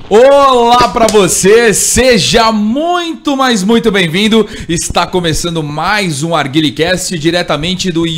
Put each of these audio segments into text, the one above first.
Olá para você, seja muito, mas muito bem-vindo. Está começando mais um Arguilicast diretamente do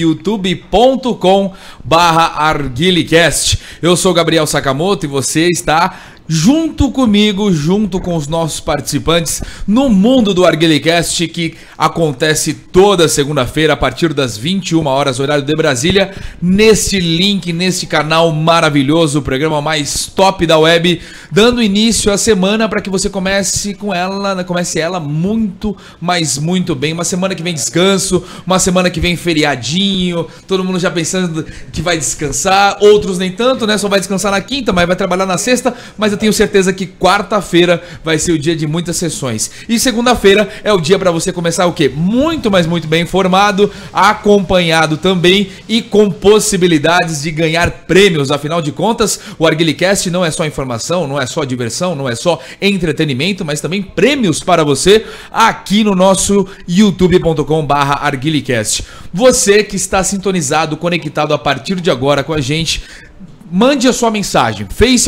youtube.com/Arguilicast. Eu sou Gabriel Sakamoto e você está junto comigo, junto com os nossos participantes no mundo do Arguilicast, que acontece toda segunda-feira a partir das 21 horas, horário de Brasília, nesse link, nesse canal maravilhoso, o programa mais top da web, dando início à semana para que você comece ela muito, mas muito bem. Uma semana que vem descanso, uma semana que vem feriadinho, todo mundo já pensando que vai descansar, outros nem tanto, né? Só vai descansar na quinta, mas vai trabalhar na sexta, mas eu tenho certeza que quarta-feira vai ser o dia de muitas sessões. E segunda-feira é o dia para você começar o quê? Muito, mas muito bem informado, acompanhado também e com possibilidades de ganhar prêmios. Afinal de contas, o Arguilicast não é só informação, não é só diversão, não é só entretenimento, mas também prêmios para você aqui no nosso youtube.com/Arguilicast. Você que está sintonizado, conectado a partir de agora com a gente, mande a sua mensagem,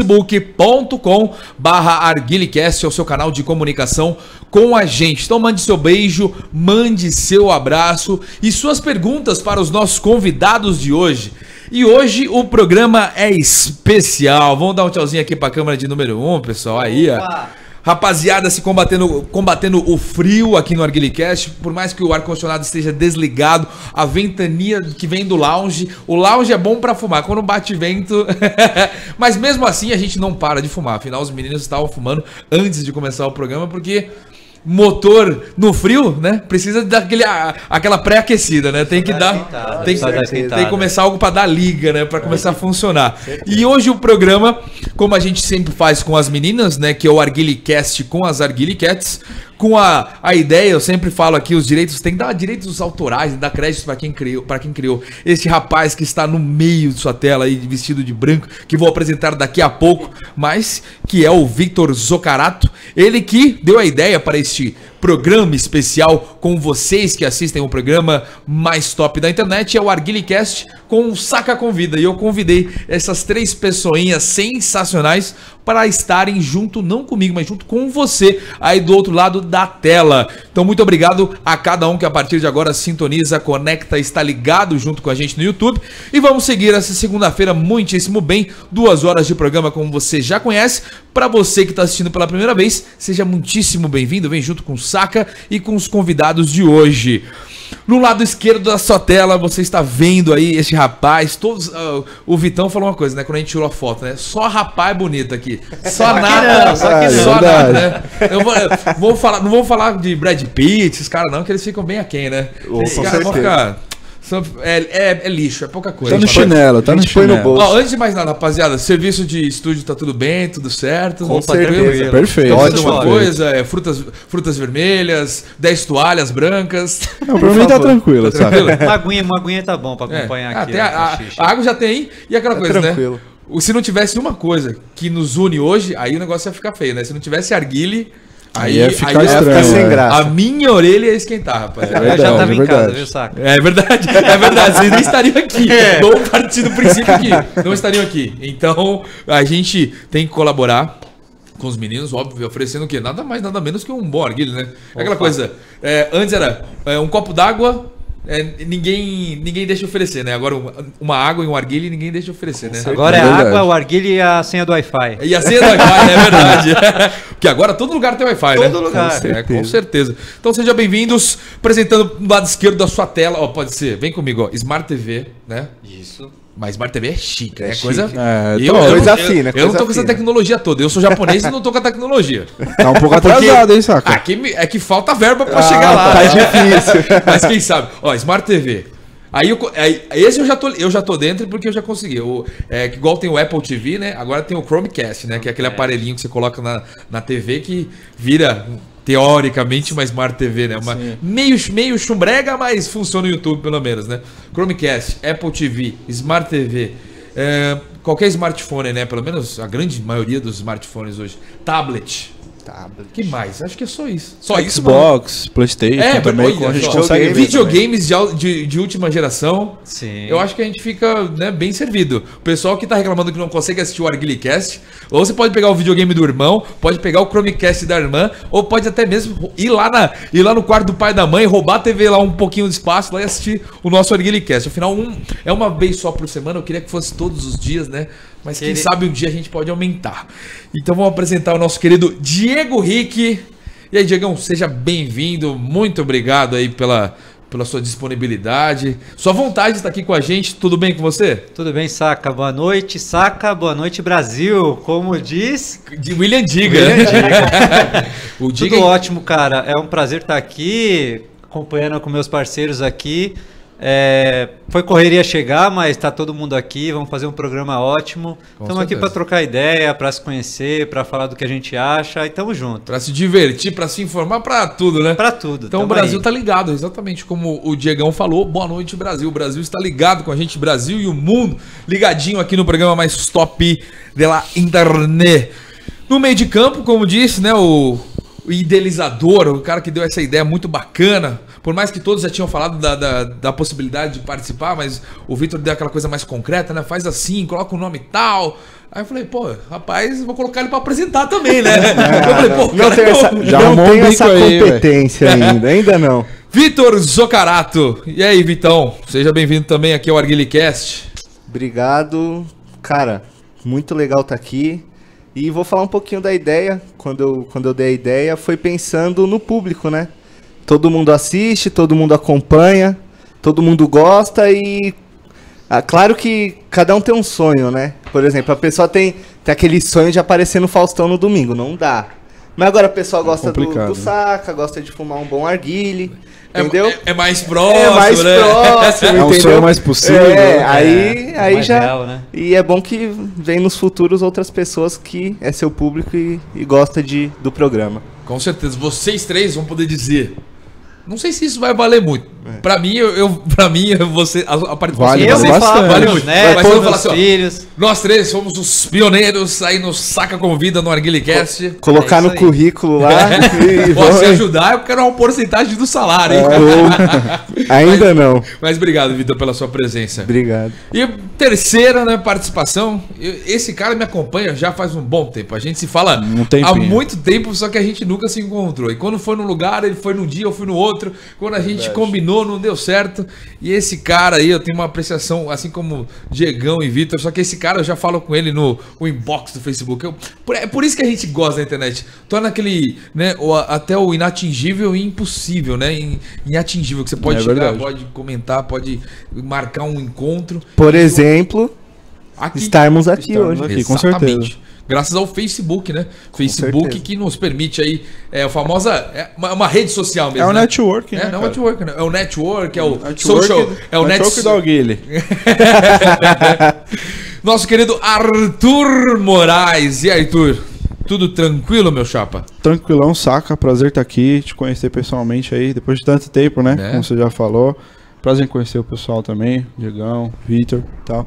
facebook.com/Arguilicast, é o seu canal de comunicação com a gente. Então mande seu beijo, mande seu abraço e suas perguntas para os nossos convidados de hoje. E hoje o programa é especial. Vamos dar um tchauzinho aqui para a câmera de número 1, pessoal. Aí, ó. Rapaziada, se combatendo o frio aqui no Arguilicast, por mais que o ar-condicionado esteja desligado, a ventania que vem do lounge, o lounge é bom pra fumar, quando bate vento, mas mesmo assim a gente não para de fumar, afinal os meninos estavam fumando antes de começar o programa, porque motor no frio, né? Precisa daquela pré-aquecida, né? Tem que tem que começar algo para dar liga, né? Para começar a funcionar. E hoje o programa, como a gente sempre faz com as meninas, né? Que é o Arguilicast com as Arguilicats, com a ideia, eu sempre falo aqui, os direitos, tem que dar direitos autorais, dar créditos para quem criou esse rapaz que está no meio de sua tela aí, vestido de branco, que vou apresentar daqui a pouco, mas que é o Victor Zoccarato, ele que deu a ideia para este programa especial com vocês que assistem o programa mais top da internet, é o Arguilicast com o Saca Convida. E eu convidei essas três pessoinhas sensacionais para estarem junto, não comigo, mas junto com você aí do outro lado da tela. Então muito obrigado a cada um que a partir de agora sintoniza, conecta, está ligado junto com a gente no YouTube. E vamos seguir essa segunda-feira muitíssimo bem, 2 horas de programa como você já conhece. Para você que está assistindo pela primeira vez, seja muitíssimo bem-vindo, vem junto com o Saca e com os convidados de hoje. No lado esquerdo da sua tela, você está vendo aí esse rapaz, todos, o Vitão falou uma coisa, né, quando a gente tirou a foto, né, só rapaz bonito aqui, só nada, só nada, né, não vou falar de Brad Pitt, esses caras não, que eles ficam bem aquém, né, esses caras vão ficar... É lixo, é pouca coisa. Tá no chinelo, tá no chinelo. Ó, antes de mais nada, rapaziada, serviço de estúdio tá tudo bem, tudo certo? Com certeza, perfeito. Ótimo. Uma coisa, frutas vermelhas, 10 toalhas brancas. Não, pra mim tá tranquilo, sabe? Uma aguinha tá bom pra acompanhar aqui. A água já tem, e aquela coisa, tranquilo, né? Se não tivesse uma coisa que nos une hoje, aí o negócio ia ficar feio, né? Se não tivesse arguile... Aí ia ficar estranho, sem graça. A minha orelha ia esquentar, rapaz. Já tava em casa, viu, Saca? É verdade. Vocês nem estariam aqui. Vou partir do princípio que não estariam aqui. Então, a gente tem que colaborar com os meninos, óbvio, oferecendo o quê? Nada mais, nada menos que um bom arguilho, né? Aquela coisa, antes era um copo d'água... ninguém deixa oferecer, né? Agora uma água e um arguilho ninguém deixa oferecer, né? Agora é a água, o arguilho e a senha do Wi-Fi. E a senha do Wi-Fi, é verdade. Porque agora todo lugar tem Wi-Fi, né? Todo lugar. Com certeza. Então sejam bem-vindos, apresentando do lado esquerdo da sua tela, ó, pode ser, vem comigo, ó, Smart TV, né? Isso. Mas Smart TV é chique, né? Coisa fina. Eu não tô com essa tecnologia toda. Eu sou japonês e não tô com a tecnologia. Tá um pouco atrasado, hein, Saca? É que falta verba pra chegar lá. Tá difícil. Mas quem sabe? Ó, Smart TV. Esse eu já tô dentro porque eu já consegui. Igual tem o Apple TV, né? Agora tem o Chromecast, né? Que é aquele aparelhinho que você coloca na TV que vira... Teoricamente uma Smart TV, né? Meio chumbrega, mas funciona no YouTube pelo menos, né? Chromecast, Apple TV, Smart TV, qualquer smartphone, né? Pelo menos a grande maioria dos smartphones hoje. Tablet. tablet. Que mais? Acho que é só isso. Só isso, Xbox, PlayStation também, a gente consegue ver. Videogames de última geração. Sim. Eu acho que a gente fica, né, bem servido. O pessoal que tá reclamando que não consegue assistir o ArguileCast, ou você pode pegar o videogame do irmão, pode pegar o Chromecast da irmã, ou pode até mesmo ir lá no quarto do pai e da mãe, roubar a TV lá um pouquinho de espaço lá e assistir o nosso ArguileCast. Afinal, é uma vez só por semana, eu queria que fosse todos os dias, né? Mas quem sabe um dia a gente pode aumentar. Então vamos apresentar o nosso querido Diego Rick. E aí, Diegão, seja bem-vindo. Muito obrigado aí pela sua disponibilidade. Sua vontade de estar aqui com a gente. Tudo bem com você? Tudo bem, Saca. Boa noite, Saca. Boa noite, Brasil. Como diz... William Diga. O Diga. Tudo ótimo, cara. É um prazer estar aqui, acompanhando com meus parceiros aqui. Foi correria chegar, mas tá todo mundo aqui, vamos fazer um programa ótimo. Estamos aqui para trocar ideia, para se conhecer, para falar do que a gente acha e tamo junto. Para se divertir, para se informar, para tudo, né? Para tudo. Então o Brasil tá ligado, exatamente como o Diegão falou. Boa noite, Brasil. O Brasil está ligado com a gente, Brasil e o mundo ligadinho aqui no programa mais top da internet. No meio de campo, como disse, né, o idealizador, o cara que deu essa ideia muito bacana. Por mais que todos já tinham falado da possibilidade de participar, mas o Vitor deu aquela coisa mais concreta, né? Faz assim, coloca o nome tal. Aí eu falei, pô, rapaz, vou colocar ele pra apresentar também, né? Eu falei, pô, não tem essa competência ainda não. Vitor Zoccarato. E aí, Vitão? Seja bem-vindo também aqui ao ArguileCast. Obrigado. Cara, muito legal estar aqui. E vou falar um pouquinho da ideia. Quando eu dei a ideia, foi pensando no público, né? Todo mundo assiste, todo mundo acompanha, todo mundo gosta e... claro que cada um tem um sonho, né? Por exemplo, a pessoa tem aquele sonho de aparecer no Faustão no domingo, não dá. Mas agora a pessoa gosta do Saca, gosta de fumar um bom arguile, entendeu? É mais próximo, é mais próximo, é um sonho mais possível. Aí já... Real, né? E é bom que vem nos futuros outras pessoas que é seu público e gosta do programa. Com certeza, vocês três vão poder dizer... Não sei se isso vai valer muito. Pra mim, a participação de vocês vale muito. Mas eu vou falar assim, filhos. Nós três fomos os pioneiros aí no Saca Convida no ArguileCast. Colocar no currículo lá. Se ajudar, eu quero uma porcentagem do salário, hein? Ainda não. Mas obrigado, Vitor, pela sua presença. Obrigado. E terceira, né, participação. Esse cara me acompanha já faz um bom tempo. A gente se fala há muito tempo, só que a gente nunca se encontrou. E quando foi num lugar, ele foi num dia, eu fui no outro. Quando a gente combinou, não deu certo. E esse cara aí, eu tenho uma apreciação, assim como Diegão e Vitor, só que esse cara eu já falo com ele no inbox do Facebook. É por isso que a gente gosta da internet. Torna aquele, né, até o inatingível e impossível, né? Inatingível, que você pode chegar, pode comentar, pode marcar um encontro. Por exemplo, estarmos aqui hoje. Com certeza. Graças ao Facebook, né? Facebook que nos permite aí, a famosa, uma rede social mesmo. É o network, né? É o network, né? É o network, é o social, é o network do Arguile. Nosso querido Arthur Moraes. E aí, Arthur? Tudo tranquilo, meu chapa? Tranquilão, Saca. Prazer estar aqui, te conhecer pessoalmente aí, depois de tanto tempo, né? Como você já falou. Prazer em conhecer o pessoal também, Diegão, Vitor e tal.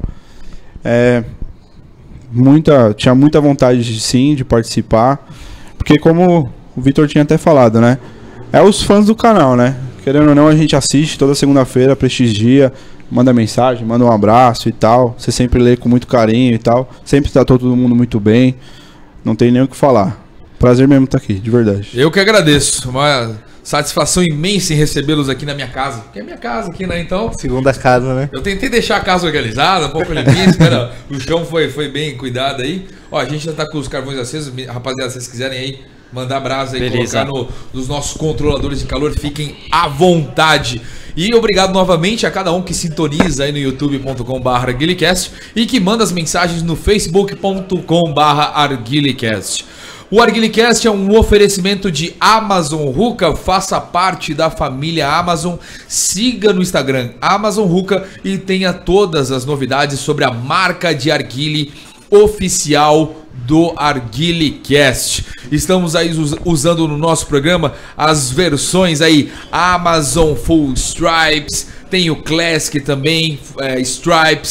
Tinha muita vontade de participar, porque como o Vitor tinha até falado, né? É os fãs do canal, né? Querendo ou não, a gente assiste toda segunda-feira, prestigia, manda mensagem, manda um abraço e tal. Você sempre lê com muito carinho e tal. Sempre tratou todo mundo muito bem. Não tem nem o que falar. Prazer mesmo estar aqui, de verdade. Eu que agradeço. Uma satisfação imensa em recebê-los aqui na minha casa. Porque é minha casa aqui, né? Então... Segunda casa, né? Eu tentei deixar a casa organizada, um pouco limpinha. O chão foi bem cuidado aí. Ó, a gente já tá com os carvões acesos. Rapaziada, se vocês quiserem aí mandar brasa e colocar nos nossos controladores de calor, fiquem à vontade. E obrigado novamente a cada um que sintoniza aí no youtube.com/arguilecast e que manda as mensagens no facebook.com/arguilecast. O ArguileCast é um oferecimento de Amazon Ruka. Faça parte da família Amazon. Siga no Instagram Amazon Ruka e tenha todas as novidades sobre a marca de arguile oficial do ArguileCast. Estamos aí usando no nosso programa as versões aí Amazon Full Stripes, tem o Classic também, Stripes.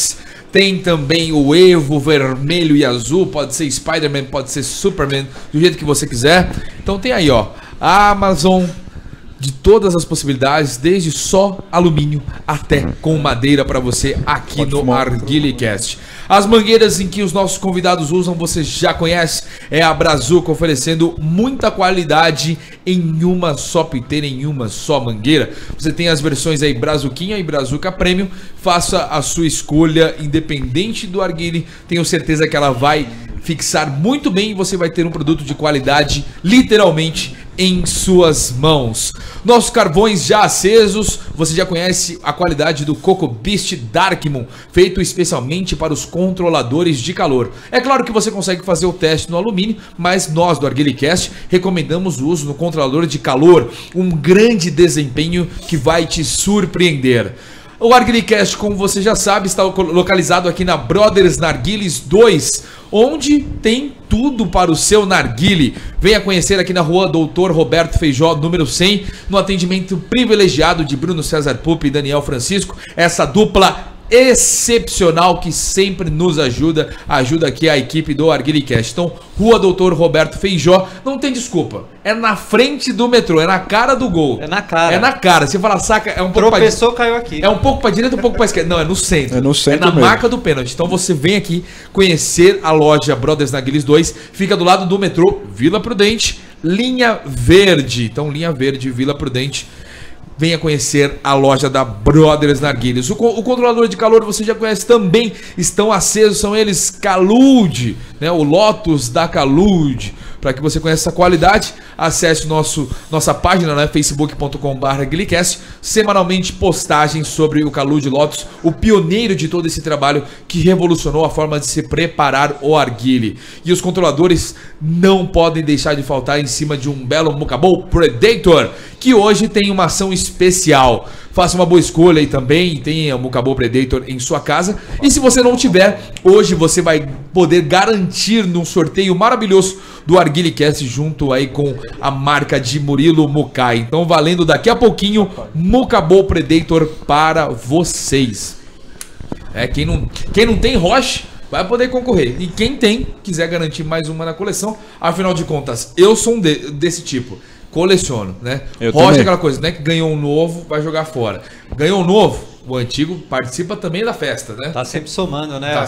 Tem também o Evo vermelho e azul, pode ser Spider-Man, pode ser Superman, do jeito que você quiser. Então tem aí, ó, a Amazon de todas as possibilidades, desde só alumínio até com madeira para você aqui no ArguileCast. As mangueiras em que os nossos convidados usam, você já conhece, é a Brazuca, oferecendo muita qualidade em uma só piteira, em uma só mangueira. Você tem as versões aí Brazuquinha e Brazuca Premium, faça a sua escolha independente do arguile, tenho certeza que ela vai fixar muito bem e você vai ter um produto de qualidade literalmente em suas mãos. Nossos carvões já acesos, você já conhece a qualidade do Coco Beast Darkmoon, feito especialmente para os controladores de calor. É claro que você consegue fazer o teste no alumínio, mas nós do ArguileCast recomendamos o uso no controlador de calor, um grande desempenho que vai te surpreender. O ArguileCast, como você já sabe, está localizado aqui na Brothers Narguiles 2, onde tem tudo para o seu narguile. Venha conhecer aqui na rua Doutor Roberto Feijó, número 100, no atendimento privilegiado de Bruno César Pupi e Daniel Francisco, essa dupla excepcional que sempre nos ajuda aqui a equipe do ArguileCast. Então, Rua Doutor Roberto Feijó, não tem desculpa, é na frente do metrô, é na cara do gol. É na cara. É na cara, você fala, saca, é um pouco tropeçou, caiu aqui. É um pouco pra direita, um pouco pra esquerda. Não, é no centro. É no centro na mesmo. marca do pênalti. Então você vem aqui conhecer a loja Brothers Narguiles 2, fica do lado do metrô Vila Prudente, linha verde. Então, linha verde, Vila Prudente. Venha conhecer a loja da Brothers Narguiles. O controlador de calor você já conhece também. Estão acesos, são eles Calude, né? O Lotus da Calude. Para que você conheça essa qualidade, acesse nossa página, né? facebook.com/ArguileCast. Semanalmente postagens sobre o Calude Lotus, o pioneiro de todo esse trabalho que revolucionou a forma de se preparar o arguile. E os controladores não podem deixar de faltar em cima de um belo Mucabol Predator, que hoje tem uma ação especial. Faça uma boa escolha e também tenha o Mucabol Predator em sua casa. E se você não tiver, hoje você vai poder garantir num sorteio maravilhoso do ArguileCast junto aí com a marca de Murilo Mukai. Então valendo daqui a pouquinho Mucabol Predator para vocês. Quem não tem Roche vai poder concorrer. E quem tem, quiser garantir mais uma na coleção, afinal de contas, eu sou desse tipo. Coleciono, né? Rocha é aquela coisa, né? Que ganhou um novo, vai jogar fora. Ganhou um novo, o antigo participa também da festa, né? Tá sempre somando, né?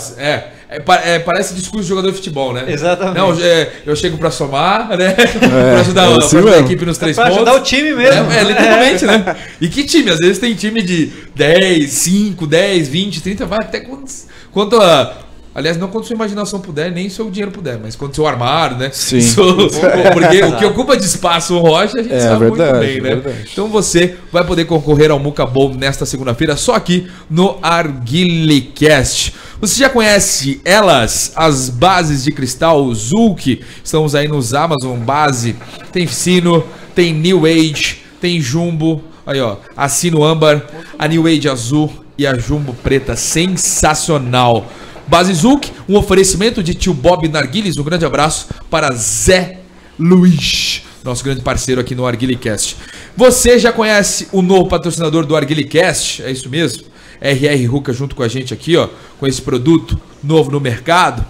Parece discurso de jogador de futebol, né? Exatamente. Não, eu chego pra somar, né? Pra ajudar a equipe nos 3 pontos. Pra ajudar o time mesmo. Literalmente, né? E que time? Às vezes tem time de 10, 5, 10, 20, 30, vai até quanto a... Aliás, não quando sua imaginação puder, nem seu dinheiro puder, mas quando seu armário, né? Sim. Porque o que ocupa de espaço o Rocha, a gente sabe verdade, muito bem, né? Verdade. Então Então você vai poder concorrer ao Mucabol nesta segunda-feira, só aqui no ArguileCast. Você já conhece elas, as bases de cristal Zulk? Estamos aí nos Amazon Base. Tem Sino, tem New Age, tem Jumbo. Aí, ó, a Sino Âmbar, a New Age Azul e a Jumbo Preta. Sensacional. Base Zulk, um oferecimento de tio Bob Narguiles. Um grande abraço para Zé Luiz, nosso grande parceiro aqui no ArguileCast. Você já conhece o novo patrocinador do ArguileCast? É isso mesmo? RR Ruka junto com a gente aqui, ó, com esse produto novo no mercado.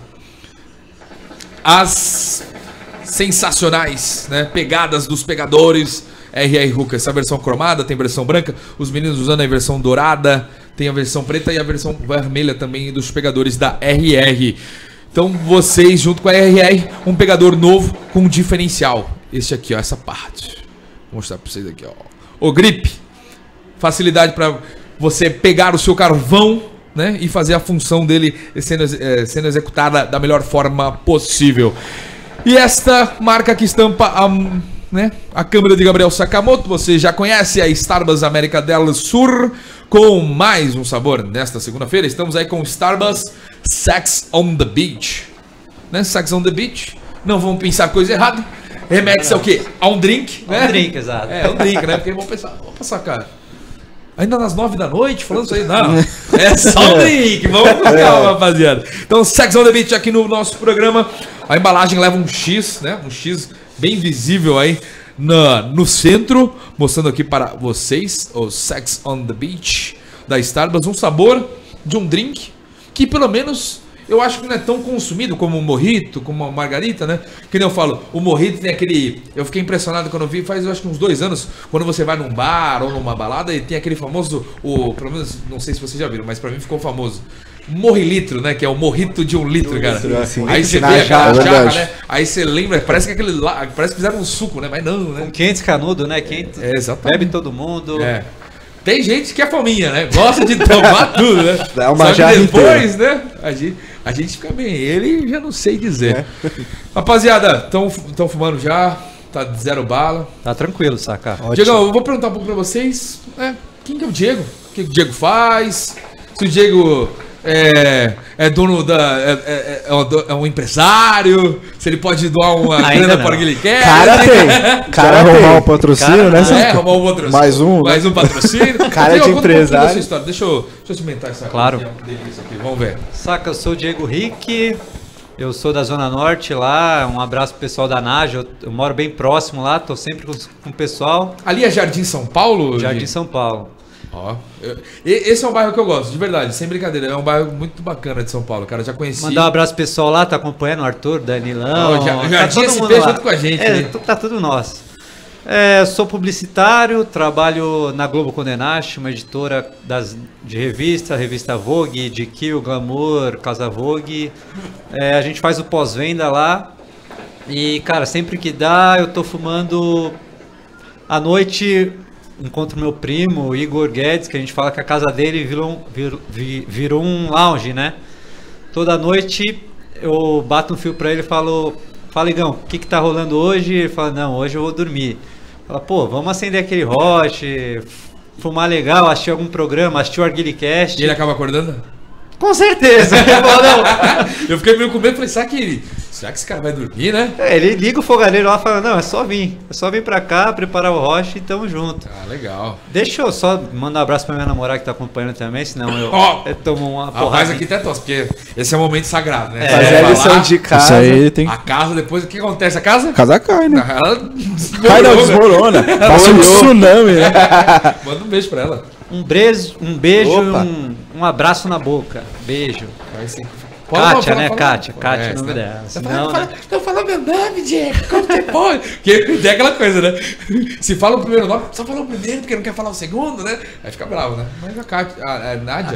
As sensacionais, né, pegadas dos pegadores. RR Ruka, essa versão cromada, tem versão branca, os meninos usando a versão dourada, tem a versão preta e a versão vermelha também dos pegadores da RR. Então vocês, junto com a RR, um pegador novo com um diferencial. Esse aqui, ó, essa parte. Vou mostrar pra vocês aqui, ó. O grip. Facilidade para você pegar o seu carvão, né, e fazer a função dele sendo executada da melhor forma possível. E esta marca que estampa a câmera de Gabriel Sakamoto, você já conhece, a Starbucks América del Sur, com mais um sabor. Nesta segunda-feira estamos aí com Starbucks Sex on the Beach, né? Sex on the Beach, não vamos pensar coisa errada, remete-se ao quê? A um drink, né? Um drink, exato. Um drink, né? Porque vamos pensar, cara, ainda nas 9 da noite, falando isso aí, não, é só um drink, vamos com calma, rapaziada. Então, Sex on the Beach aqui no nosso programa, a embalagem leva um X, né? Um X bem visível aí no centro, mostrando aqui para vocês o Sex on the Beach da Starbucks, um sabor de um drink que pelo menos eu acho que não é tão consumido como o mojito, como a margarita, né? Que nem eu falo, o mojito tem aquele... Eu fiquei impressionado quando eu vi, faz eu acho que uns 2 anos, quando você vai num bar ou numa balada e tem aquele famoso, pelo menos, não sei se vocês já viram, mas pra mim ficou famoso, morrilitro, né? Que é o mojito de 1 litro, cara. Assim, Aí você vê aquela jarra, né? Aí você lembra, parece que aquele lá, parece que fizeram um suco, né? Mas não, né? Com 500 canudo, né? 500, exatamente. bebe todo mundo. É. Tem gente que é fominha, né? Gosta de tomar tudo, né? É uma só jarra que depois, inteira. né? A gente fica bem. Ele já não sei dizer. Rapaziada, estão fumando já? Tá de 0 bala. Tá tranquilo, saca? Diego, eu vou perguntar um pouco pra vocês. Quem que é o Diego? O que o Diego faz? Se o Diego é dono da... É um empresário? Se ele pode doar uma grana para que ele quer? Cara arrumar o patrocínio, né? Arrumar o patrocínio. Mais um patrocínio. Cara de empresário. Deixa eu cimentar essa Claro. delícia aqui. Vamos ver. Saca, eu sou o Diego Rick, eu sou da Zona Norte lá, um abraço pro pessoal da NAJ, eu moro bem próximo lá, tô sempre com o pessoal. Ali é Jardim São Paulo? Jardim São Paulo. Ó, esse é um bairro que eu gosto, de verdade, sem brincadeira. É um bairro muito bacana de São Paulo, cara. Já conheci. Mandar um abraço pro pessoal lá, tá acompanhando o Arthur, Danilão. Jardim SP junto com a gente. Né? Tá tudo nosso. Sou publicitário, trabalho na Globo Condenaste, uma editora de revista Vogue, de Kill, Glamour, Casa Vogue. A gente faz o pós-venda lá. E, cara, sempre que dá, eu tô fumando à noite. Encontro meu primo, Igor Guedes, que a gente fala que a casa dele virou um lounge, né? Toda noite eu bato um fio pra ele e falo, fala, Igão, o que tá rolando hoje? Ele fala, não, hoje eu vou dormir. Fala, pô, vamos acender aquele hot, fumar legal, assistir algum programa, assistir o Arguilicast. E ele acaba acordando? Com certeza! Eu fiquei meio com medo, falei, será que esse cara vai dormir, né? Ele liga o fogareiro lá e fala, não, é só vir pra cá, preparar o roche e tamo junto. Ah, legal. Deixa eu só mandar um abraço pra minha namorada que tá acompanhando também, senão eu tomo uma porrada. Mas aqui até tosse, porque esse é um momento sagrado, né? Fazer a lição de casa. Isso aí tem... A casa, depois, o que acontece? A casa? A casa cai, né? Ela Cai não, desmorona. Passa um tsunami, né? Manda um beijo pra ela. Um beijo e Opa. um abraço na boca. Beijo. Vai sim. Kátia, né? Kátia é o nome dela. Não fala meu nome, Diego. Como você pode? Porque tem aquela coisa, né? Se fala o primeiro nome, só fala o primeiro porque não quer falar o segundo, né? Aí fica bravo, né? Mas a Kátia, a Nádia?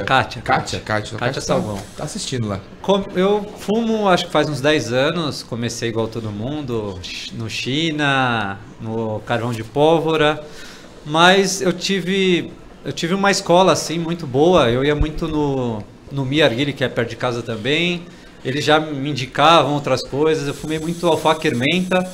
Kátia Salvão. Tá assistindo lá. Eu fumo, acho que faz uns 10 anos. Comecei igual todo mundo, no China, no carvão de pólvora. Mas eu tive uma escola, assim, muito boa. Eu ia muito no Mi Arguile, que é perto de casa também. Eles já me indicavam outras coisas. Eu fumei muito alfaquer menta.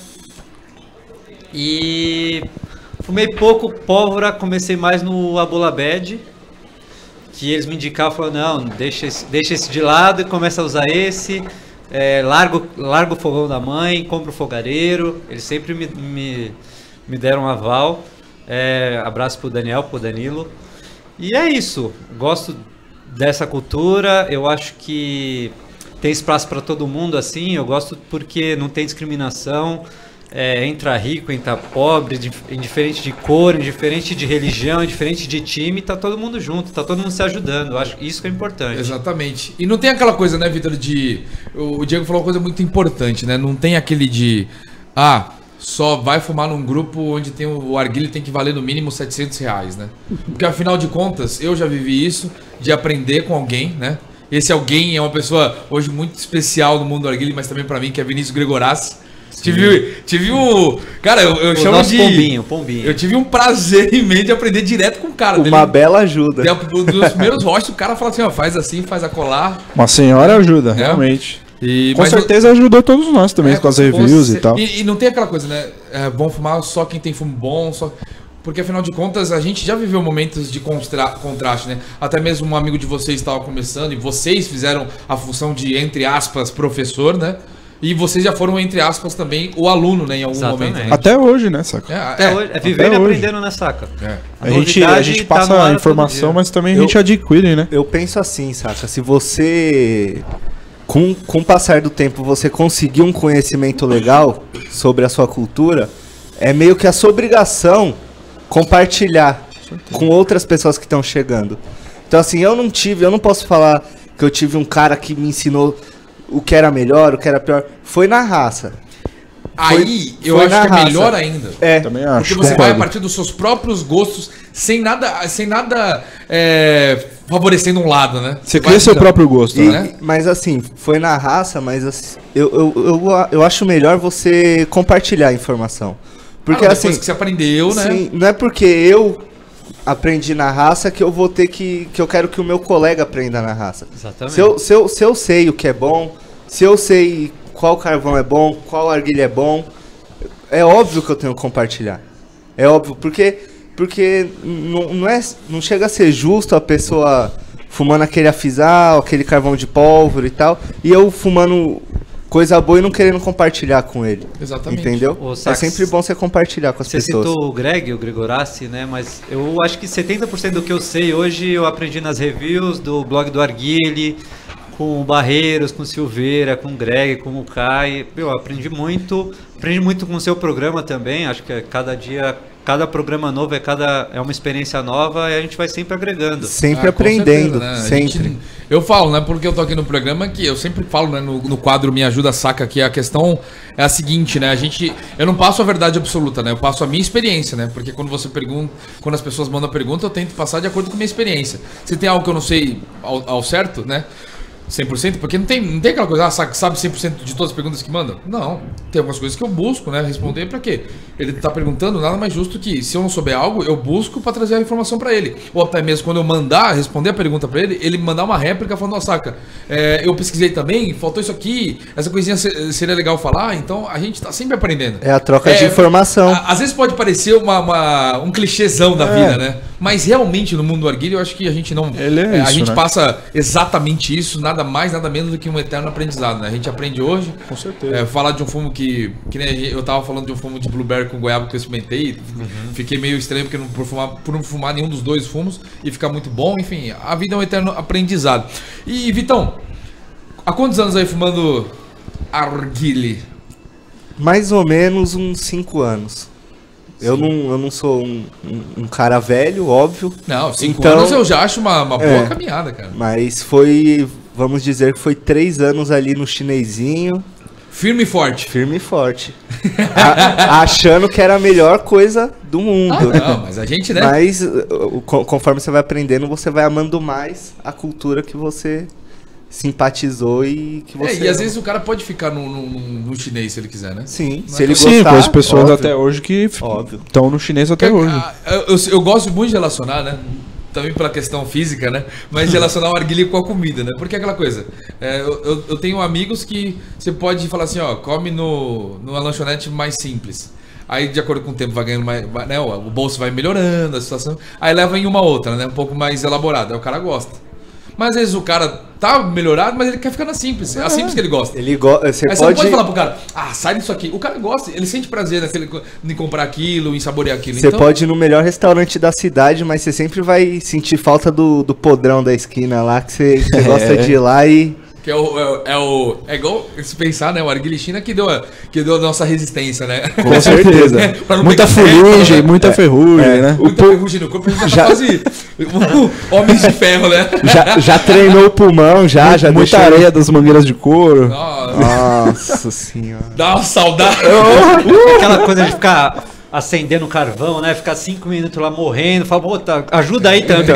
E fumei pouco pólvora, comecei mais no Abolabed, que eles me indicavam, falaram, não, deixa esse de lado e começa a usar esse. Larga o fogão da mãe, compra o fogareiro. Eles sempre me deram um aval. Abraço pro Daniel, pro Danilo. E é isso, gosto dessa cultura, eu acho que tem espaço para todo mundo, assim, eu gosto porque não tem discriminação, entra rico, entra pobre, indiferente de cor, indiferente de religião, indiferente de time, tá todo mundo junto, tá todo mundo se ajudando, eu acho isso que é importante. Exatamente. E não tem aquela coisa, né, Vitor, o Diego falou uma coisa muito importante, né, não tem aquele de, só vai fumar num grupo onde tem o arguile tem que valer no mínimo R$700, né? Porque afinal de contas, eu já vivi isso, de aprender com alguém, né? Esse alguém é uma pessoa hoje muito especial no mundo do arguile, mas também pra mim, que é Vinícius Gregorassi. Tive um... Cara, eu chamo de... Pombinho. Eu tive um prazer imenso de aprender direto com o cara. Uma bela ajuda. Um dos primeiros roches, o cara fala assim, faz assim, faz a colar. Uma senhora ajuda, realmente. Com certeza ajudou todos nós também, com as reviews e tal. E não tem aquela coisa, né? Vão fumar só quem tem fumo bom, porque afinal de contas a gente já viveu momentos de contraste, né? Até mesmo um amigo de vocês estava começando e vocês fizeram a função de, entre aspas, professor, né? E vocês já foram, entre aspas, também o aluno, né? Em algum momento. Né? Até hoje, né, saca? Até hoje. Vivendo e aprendendo, né, saca? A gente passa a informação, mas também a gente adquire, né? Eu penso assim, saca? Se você... Com o passar do tempo você conseguir um conhecimento legal sobre a sua cultura, é meio que a sua obrigação compartilhar com outras pessoas que estão chegando. Então assim, eu não posso falar que eu tive um cara que me ensinou o que era melhor, o que era pior. Foi na raça. Aí eu foi acho na que é raça. melhor ainda. Também acho. Porque você vai a partir dos seus próprios gostos, sem nada favorecendo um lado, né? Você vai cria seu mudar. próprio gosto, né? Mas assim, foi na raça, mas assim, eu acho melhor você compartilhar a informação. Porque Depois assim, que você aprendeu, né? sim, não é porque eu aprendi na raça que eu vou ter que eu quero que o meu colega aprenda na raça. Exatamente. Se eu sei o que é bom, se eu sei qual carvão é bom, qual arguilha é bom, é óbvio que eu tenho que compartilhar. É óbvio, porque não chega a ser justo a pessoa fumando aquele afisal, aquele carvão de pólvora e tal, e eu fumando coisa boa e não querendo compartilhar com ele. Exatamente. Entendeu? Ô, É Sax, sempre bom você compartilhar com as Você pessoas. citou o Gregorassi, né? Mas eu acho que 70% do que eu sei hoje eu aprendi nas reviews do blog do Arguile, com o Barreiros, com o Silveira, com o Greg, com o Kai. Eu aprendi muito com o seu programa também. Acho que cada dia, cada programa novo é uma experiência nova e a gente vai sempre agregando. Sempre Com aprendendo, certeza, né? A sempre. gente- eu falo, né? Porque eu tô aqui no programa que eu sempre falo, né? No quadro Me Ajuda Saca, que a questão é a seguinte, né? Eu não passo a verdade absoluta, né? Eu passo a minha experiência, né? Porque quando você pergunta, quando as pessoas mandam a pergunta, eu tento passar de acordo com a minha experiência. Se tem algo que eu não sei ao certo, né? 100%, porque não tem aquela coisa, sabe 100% de todas as perguntas que mandam? Não. Tem algumas coisas que eu busco, né? Responder pra quê? Ele tá perguntando, nada mais justo que, se eu não souber algo, eu busco pra trazer a informação pra ele. Ou até mesmo quando eu responder a pergunta pra ele me mandar uma réplica falando, ó, saca, eu pesquisei também, faltou isso aqui, essa coisinha seria legal falar, então a gente tá sempre aprendendo. É a troca de informação. Às vezes pode parecer um clichêzão da vida, né? Mas realmente no mundo do arguilha eu acho que a gente não. A isso, gente né? passa exatamente isso, nada mais, nada menos do que um eterno aprendizado, né? A gente aprende hoje. Com certeza. Falar de um fumo que nem eu tava falando de um fumo de blueberry com goiaba que eu experimentei. Fiquei meio estranho porque por não fumar nenhum dos dois fumos e ficar muito bom. Enfim, a vida é um eterno aprendizado. E Vitão, há quantos anos aí fumando arguilha? Mais ou menos uns 5 anos. Eu não sou um cara velho, óbvio. Não, 5 Então- anos eu já acho uma boa caminhada, cara. Mas foi, vamos dizer que foi 3 anos ali no chinesinho, Firme e forte. firme e forte. Achando que era a melhor coisa do mundo. Não, mas a gente, né? Mas conforme você vai aprendendo, você vai amando mais a cultura que você simpatizou e que você... E às vezes o cara pode ficar no chinês se ele quiser, né? Sim, Não se é ele tão- Sim, gostar... com as pessoas óbvio. até hoje que Óbvio. estão no chinês até hoje. Eu gosto muito de relacionar, né? Também pela questão física, né? Mas de relacionar o arguilha com a comida, né? Porque é aquela coisa. Eu tenho amigos que você pode falar assim, ó, come numa lanchonete mais simples. Aí, de acordo com o tempo, vai ganhando mais. Né, o bolso vai melhorando, a situação. Aí leva em uma outra, né? Um pouco mais elaborada. Aí o cara gosta. Mas às vezes o cara tá melhorado, mas ele quer ficar na simples. É a simples que ele gosta. Você Aí você não pode falar pro cara, sai disso aqui. O cara gosta, ele sente prazer em comprar aquilo, em saborear aquilo. Você pode ir no melhor restaurante da cidade, mas você sempre vai sentir falta do podrão da esquina lá, que você gosta de ir lá e... Que é igual se pensar, né? O arguilha China que deu a nossa resistência, né? Com certeza. Pra não Muita pegar ferro, fuligem, né? muita ferrugem, né? Muita ferrugem no corpo, a gente tá quase homens de ferro, né? Já treinou o pulmão, já Muita deixou... areia das mangueiras de couro. Nossa senhora. Dá uma saudade. Aquela coisa de ficar acendendo carvão, né? Ficar 5 minutos lá morrendo. Fala, pô, ajuda aí também.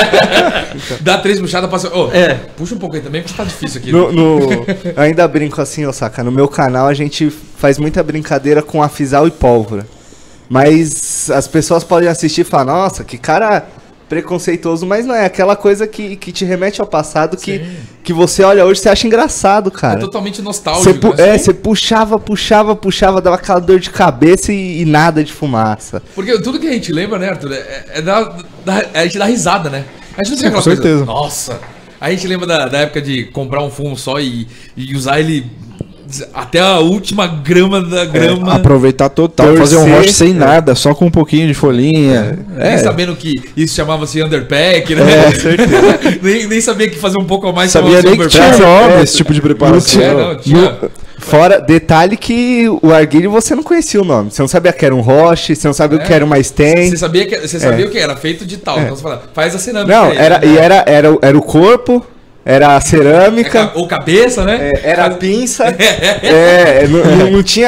Dá 3 puxadas, passa. Puxa um pouco aí também, porque tá difícil aqui. Eu ainda brinco assim, Osaka. No meu canal a gente faz muita brincadeira com afisal e pólvora. Mas as pessoas podem assistir e falar, nossa, que cara preconceituoso, mas não é aquela coisa que te remete ao passado que você olha hoje e você acha engraçado, É cara. totalmente nostálgico. Você puxava, dava aquela dor de cabeça e nada de fumaça. Porque tudo que a gente lembra, né, Arthur, a gente dá risada, né? A gente não tem aquela com certeza. coisa. Nossa! A gente lembra da época de comprar um fumo só e usar ele até a última grama da grama. Aproveitar total, Torcer, fazer um roche sem nada, só com um pouquinho de folhinha. Nem sabendo que isso chamava-se underpack, né? nem sabia que fazer um pouco a mais Sabia chamava-se nem que tinha nome esse tipo de preparação. Não tinha. Fora, detalhe que o arguilho você não conhecia o nome. Você não sabia que era um roche, você não sabia o que era uma stem. Você sabia o que era feito de tal. Então você fala, faz a cerâmica. Não, aí, era né? o corpo, era cerâmica. Ou cabeça, né? Era pinça. Não tinha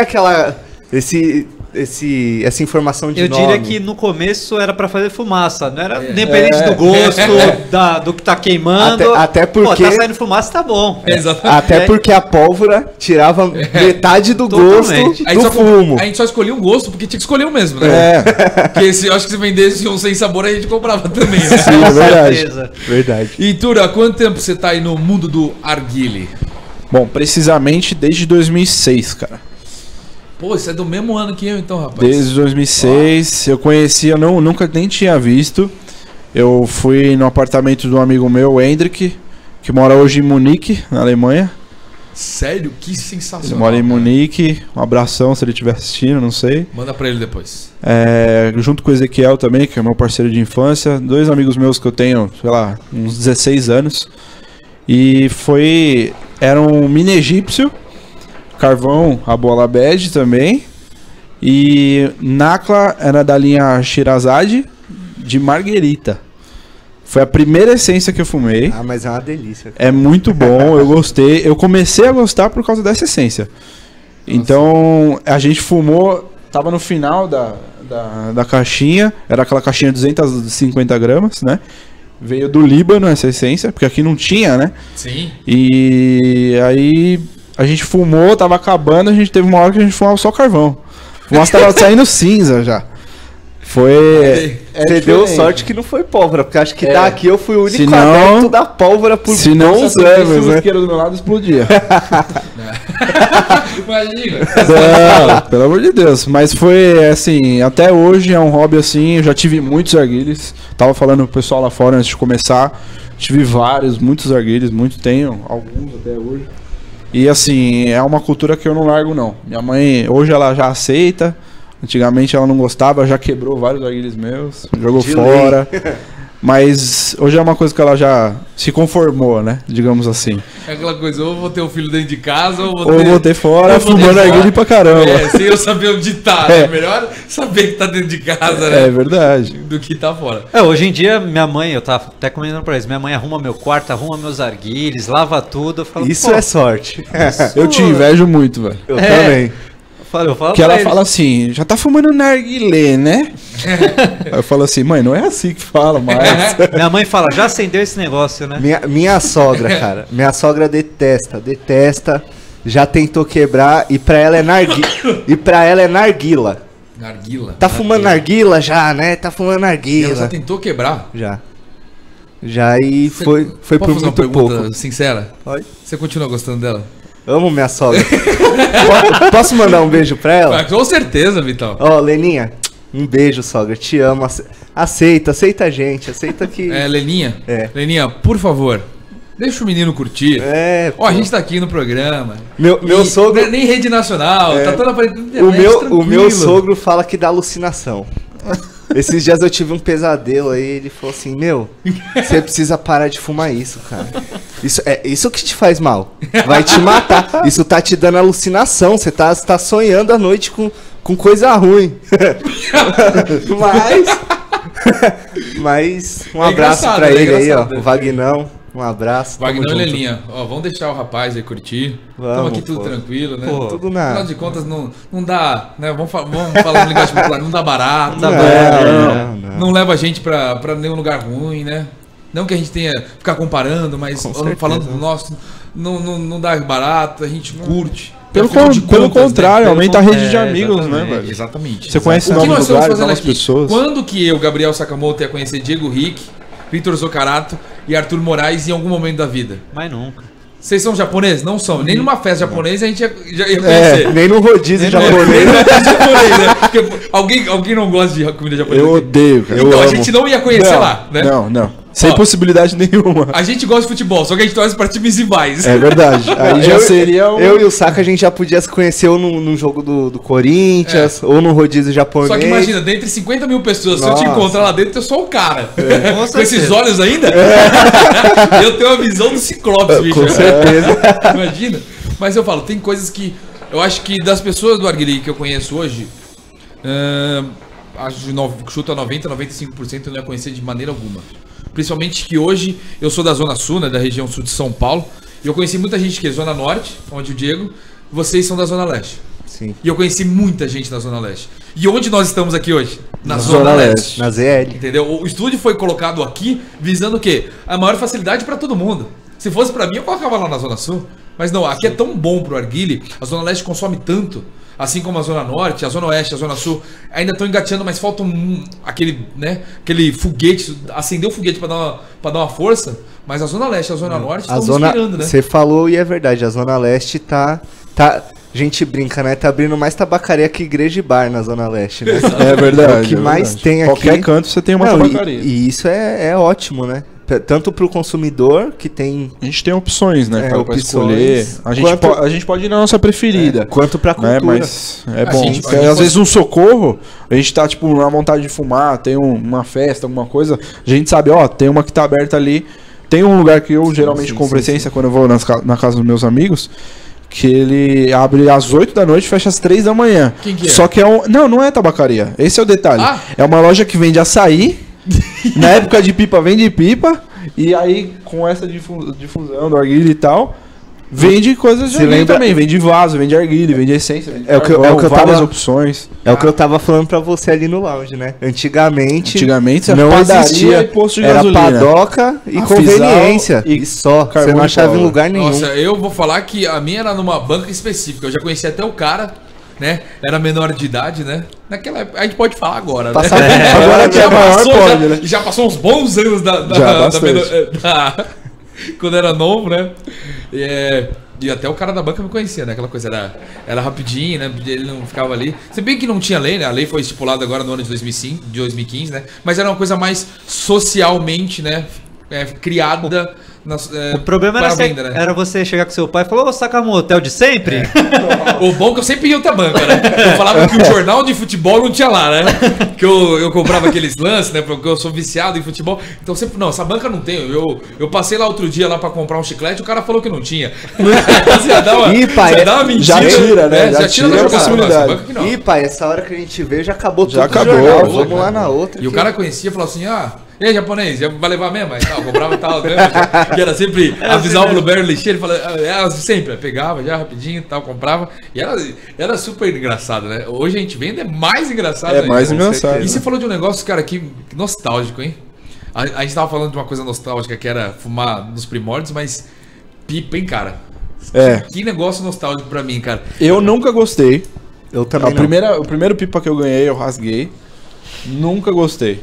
essa informação de nome. Eu diria que no começo era pra fazer fumaça, não era independente do gosto, do que tá queimando. Até porque... Pô, tá saindo fumaça, tá bom. Exatamente. Até porque a pólvora tirava metade do gosto do fumo. A gente só escolhia um gosto, porque tinha que escolher um mesmo, né? Porque eu acho que se vendesse um sem sabor, a gente comprava também, né? Sim, é verdade. certeza. Verdade. E Tura, há quanto tempo você tá aí no mundo do arguile? Bom, precisamente desde 2006, cara. Pô, isso é do mesmo ano que eu, então, rapaz. Desde 2006, eu conheci, eu nunca nem tinha visto. Eu fui no apartamento de um amigo meu, o Hendrik, que mora hoje em Munique, na Alemanha. Sério? Que sensacional. Ele mora em Munique, um abração se ele estiver assistindo, não sei. Manda pra ele depois. Junto com o Ezequiel também, que é meu parceiro de infância. 2 amigos meus que eu tenho, sei lá, uns 16 anos. E era um mini egípcio. Carvão, a bola bege também. E Nakla era da linha Shirazade de Marguerita. Foi a primeira essência que eu fumei. Ah, mas é uma delícia. Cara. É muito bom, eu gostei. Eu comecei a gostar por causa dessa essência. Então, a gente fumou, tava no final da caixinha. Era aquela caixinha de 250 gramas, né? Veio do Líbano essa essência, porque aqui não tinha, né? Sim. E aí... A gente fumou, tava acabando, a gente teve uma hora que a gente fumava só carvão. O fumaça tava saindo cinza já. Foi... Você deu sorte que não foi pólvora, porque acho que daqui eu fui o único Senão- adepto da pólvora por bons anos, o né? isqueiro do meu lado explodia. Imagina. Não, pelo amor de Deus. Mas foi assim, até hoje é um hobby assim, eu já tive muitos arguilhos. Tava falando pro pessoal lá fora antes de começar. Tive muitos arguilhos, tenho alguns até hoje. E assim, é uma cultura que eu não largo não. Minha mãe, hoje ela já aceita. Antigamente ela não gostava, já quebrou vários arguilhos meus, jogou fora. Mas hoje é uma coisa que ela já se conformou, né? Digamos assim. É aquela coisa, ou vou ter um filho dentro de casa, ou Vou ter fora, fumando arguilho pra caramba. Sem eu saber onde tá, né? Melhor saber que tá dentro de casa, né? É verdade. Do que tá fora. Hoje em dia, minha mãe, eu tava até comentando pra eles, minha mãe arruma meu quarto, arruma meus arguilhos, lava tudo. Eu falo, Isso é sorte. Eu te invejo muito, velho. Eu também. Eu falo Que pra ela eles. fala assim, já tá fumando narguilé, né? Aí eu falo assim, mãe, não é assim que fala mais. Minha mãe fala, já acendeu esse negócio, né? Minha sogra, cara. Minha sogra detesta. Já tentou quebrar e pra ela é narguila. Narguila. Tá fumando narguila já, né? Tá fumando E ela narguila. já tentou quebrar? Já e foi por Posso fazer uma muito pergunta pouco. sincera? Pode. Você continua gostando dela? Amo minha sogra. Posso mandar um beijo pra ela? Com certeza, Vitão. Ó, Leninha, um beijo, sogra. Te amo. Aceita a gente. Aceita que... Leninha? É. Leninha, por favor, deixa o menino curtir. Pô. A gente tá aqui no programa. Meu sogro... Não é nem rede nacional, tá toda aparecendo. O meu sogro fala que dá alucinação. Esses dias eu tive um pesadelo aí, ele falou assim, você precisa parar de fumar isso, cara. Isso que te faz mal. Vai te matar. Isso tá te dando alucinação. Você tá sonhando à noite com coisa ruim. Mas um abraço pra ele aí, ó. O Vagnão. Um abraço. Vagnão e junto. Lelinha, vamos deixar o rapaz aí curtir. Estamos aqui tudo tranquilo, né? Tudo na... Afinal de contas, não dá, né? Vamos falar no linguagem popular, não dá barato. Não leva a gente pra nenhum lugar ruim, né? Não que a gente tenha que ficar comparando, mas falando do nosso, não dá barato, a gente curte. Pelo contrário, né? aumenta a rede de amigos, né, exatamente. velho? Exatamente. Você conhece O que nós novos estamos lugares, fazendo novas aqui? pessoas. Quando que eu, Gabriel Sakamoto, ia conhecer Diego Rick, Vitor Zoccarato e Arthur Moraes em algum momento da vida? Mas nunca. Vocês são japoneses? Não são. Nem numa festa japonesa a gente já ia conhecer. Nem no rodízio japonês. Nem numa festa japonesa, né? Porque alguém não gosta de comida japonesa? Eu odeio, cara. Então eu a amo. gente não ia conhecer lá, né? Não. Sem Ó, possibilidade nenhuma. A gente gosta de futebol, só que a gente torce para times rivais. É verdade. Aí já seria Eu e o Saka a gente já podia se conhecer ou num jogo do Corinthians, ou no rodízio japonês. Só que imagina, dentre 50 mil pessoas, se eu te Nossa. encontrar lá dentro, eu sou o cara. Com Com esses certeza. olhos ainda? Eu tenho a visão do Ciclopes, bicho. Com certeza. Imagina. Mas eu falo, tem coisas que... Eu acho que das pessoas do Arguile que eu conheço hoje, acho que chuto a 90, 95% eu não ia conhecer de maneira alguma. Principalmente que hoje eu sou da Zona Sul, né, da região sul de São Paulo. E eu conheci muita gente que é Zona Norte, onde o Diego, vocês são da Zona Leste. Sim. E eu conheci muita gente na Zona Leste. E onde nós estamos aqui hoje? Na Zona Leste. Na ZL. Entendeu? O estúdio foi colocado aqui visando o quê? A maior facilidade para todo mundo. Se fosse para mim, eu colocava lá na Zona Sul. Mas não, aqui é tão bom pro Arguile, a Zona Leste consome tanto, assim como a Zona Norte, a Zona Oeste, a Zona Sul, ainda estão engateando, mas falta aquele foguete, acender o foguete para dar uma força, mas a Zona Leste e a Zona Norte estão esperando, né? Você falou e é verdade, a Zona Leste tá... A gente brinca, né? Tá abrindo mais tabacaria que igreja e bar na Zona Leste, né? É verdade. É o que mais tem aqui. Qualquer canto você tem uma tabacaria. E isso é ótimo, né? Tanto pro consumidor, que tem... A gente tem opções, né? Pra opções. escolher. A gente pode ir na nossa preferida. Quanto pra cultura. Né? Mas é bom. gente, Porque, às vezes um socorro, a gente tá tipo na vontade de fumar, tem uma festa, alguma coisa, a gente sabe, ó, tem uma que tá aberta ali. Tem um lugar que eu geralmente compro essência quando eu vou na casa dos meus amigos, que ele abre às 8 da noite e fecha às 3 da manhã. Quem que é? Só que não é tabacaria. Esse é o detalhe. É uma loja que vende açaí. Na época de pipa, vende pipa. E aí, com essa difusão do arguile e tal, vende coisas de arguile também. Vende vaso, vende arguile, vende essência. Vende várias opções. É o que eu tava falando pra você ali no lounge, né? Antigamente não padaria existia e posto de era gasolina. Padoca e conveniência. E só. Você não achava em lugar nenhum. Nossa, eu vou falar que a minha era numa banca específica. Eu já conheci até o cara, né? Era menor de idade, né? Naquela época, a gente pode falar agora, né? Agora que é maior, pode, né? Já passou uns bons anos quando era novo, né? E até o cara da banca me conhecia, né? Aquela coisa era rapidinho, né? Ele não ficava ali. Se bem que não tinha lei, né? A lei foi estipulada agora no ano de 2015, né? Mas era uma coisa mais socialmente, né? Criada. O problema era você chegar com seu pai e falar, ô, você tá com um hotel de sempre? O bom é que eu sempre ia outra banca, né? Eu falava que o jornal de futebol não tinha lá, né? Que eu comprava aqueles lances, né? Porque eu sou viciado em futebol. Então sempre, não, essa banca não tem. Eu passei lá outro dia lá pra comprar um chiclete, o cara falou que não tinha. Você dá uma mentira. Já tira, né? Já tira a possibilidade. Ih, pai, essa hora que a gente vê já acabou tudo. Já acabou. Jornal. Vamos lá na outra. E o cara conhecia e falou assim, e aí, japonês, já vai levar mesmo? Aí, tal, comprava tal, que era sempre avisar o Blueberry lixeiro, ele falava, sempre, pegava já rapidinho, tal, comprava, e era super engraçado, né? Hoje a gente vende, é mais engraçado. Mais engraçado. E você falou de um negócio, cara, que nostálgico, hein? A gente tava falando de uma coisa nostálgica, que era fumar nos primórdios, mas pipa, hein, cara? Que negócio nostálgico pra mim, cara. Eu nunca gostei. Eu também O primeiro pipa que eu ganhei, eu rasguei. Nunca gostei.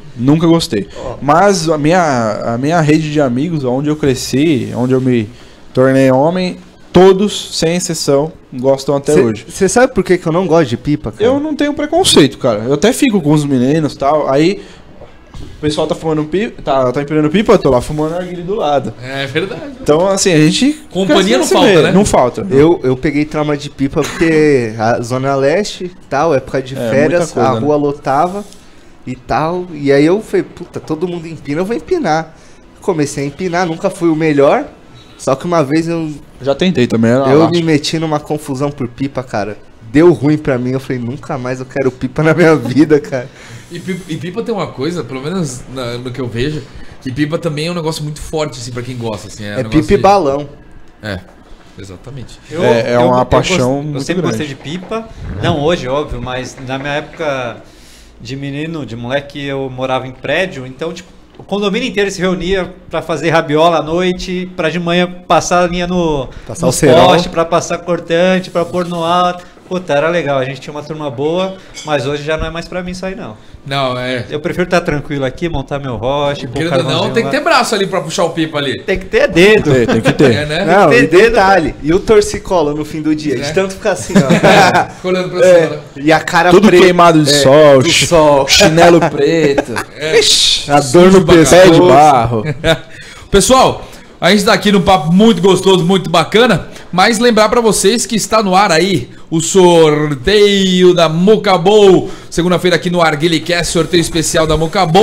Mas a minha rede de amigos, onde eu cresci, onde eu me tornei homem, todos, sem exceção, gostam até hoje. Você sabe por que eu não gosto de pipa, cara? Eu não tenho preconceito, cara. Eu até fico com os meninos e tal. Aí o pessoal tá fumando pipa, tá empinando pipa, eu tô lá fumando arguile do lado. É verdade. Então, assim, a gente... Companhia não falta, né? Não falta. Eu peguei trauma de pipa porque a Zona Leste, tal, época de férias, coisa, a rua lotava e tal. E aí eu falei, puta, todo mundo empina, eu vou empinar. Comecei a empinar, nunca fui o melhor. Só que uma vez eu já tentei também. Me meti numa confusão por pipa, cara. Deu ruim pra mim, eu falei, nunca mais eu quero pipa na minha vida, cara. E pipa tem uma coisa, pelo menos no que eu vejo, que pipa também é um negócio muito forte, assim, pra quem gosta, assim. É pipa e balão. Exatamente. É uma paixão muito grande. Eu sempre gostei de pipa, não hoje, óbvio, mas na minha época de menino, de moleque, eu morava em prédio, então, tipo, o condomínio inteiro se reunia pra fazer rabiola à noite, pra de manhã passar a linha no poste, pra passar cortante, pra pôr no alto. Puta, era legal, a gente tinha uma turma boa, mas hoje já não é mais pra mim isso aí, não. Não, eu prefiro estar tranquilo aqui, montar meu roche, não, tem que ter braço ali pra puxar o pipa ali. Tem que ter dedo. Tem que ter. Né? Não, tem que ter detalhe. E o torcicola no fim do dia? De tanto ficar assim, ó. Olhando pra cima. E a cara tudo queimado de sol, chinelo preto. A dor no pé de barro. Pessoal, a gente tá aqui num papo muito gostoso, muito bacana, mas lembrar pra vocês que está no ar aí o sorteio da Mucabol, segunda-feira aqui no ArguileCast, sorteio especial da Mucabol.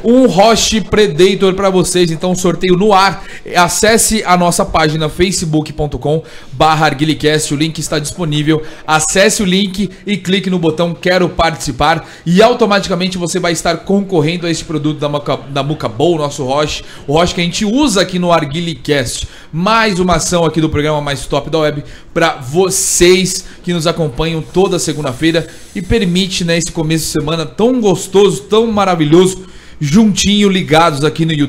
um Roche Predator para vocês. Então, sorteio no ar. Acesse a nossa página facebook.com/arguilecast. O link está disponível. Acesse o link e clique no botão Quero Participar e automaticamente você vai estar concorrendo a esse produto da Muca Bowl, nosso Roche. O Roche que a gente usa aqui no Arguilecast. Mais uma ação aqui do programa mais top da web para vocês que nos acompanham toda segunda-feira e permite, né, esse começo de semana tão gostoso, tão maravilhoso, juntinho, ligados aqui no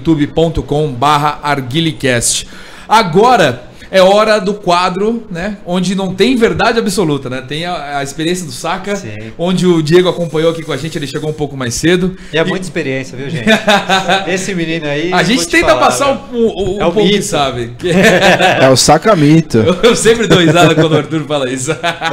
youtube.com/arguilecast. Agora é hora do quadro, né, onde não tem verdade absoluta, né? Tem a experiência do Saka, sim, onde o Diego acompanhou aqui com a gente, ele chegou um pouco mais cedo. E é muita experiência, viu, gente? Esse menino aí... A gente tenta passar o pouco que sabe. É o Saka mito. Eu sempre dou risada quando o Arthur fala isso.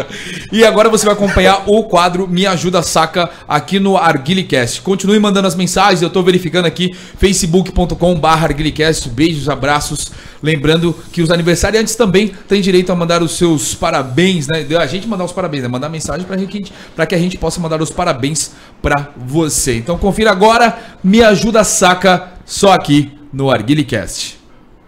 E agora você vai acompanhar o quadro Me Ajuda Saka aqui no Arguilecast. Continue mandando as mensagens, eu tô verificando aqui, facebook.com/arguilecast. Beijos, abraços. Lembrando que os aniversariantes também têm direito a mandar os seus parabéns, né? A gente mandar os parabéns, né? Mandar mensagem para que a gente possa mandar os parabéns para você. Então confira agora, Me Ajuda Saka, só aqui no Arguilecast.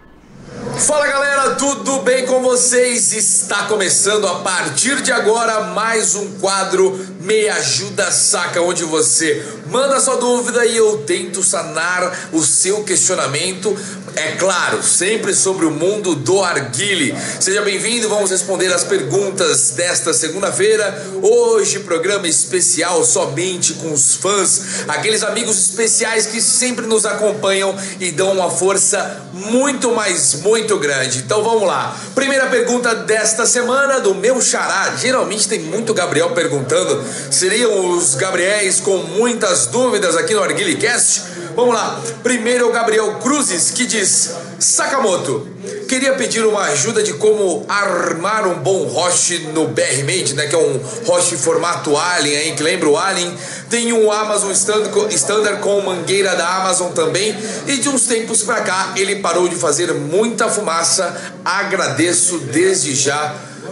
Fala galera, tudo bem com vocês? Está começando a partir de agora mais um quadro Me Ajuda Saka, onde você manda sua dúvida e eu tento sanar o seu questionamento. É claro, sempre sobre o mundo do arguile. Seja bem-vindo, vamos responder as perguntas desta segunda-feira. Hoje, programa especial somente com os fãs, aqueles amigos especiais que sempre nos acompanham e dão uma força muito grande. Então vamos lá. Primeira pergunta desta semana do meu xará. Geralmente tem muito Gabriel perguntando. Seriam os Gabriéis com muitas dúvidas aqui no Arguilecast? Vamos lá. Primeiro é o Gabriel Cruzes, que diz: Sakamoto, queria pedir uma ajuda de como armar um bom Roche no BR Made, né? Que é um Roche formato Alien aí, que lembra o Alien. Tem um Amazon Standard com mangueira da Amazon também. E de uns tempos pra cá ele parou de fazer muita fumaça. Agradeço desde já.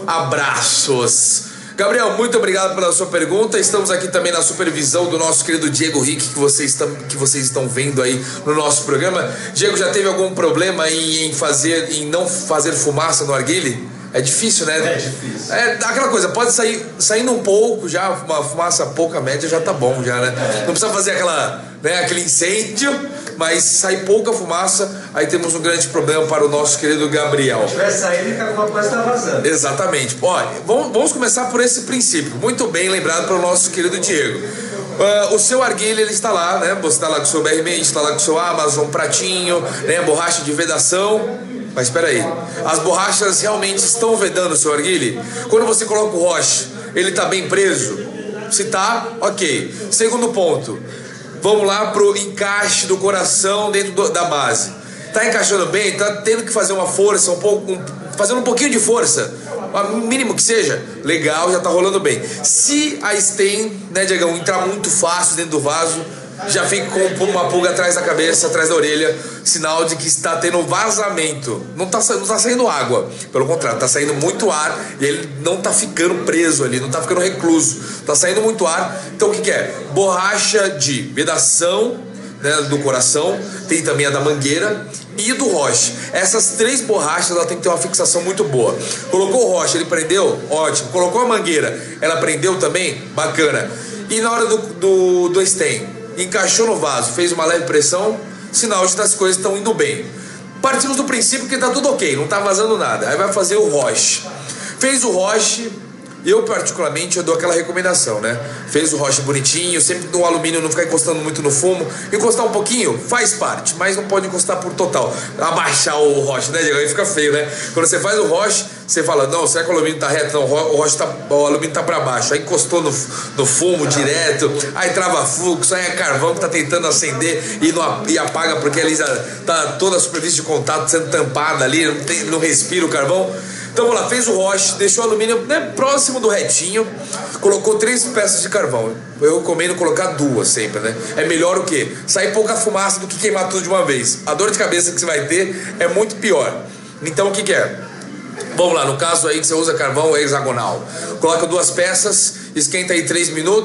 Abraços. Gabriel, muito obrigado pela sua pergunta. Estamos aqui também na supervisão do nosso querido Diego Rick, que vocês estão vendo aí no nosso programa. Diego, já teve algum problema em não fazer fumaça no arguile? É difícil, né? É difícil. É aquela coisa, pode saindo um pouco já, uma fumaça pouca média já tá bom já, né? Não precisa fazer aquele incêndio, mas sai pouca fumaça, aí temos um grande problema para o nosso querido Gabriel. Se tiver saindo, que alguma coisa está vazando. Exatamente. Olha, vamos começar por esse princípio. Muito bem lembrado pelo nosso querido Diego. O seu arguile, ele está lá, né? Você está lá com o seu BR Made, está lá com o seu Amazon, pratinho, né? Borracha de vedação. Mas espera aí, as borrachas realmente estão vedando o seu arguile? Quando você coloca o Roche, ele está bem preso? Se tá, ok. Segundo ponto, vamos lá pro encaixe do coração dentro da base. Tá encaixando bem? Tá tendo que fazer uma força, fazendo um pouquinho de força, o mínimo que seja? Legal, já tá rolando bem. Se a stain, né, Diegão, entrar muito fácil dentro do vaso, já fica com uma pulga atrás da cabeça, atrás da orelha, sinal de que está tendo vazamento. Não tá saindo água, pelo contrário, tá saindo muito ar e ele não tá ficando preso ali, não tá ficando recluso, tá saindo muito ar. Então o que é? Borracha de vedação, né, do coração, tem também a da mangueira e do Roche. Essas três borrachas, ela tem que ter uma fixação muito boa. Colocou o Roche, ele prendeu? Ótimo. Colocou a mangueira, ela prendeu também? Bacana. E na hora do stain, encaixou no vaso, fez uma leve pressão, sinal de que as coisas estão indo bem. Partimos do princípio que está tudo ok, não está vazando nada. Aí vai fazer o Roche. Fez o Roche, eu particularmente eu dou aquela recomendação, né? Fez o Roche bonitinho, sempre no alumínio, não ficar encostando muito no fumo. Encostar um pouquinho, faz parte, mas não pode encostar por total. Abaixar o Roche, né, Diego? Aí fica feio, né? Quando você faz o Roche, você fala, não, será que o alumínio tá reto? Não, o alumínio tá pra baixo. Aí encostou no fumo direto, aí trava fluxo, aí é carvão que tá tentando acender e apaga porque ali já tá toda a superfície de contato sendo tampada ali, não respira o carvão. Então vamos lá, fez o Roche, deixou o alumínio, né, próximo do retinho, colocou 3 peças de carvão. Eu recomendo colocar 2 sempre, né? É melhor o quê? Sair pouca fumaça do que queimar tudo de uma vez. A dor de cabeça que você vai ter é muito pior. Então o que é? Vamos lá, no caso aí que você usa carvão hexagonal. Coloca 2 peças, esquenta aí 3 minutos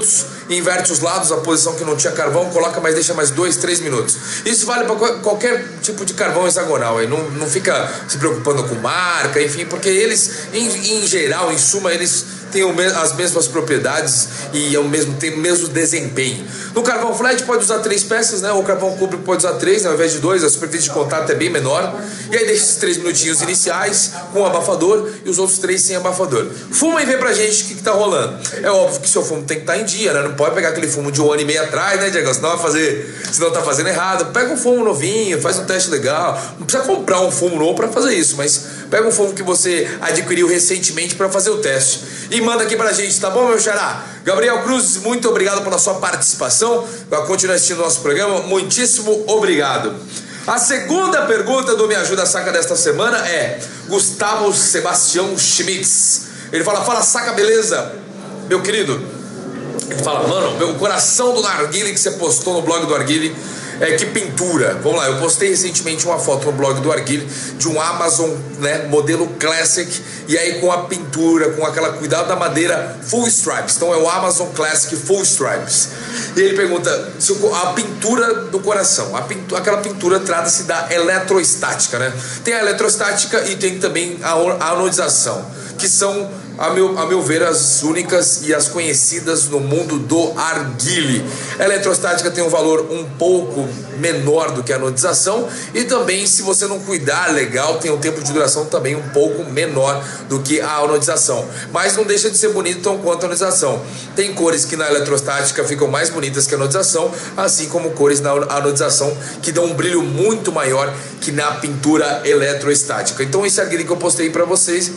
inverte os lados, a posição que não tinha carvão, coloca, mas deixa mais 2, 3 minutos. Isso vale para qualquer tipo de carvão hexagonal, aí não fica se preocupando com marca, enfim, porque eles, em geral, em suma, eles têm as mesmas propriedades e tem o mesmo desempenho. No carvão flat pode usar 3 peças, né? O carvão cúbico pode usar 3 ao invés de 2, a superfície de contato é bem menor. E aí deixa esses 3 minutinhos iniciais com abafador e os outros 3 sem abafador. Fuma e vê pra gente o que tá rolando. É óbvio que seu fumo tem que estar em dia, né? Não pode pegar aquele fumo de 1 ano e meio atrás, né, Diego? Senão tá fazendo errado. Pega um fumo novinho, faz um teste legal. Não precisa comprar um fumo novo pra fazer isso, mas pega um fumo que você adquiriu recentemente pra fazer o teste e manda aqui pra gente, tá bom, meu xará? Gabriel Cruz, muito obrigado pela sua participação. Continue assistindo o nosso programa. Muitíssimo obrigado. A segunda pergunta do Me Ajuda Saca desta semana é Gustavo Sebastião Schmitz. Ele fala, Saca, beleza? Meu querido, ele fala, mano, meu coração do narguile que você postou no blog do Arguile, que pintura. Vamos lá, eu postei recentemente uma foto no blog do Arguile de um Amazon, né, modelo Classic, e aí com a pintura, com aquela cuidado da madeira Full Stripes. Então é o Amazon Classic Full Stripes. E ele pergunta se a pintura do coração, aquela pintura trata-se da eletroestática, né? Tem a eletroestática e tem também a anodização, que são, a meu ver, as únicas e as conhecidas no mundo do arguile. A eletrostática tem um valor um pouco menor do que a anodização e também, se você não cuidar legal, tem um tempo de duração também um pouco menor do que a anodização. Mas não deixa de ser bonito tão quanto a anodização. Tem cores que na eletrostática ficam mais bonitas que a anodização, assim como cores na anodização que dão um brilho muito maior que na pintura eletroestática. Então esse arguile que eu postei para vocês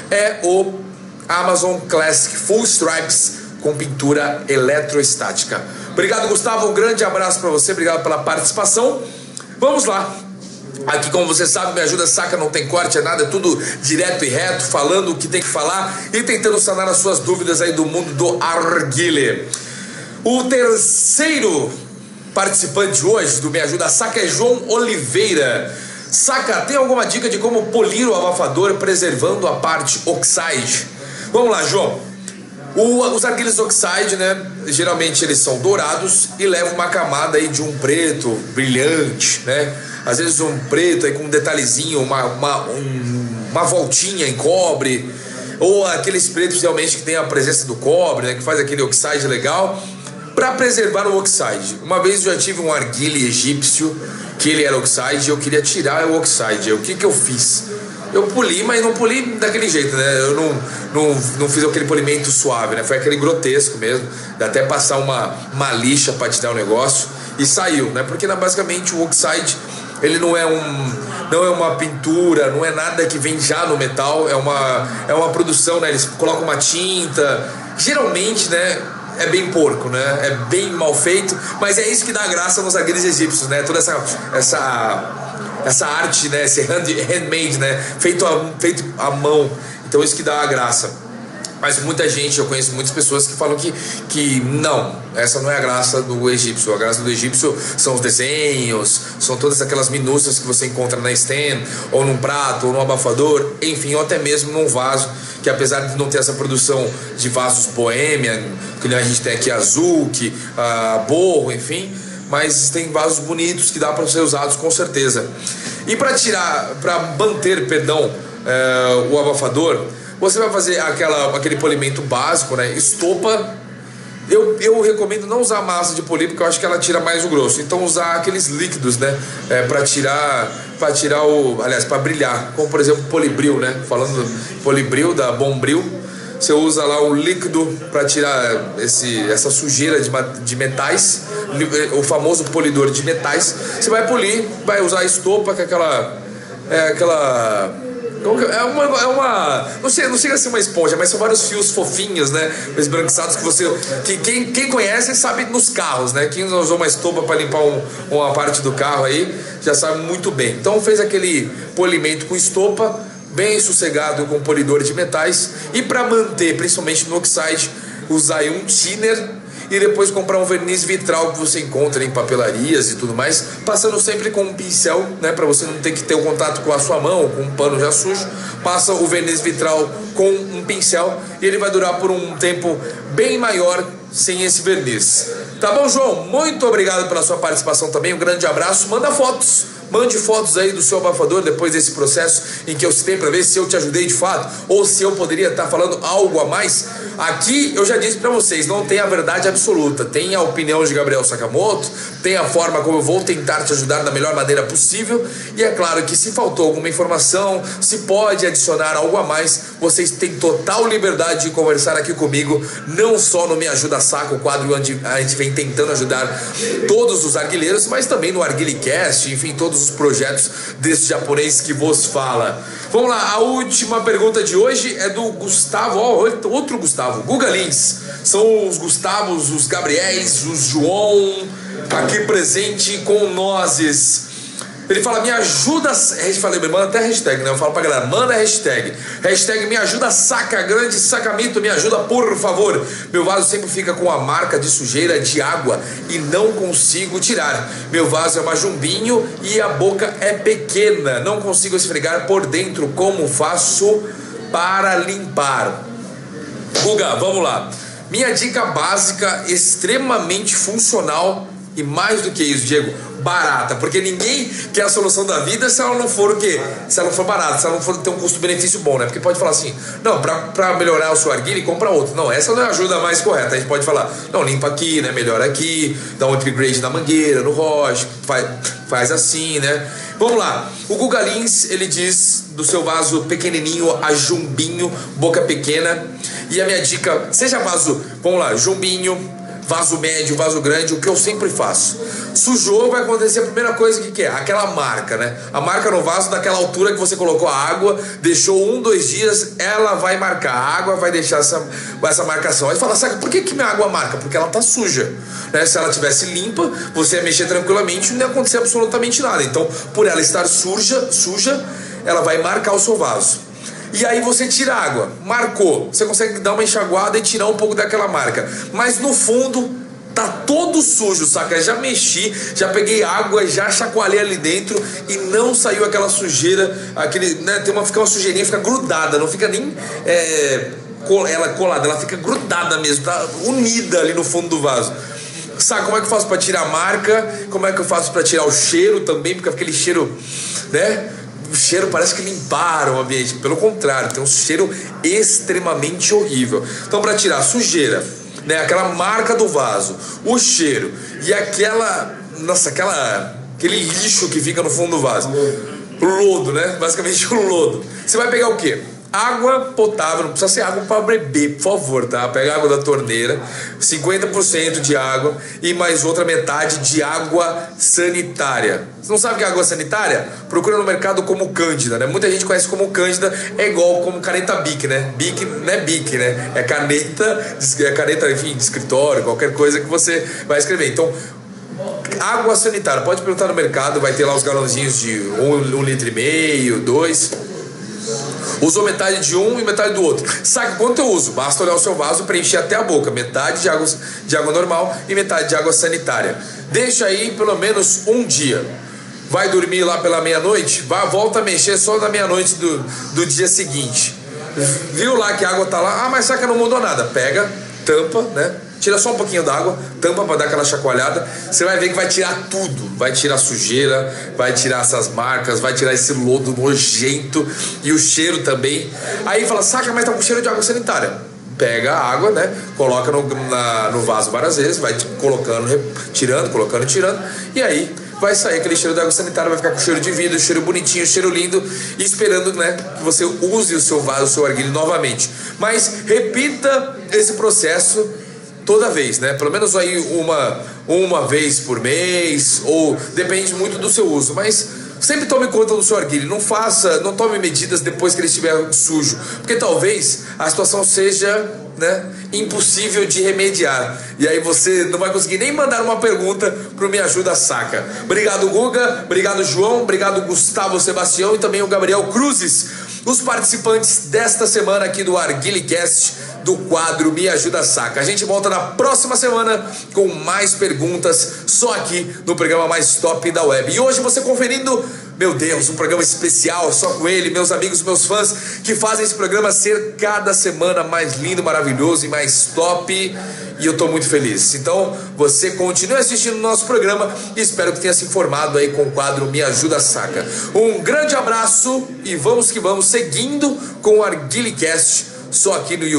é o Amazon Classic Full Stripes com pintura eletroestática. Obrigado, Gustavo, um grande abraço para você, obrigado pela participação. Vamos lá. Aqui, como você sabe, Me Ajuda Saca não tem corte, é nada, é tudo direto e reto, falando o que tem que falar e tentando sanar as suas dúvidas aí do mundo do arguile. O terceiro participante hoje do Me Ajuda Saca é João Oliveira. Saca, tem alguma dica de como polir o abafador preservando a parte oxide? Vamos lá, João. Os arguiles oxide, né, geralmente eles são dourados e levam uma camada aí de um preto brilhante, né? Às vezes um preto aí com um detalhezinho, uma voltinha em cobre, ou aqueles pretos realmente que tem a presença do cobre, né, que faz aquele oxide legal, para preservar o oxide. Uma vez eu já tive um arguile egípcio que ele era oxide e eu queria tirar o oxide. O que eu fiz? Eu poli, mas não poli daquele jeito, né? Eu não fiz aquele polimento suave, né? Foi aquele grotesco mesmo. Dá até passar uma lixa para tirar o negócio e saiu, né? Porque basicamente o oxide, ele não é uma pintura, não é nada que vem já no metal, é uma produção, né? Eles colocam uma tinta, geralmente, né? É bem porco, né? É bem mal feito, mas é isso que dá graça nos arguiles egípcios, né? Toda essa arte, né? Esse handmade, né? Feito à mão. Então isso que dá a graça. Mas muita gente, eu conheço muitas pessoas que falam que não, essa não é a graça do egípcio. A graça do egípcio são os desenhos, são todas aquelas minúcias que você encontra na stand, ou num prato, ou num abafador, enfim, ou até mesmo num vaso, que apesar de não ter essa produção de vasos boêmia, que a gente tem aqui Azuki, Borro, enfim, mas tem vasos bonitos que dá para ser usados com certeza. E para manter, o abafador, você vai fazer aquele polimento básico, né? Estopa. Eu recomendo não usar massa de polir, porque eu acho que ela tira mais o grosso. Então usar aqueles líquidos, né? Para brilhar. Como por exemplo Polibril, né? Falando Polibril, da Bombril. Você usa lá o líquido para tirar essa sujeira de metais, o famoso polidor de metais. Você vai polir, vai usar a estopa, que é não chega a ser uma esponja, mas são vários fios fofinhos, né? Esbranquiçados que quem conhece sabe nos carros, né? Quem usou uma estopa para limpar uma parte do carro aí já sabe muito bem. Então fez aquele polimento com estopa, bem sossegado com polidor de metais, e para manter, principalmente no oxide, usar aí um thinner e depois comprar um verniz vitral que você encontra em papelarias e tudo mais, passando sempre com um pincel, né, para você não ter que ter o contato com a sua mão, com um pano já sujo. Passa o verniz vitral com um pincel e ele vai durar por um tempo bem maior sem esse verniz. Tá bom, João? Muito obrigado pela sua participação também. Um grande abraço. Manda fotos. Mande fotos aí do seu abafador depois desse processo em que eu citei, para ver se eu te ajudei de fato ou se eu poderia estar falando algo a mais. Aqui eu já disse para vocês, não tem a verdade absoluta. Tem a opinião de Gabriel Sakamoto, tem a forma como eu vou tentar te ajudar da melhor maneira possível. E é claro que se faltou alguma informação, se pode adicionar algo a mais, vocês têm total liberdade de conversar aqui comigo, não só no Me Ajuda Saca, o quadro onde a gente vem tentando ajudar todos os arguilheiros, mas também no Arguilecast, enfim, todos os projetos desse japonês que vos fala. Vamos lá, a última pergunta de hoje é do Gustavo, outro Gustavo, Guga Lins. São os Gustavos, os Gabriéis, os João, aqui presente com nós. Ele fala, me ajuda, falei, manda até hashtag, né? Eu falo pra galera, manda hashtag me ajuda saca, grande sacamito, me ajuda por favor. Meu vaso sempre fica com a marca de sujeira de água e não consigo tirar. Meu vaso é uma jumbinho e a boca é pequena, não consigo esfregar por dentro. Como faço para limpar? Guga, vamos lá. Minha dica básica, extremamente funcional e mais do que isso, Diego, barata, porque ninguém quer a solução da vida se ela não for o quê? Se ela não for barata, se ela não for ter um custo-benefício bom, né? Porque pode falar assim, não, pra melhorar o seu arguile, compra outro. Não, essa não é a ajuda mais correta. A gente pode falar, não, limpa aqui, né? Melhora aqui, dá um upgrade na mangueira, no roche, faz assim, né? Vamos lá, o Guga Lins, ele diz do seu vaso pequenininho a jumbinho, boca pequena. E a minha dica, seja vaso, vamos lá, jumbinho, vaso médio, vaso grande, o que eu sempre faço. Sujou, vai acontecer a primeira coisa que é? Aquela marca, né? A marca no vaso daquela altura que você colocou a água, deixou 1, 2 dias, ela vai marcar. A água vai deixar essa marcação. Aí fala, sabe por que minha água marca? Porque ela tá suja, né? Se ela tivesse limpa, você ia mexer tranquilamente e não ia acontecer absolutamente nada. Então, por ela estar suja, ela vai marcar o seu vaso. E aí você tira a água, marcou, você consegue dar uma enxaguada e tirar um pouco daquela marca, mas no fundo tá todo sujo, saca? Já mexi, já peguei água, já chacoalhei ali dentro e não saiu aquela sujeira, aquele, né, fica uma sujeirinha, fica grudada, não fica nem ela colada, ela fica grudada mesmo, tá unida ali no fundo do vaso. Sabe como é que eu faço para tirar a marca? Como é que eu faço para tirar o cheiro também? Porque aquele cheiro, né? O cheiro parece que limparam o ambiente. Pelo contrário, tem um cheiro extremamente horrível. Então, para tirar a sujeira, né, aquela marca do vaso, o cheiro e aquele lixo que fica no fundo do vaso, o lodo, né? Basicamente o lodo. Você vai pegar o quê? Água potável, não precisa ser água para beber, por favor, tá? Pega água da torneira, 50% de água e mais outra metade de água sanitária. Você não sabe o que é água sanitária? Procura no mercado como Cândida, né? Muita gente conhece como Cândida, é igual como caneta Bic, né? Bic não é Bic, né? É caneta, enfim, de escritório, qualquer coisa que você vai escrever. Então, água sanitária, pode perguntar no mercado, vai ter lá os galãozinhos de 1,5 litro, 2. Usou metade de um e metade do outro. Sabe quanto eu uso? Basta olhar o seu vaso, preencher até a boca. Metade de água normal e metade de água sanitária. Deixa aí pelo menos um dia. Vai dormir lá pela meia-noite, volta a mexer só na meia-noite do dia seguinte. Viu lá que a água tá lá? Ah, mas saca, não mudou nada. Pega, tampa, né? Tira só um pouquinho d'água, tampa para dar aquela chacoalhada. Você vai ver que vai tirar tudo. Vai tirar sujeira, vai tirar essas marcas, vai tirar esse lodo nojento e o cheiro também. Aí fala, saca, mas tá com cheiro de água sanitária. Pega a água, né? Coloca no vaso várias vezes, vai colocando, tirando, colocando e tirando. E aí vai sair aquele cheiro de água sanitária, vai ficar com cheiro de vidro, cheiro bonitinho, cheiro lindo, e esperando, né, que você use o seu vaso, o seu arguilho novamente. Mas repita esse processo toda vez, né? Pelo menos aí uma vez por mês, ou depende muito do seu uso, mas sempre tome conta do seu arguilho, não tome medidas depois que ele estiver sujo, porque talvez a situação seja, né, impossível de remediar, e aí você não vai conseguir nem mandar uma pergunta pro Me Ajuda Saca. Obrigado, Guga, obrigado, João, obrigado, Gustavo Sebastião e também o Gabriel Cruzes, os participantes desta semana aqui do Arguilecast, do quadro Me Ajuda Saca. A gente volta na próxima semana com mais perguntas, só aqui no programa mais top da web. E hoje você conferindo Meu Deus, um programa especial só com ele, meus amigos, meus fãs, que fazem esse programa ser cada semana mais lindo, maravilhoso e mais top. E eu tô muito feliz. Então, você continue assistindo o nosso programa e espero que tenha se informado aí com o quadro Me Ajuda Saca. Um grande abraço e vamos que vamos, seguindo com o Arguilicast, só aqui no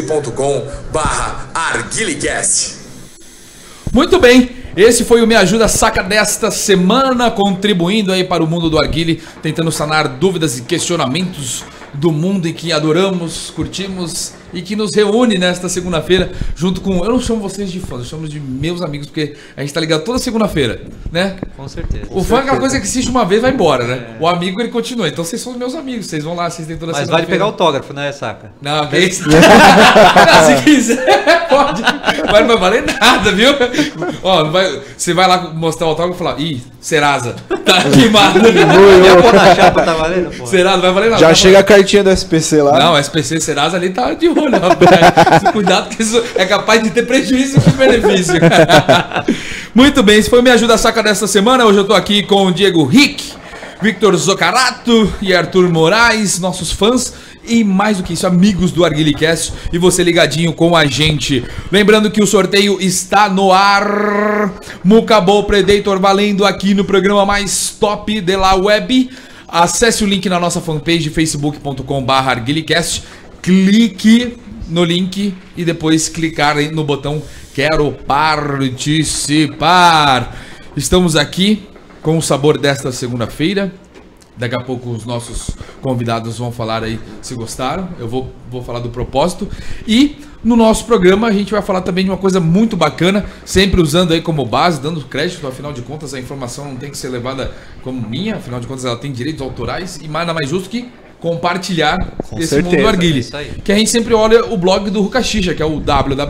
youtube.com/Arguilicast. Muito bem, esse foi o Me Ajuda Saca desta semana, contribuindo aí para o mundo do Arguile, tentando sanar dúvidas e questionamentos do mundo e que adoramos, curtimos e que nos reúne nesta segunda-feira junto com... Eu não chamo vocês de fãs, eu chamo de meus amigos, porque a gente tá ligado toda segunda-feira, né? Com certeza. O fã é aquela coisa que assiste uma vez e vai embora, né? O amigo, ele continua. Então vocês são meus amigos, vocês vão lá, vocês têm toda Mas segunda-feira. vale pegar autógrafo, né, Saca? Não, que isso? Não, se quiser, pode. Mas não vai valer nada, viu? Ó, não vai, você vai lá mostrar o autógrafo e falar, ih, Serasa, tá queimado. Minha pôr na chapa tá valendo, pô. Serasa, não vai valer nada. Já chega a cartinha do SPC lá. Não, o SPC Serasa ali tá de olho, rapaz. Cuidado que isso é capaz de ter prejuízo que benefício. Muito bem, esse foi o Me Ajuda Saca dessa semana. Hoje eu tô aqui com o Diego Rick, Victor Zoccarato e Arthur Moraes, nossos fãs e mais do que isso, amigos do Arguilicast, e você ligadinho com a gente. Lembrando que o sorteio está no ar. Mucabou Predator valendo aqui no programa mais top de la web. Acesse o link na nossa fanpage facebook.com/Arguilicast. Clique no link e depois clicar no botão Quero Participar. Estamos aqui com o sabor desta segunda-feira. Daqui a pouco os nossos convidados vão falar aí se gostaram. Eu vou falar do propósito. E no nosso programa a gente vai falar também de uma coisa muito bacana, sempre usando aí como base, dando crédito, afinal de contas a informação não tem que ser levada como minha, afinal de contas ela tem direitos autorais e nada mais justo que compartilhar Com esse certeza, mundo do Arguile. é isso aí. Que a gente sempre olha o blog do Ruka Xixa, que é o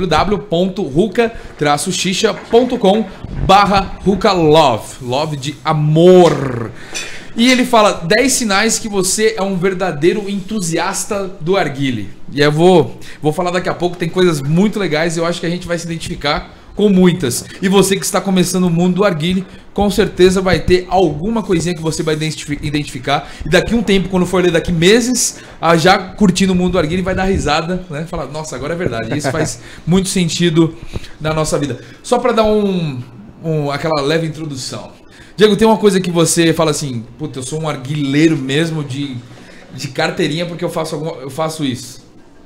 www.ruka-xixa.com/RukaLove, love de amor. E ele fala 10 sinais que você é um verdadeiro entusiasta do Arguile. E eu vou falar daqui a pouco, tem coisas muito legais e eu acho que a gente vai se identificar com muitas. E você que está começando o mundo do Arguile, com certeza vai ter alguma coisinha que você vai identificar. E daqui um tempo, quando for ler daqui meses, já curtindo o mundo do Arguile, vai dar risada, né? Falar, nossa, agora é verdade. Isso faz muito sentido na nossa vida. Só para dar aquela leve introdução. Diego, tem uma coisa que você fala assim, puta, eu sou um arguileiro mesmo de carteirinha porque eu faço isso.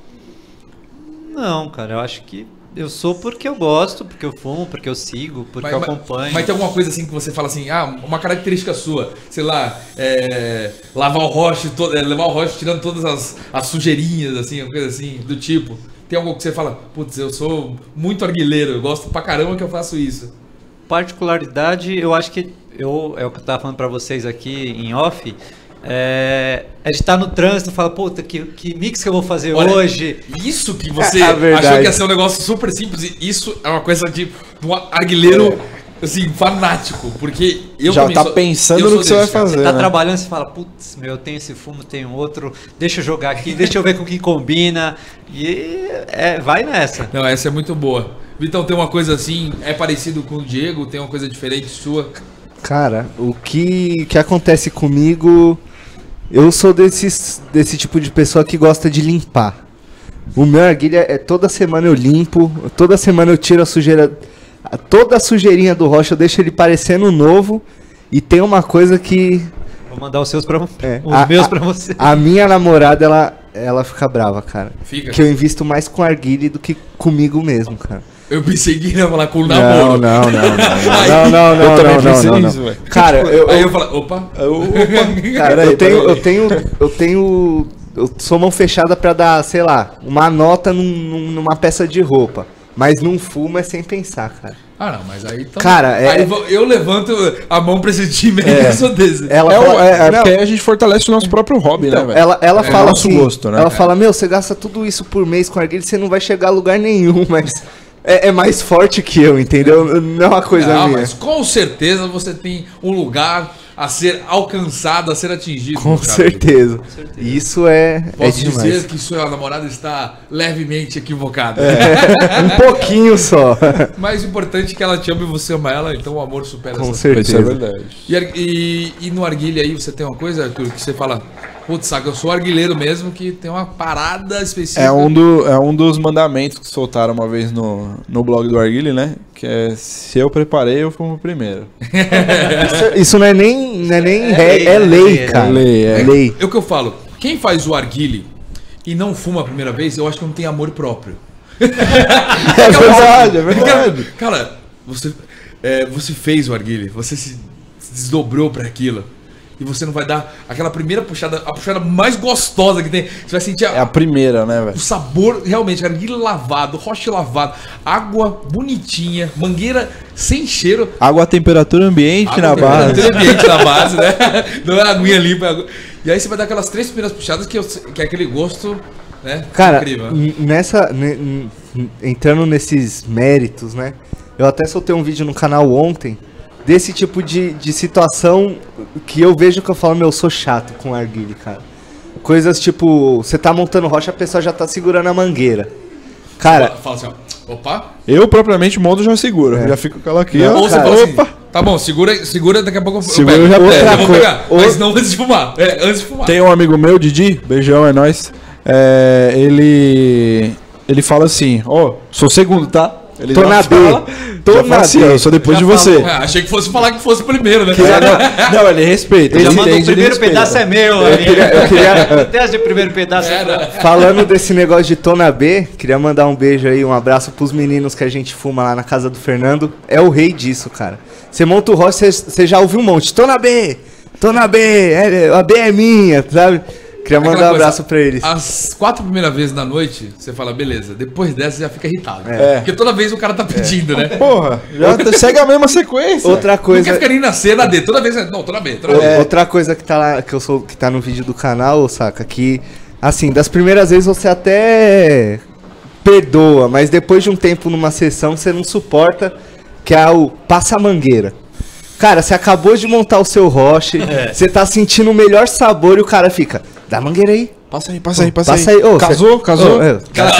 Não, cara, eu acho que eu sou porque eu gosto, porque eu fumo, porque eu sigo, porque eu acompanho. Mas tem alguma coisa assim que você fala assim, uma característica sua, sei lá, levar o roche tirando todas as sujeirinhas, assim, uma coisa assim, do tipo. Tem algo que você fala, putz, eu sou muito arguileiro, eu gosto pra caramba que eu faço isso. Particularidade, eu acho que é o que eu tava falando pra vocês aqui em off. É de estar no trânsito e falar, puta, que mix que eu vou fazer hoje. Isso que você achou que ia ser um negócio super simples, e isso é uma coisa de um arguileiro assim, fanático, porque eu já tá pensando no que você vai fazer. Você tá trabalhando, você fala, putz, eu tenho esse fumo, tenho outro, deixa eu jogar aqui, deixa eu ver com o que combina. E vai nessa. Não, essa é muito boa. Vitão, tem uma coisa assim, é parecido com o Diego, tem uma coisa diferente sua? Cara, o que acontece comigo, eu sou desse tipo de pessoa que gosta de limpar. O meu arguilha toda semana eu limpo, toda semana eu tiro a sujeira, toda a sujeirinha do rocha eu deixo ele parecendo novo. E tem uma coisa que... Vou mandar os seus pra meus pra você. A minha namorada, ela fica brava, cara. Fica? Que eu invisto mais com arguilha do que comigo mesmo, cara. Eu pensei que ia falar com o namoro. Não. Eu também pensei nisso, velho. Cara, aí eu falo, opa. Cara, eu sou mão fechada pra dar, sei lá, uma nota numa peça de roupa. Mas não fumo é sem pensar, cara. Ah, não, mas aí... Então, cara, aí eu levanto a mão pra esse time e eu sou desse. Porque aí a gente fortalece o nosso próprio hobby, então, né, velho? Ela fala nosso assim, gosto, né? Ela fala, você gasta tudo isso por mês com arguilha, você não vai chegar a lugar nenhum, mas... É mais forte que eu, entendeu? Não é uma coisa minha. Mas com certeza você tem um lugar a ser alcançado, a ser atingido. Com certeza. Isso é Posso demais. dizer que sua namorada está levemente equivocada. Um pouquinho só. Mais importante é que ela te ama e você ama ela, então o amor supera Com essas certeza. Isso é verdade. E no arguilha aí, você tem uma coisa, Arthur, que você fala, putz, saca, eu sou arguilheiro mesmo, que tem uma parada específica. É um dos mandamentos que soltaram uma vez no blog do Arguile, né? Que é, se eu preparei, eu fumo primeiro. Isso não é nem regra, é lei, cara. É lei, é. Lei. É o que eu falo, quem faz o arguile e não fuma a primeira vez, eu acho que não tem amor próprio. É verdade. Cara, você fez o arguile, você se desdobrou pra aquilo. E você não vai dar aquela primeira puxada, a puxada mais gostosa que tem. Você vai sentir É a primeira, né, o velho? sabor, realmente, arguile lavado, roche lavado, água bonitinha, mangueira sem cheiro. Água a temperatura ambiente na base. Tem ambiente na base, né? Não é aguinha limpa. E aí você vai dar aquelas 3 primeiras puxadas que é aquele gosto, né? Cara, incrível. entrando nesses méritos, né? Eu até soltei um vídeo no canal ontem desse tipo de situação que eu vejo que eu falo, meu, eu sou chato com arguile, cara. Coisas tipo, você tá montando rocha, a pessoa já tá segurando a mangueira. Cara, Fala assim, ó. Opa. Eu, propriamente, monto já seguro. Já fico com ela aqui, Não, ó. Ou você cara, fala assim, opa. tá bom, segura, daqui a pouco eu Segura, pego. eu já pego. Eu vou Outra pegar, coisa- mas não antes de fumar. Antes de fumar. Tem um amigo meu, Didi, beijão, é nóis. Ele fala assim, ó, sou segundo, tá? Ele Tô já na fala- B. Tô já na fala assim, B. ó, eu sou depois Já de você. falou. Achei que fosse falar que fosse primeiro, né? Não, ele respeita. Ele ele manda o entende, ele primeiro respeita. pedaço é meu. eu queria Desde o primeiro pedaço é meu. falando desse negócio de tô na B, queria mandar um beijo aí, um abraço pros meninos que a gente fuma lá na casa do Fernando. É o rei disso, cara. Você monta o rocha, você já ouviu um monte. Tô na B, a B é minha, sabe? Queria mandar Aquela um coisa, abraço pra eles. As 4 primeiras vezes da noite, você fala, beleza. Depois dessa, você já fica irritado. É. Porque toda vez o cara tá pedindo, né? Porra, já segue a mesma sequência. Outra Não quer coisa, ficar nem na C, na D. Toda vez, não, tô na B, tô na B. outra coisa que tá lá, que tá no vídeo do canal, saca? Que, assim, das primeiras vezes você até perdoa, mas depois de um tempo numa sessão você não suporta, que é o passa-mangueira. Cara, você acabou de montar o seu roche, você tá sentindo o melhor sabor e o cara fica, dá a mangueira aí. Passa aí, passa aí, passa, Passa aí. aí. Ô, Casou? cê- Casou? Ô,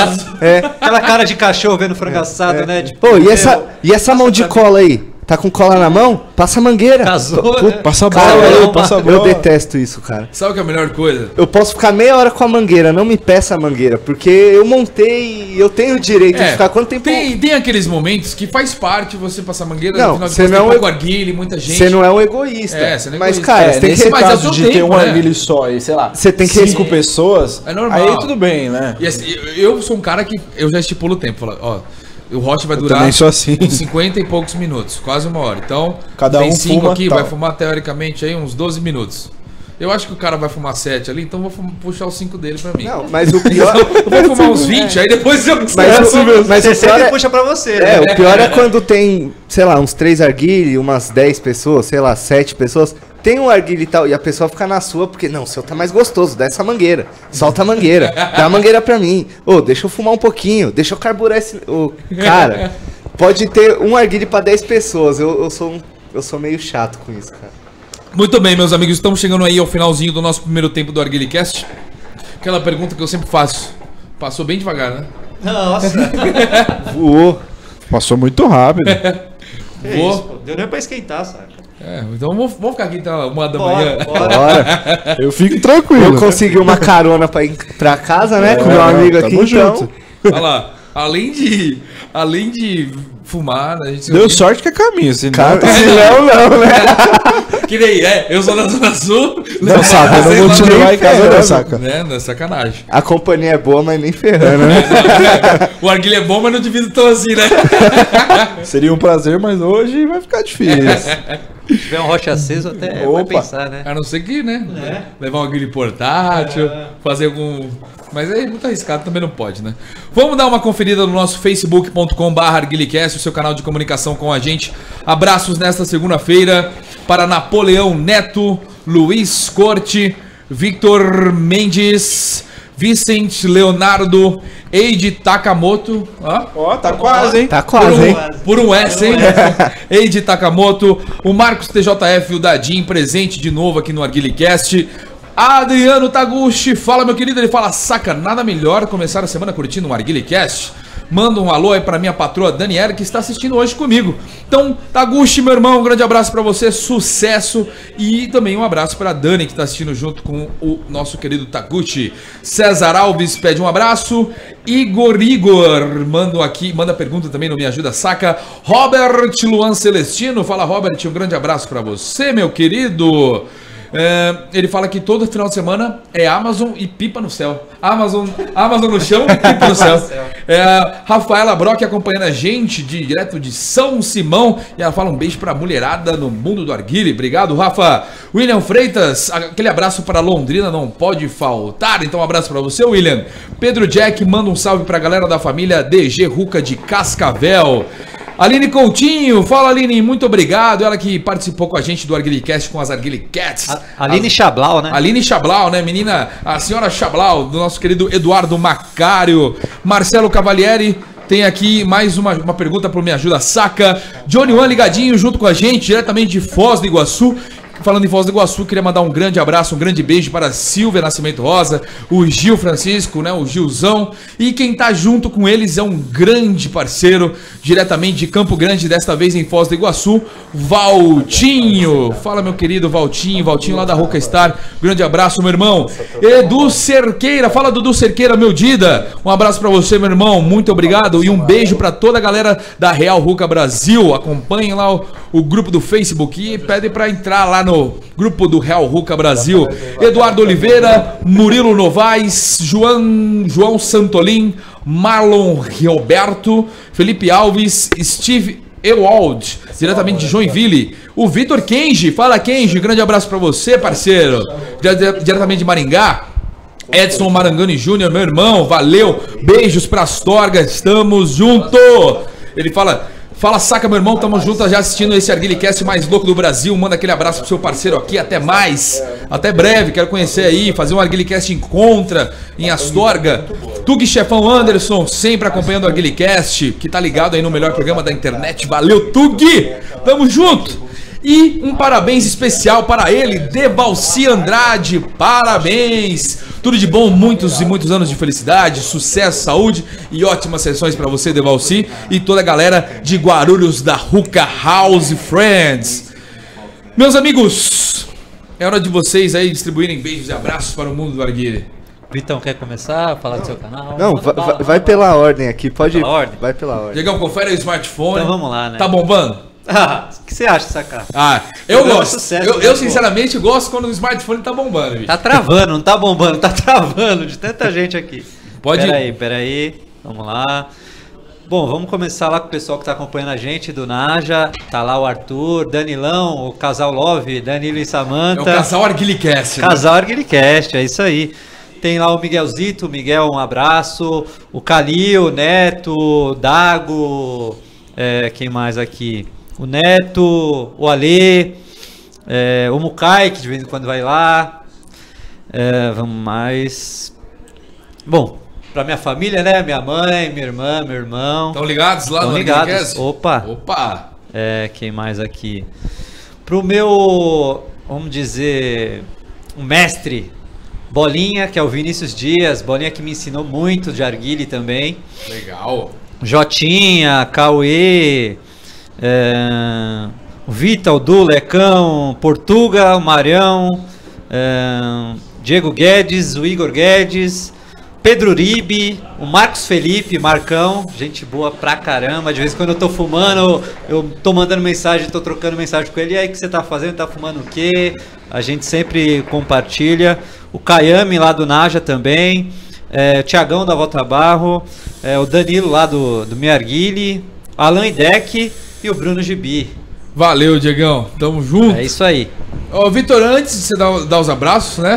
Aquela cara de cachorro vendo frango assado, né? Tipo, Pô, e essa mão de cola aí? Tá com cola na mão? Passa a mangueira. casou, né? Passa a Cara, bola, passa a eu bola. detesto isso, cara. Sabe o que é a melhor coisa? Eu posso ficar meia hora com a mangueira, não me peça a mangueira, porque eu montei e eu tenho o direito de ficar quanto tempo... Tem aqueles momentos que faz parte você passar mangueira, Não, no final de você contas tem não é- pouco arguile, muita gente. Você não é um egoísta. É, você não é mas, egoísta. cara, É, você tem nesse que... Mas é o caso seu de ter tempo, um né? arguile só e, sei lá, Você tem que- 5 pessoas, É normal. aí tudo bem, né? E assim, eu sou um cara que eu já estipulo o tempo. Falo, ó, o roche vai durar também sou assim. uns 50 e poucos minutos, quase uma hora. Então, Cada tem um 5 fuma, aqui, tal. vai fumar teoricamente aí uns 12 minutos. Eu acho que o cara vai fumar 7 ali, então eu vou puxar os 5 dele pra mim. Não, mas o pior... Eu vou fumar uns 20, aí depois eu... Mas o Você pior sempre é... puxa pra você, É, né? o pior é quando tem, sei lá, uns 3 arguile, umas 10 pessoas, sei lá, 7 pessoas. Tem um arguile e tal, e a pessoa fica na sua, porque, não, o seu tá mais gostoso, dá essa mangueira. Solta a mangueira, dá a mangueira pra mim. Ô, deixa eu fumar um pouquinho, deixa eu carburar esse... Ô, cara, pode ter um arguile pra 10 pessoas, eu sou meio chato com isso, cara. Muito bem, meus amigos, estamos chegando aí ao finalzinho do nosso primeiro tempo do ArguileCast. Aquela pergunta que eu sempre faço. Passou bem devagar, né? Nossa. Voou. Passou muito rápido. Que Vou. isso, pô. Deu nem pra esquentar, saca? Então vamos ficar aqui até 1 da manhã. Bora. Bora. Eu fico tranquilo. Eu consegui uma carona pra ir pra casa, né, com meu amigo aqui, tamo então... junto. Olha lá, além de fumar, né, a gente Deu sorte que é caminho, senão... Cara, se não, né? Que nem eu sou da Zona Sul. Não, saca, eu não vou te levar em casa, não, saca. Né, não é sacanagem. A companhia é boa, mas nem ferrando, né? O arguilha é bom, mas não divido tão assim, né? Seria um prazer, mas hoje vai ficar difícil. Se tiver um rocha aceso, até vai Opa. pensar, né? A não ser que, né? Levar um arguilha portátil, fazer algum... Mas é muito arriscado, também não pode, né? Vamos dar uma conferida no nosso facebook.com/arguilecast, o seu canal de comunicação com a gente. Abraços nesta segunda-feira para Napoleão Neto, Luiz Corte, Victor Mendes, Vicente Leonardo, Eide Takamoto. Ó, tá quase, hein? Tá quase, hein? Por um S, hein? Eide Takamoto, o Marcos TJF e o Dadim presente de novo aqui no ArguileCast. Adriano Taguchi, fala meu querido, ele fala, saca, nada melhor começar a semana curtindo um ArguileCast. Manda um alô aí pra minha patroa Daniela, que está assistindo hoje comigo. Então, Taguchi, meu irmão, um grande abraço pra você, sucesso. E também um abraço pra Dani, que está assistindo junto com o nosso querido Taguchi. César Alves pede um abraço. Igor manda pergunta também no Me Ajuda Saca. Robert Luan Celestino, fala Robert, um grande abraço pra você, meu querido. Ele fala que todo final de semana é Amazon e pipa no céu. Amazon no chão e pipa no céu. Rafaela Brock acompanhando a gente direto de São Simão. E ela fala um beijo pra mulherada no mundo do Arguile. Obrigado, Rafa. William Freitas, aquele abraço para Londrina não pode faltar. Então um abraço pra você, William. Pedro Jack manda um salve pra galera da família DG Ruca de Cascavel. Aline Coutinho, fala Aline, muito obrigado. Ela que participou com a gente do ArguileCast com as ArguileCats. Aline Chablau, né? Aline Chablau, né, menina? A senhora Chablau, do nosso querido Eduardo Macário. Marcelo Cavalieri tem aqui mais uma pergunta pro Me Ajuda Saca. Johnny One ligadinho junto com a gente, diretamente de Foz do Iguaçu. Falando em Foz do Iguaçu, queria mandar um grande abraço, um grande beijo para Silvia Nascimento Rosa, o Gil Francisco, né, o Gilzão, e quem tá junto com eles é um grande parceiro, diretamente de Campo Grande, desta vez em Foz do Iguaçu, Valtinho. Fala, meu querido Valtinho lá da Roca Star, grande abraço, meu irmão. Edu Cerqueira, fala Dudu Cerqueira, meu Dida, um abraço para você, meu irmão, muito obrigado, e um beijo para toda a galera da Real Ruca Brasil. Acompanhem lá o grupo do Facebook e pedem para entrar lá no grupo do Real Ruca Brasil. Eduardo Oliveira, Murilo Novaes, João Santolin, Marlon Roberto, Felipe Alves, Steve Ewald, diretamente de Joinville. O Vitor Kenji, fala Kenji, grande abraço pra você, parceiro. Diretamente de Maringá. Edson Marangoni Júnior, meu irmão, valeu. Beijos pra Astorga, estamos junto. Ele fala, saca, meu irmão, tamo junto já assistindo esse ArguileCast mais louco do Brasil. Manda aquele abraço pro seu parceiro aqui, até mais. Até breve, quero conhecer aí, fazer um ArguileCast Encontra em Astorga. Tug Chefão Anderson, sempre acompanhando o ArguileCast, que tá ligado aí no melhor programa da internet. Valeu, Tug! Tamo junto! E um parabéns especial para ele, Devalci Andrade, parabéns! Tudo de bom, muitos e muitos anos de felicidade, sucesso, saúde e ótimas sessões para você, Devalci, e toda a galera de Guarulhos da Ruca House Friends. Meus amigos, é hora de vocês aí distribuírem beijos e abraços para o mundo do Arguile. Vitão, quer começar a falar do seu canal? Não, vai pela ordem aqui, pode ir. Vai pela ordem. Diegão, confere o smartphone. Então vamos lá, né? Tá bombando? O que você acha, Saca? Eu gosto. Eu sinceramente gosto quando o smartphone tá bombando, bicho. Tá travando, não tá bombando, tá travando de tanta gente aqui. Pode ir. Peraí. Vamos lá. Bom, vamos começar lá com o pessoal que tá acompanhando a gente do Naja. Tá lá o Arthur, Danilão, o casal Love, Danilo e Samantha. É o casal ArguileCast. Casal ArguileCast, é isso aí. Tem lá o Miguelzito, Miguel, um abraço. O Calil, o Neto, o Dago. Quem mais aqui? O Neto, o Alê, o Mukai, que de vez em quando vai lá. Vamos mais. Bom, pra minha família, né? Minha mãe, minha irmã, meu irmão. Estão ligados lá no ArguileCast? Opa! Quem mais aqui? Pro meu, vamos dizer, um mestre, Bolinha, que é o Vinícius Dias. Bolinha que me ensinou muito de Arguile também. Legal. Jotinha, Cauê... o Vita, o Du, Lecão, Portuga, o Marião, Diego Guedes, o Igor Guedes, Pedro Uribe, o Marcos Felipe, Marcão, gente boa pra caramba. De vez em quando eu tô fumando, eu tô mandando mensagem, tô trocando mensagem com ele. E aí, o que você tá fazendo? Tá fumando o quê? A gente sempre compartilha. O Kayami lá do Naja também, o Thiagão da Volta Barro, o Danilo lá do Me Arguile, Alan Idec e o Bruno Gibi. Valeu, Diegão. Tamo junto. É isso aí. Ô, Vitor, antes de você dar os abraços, né?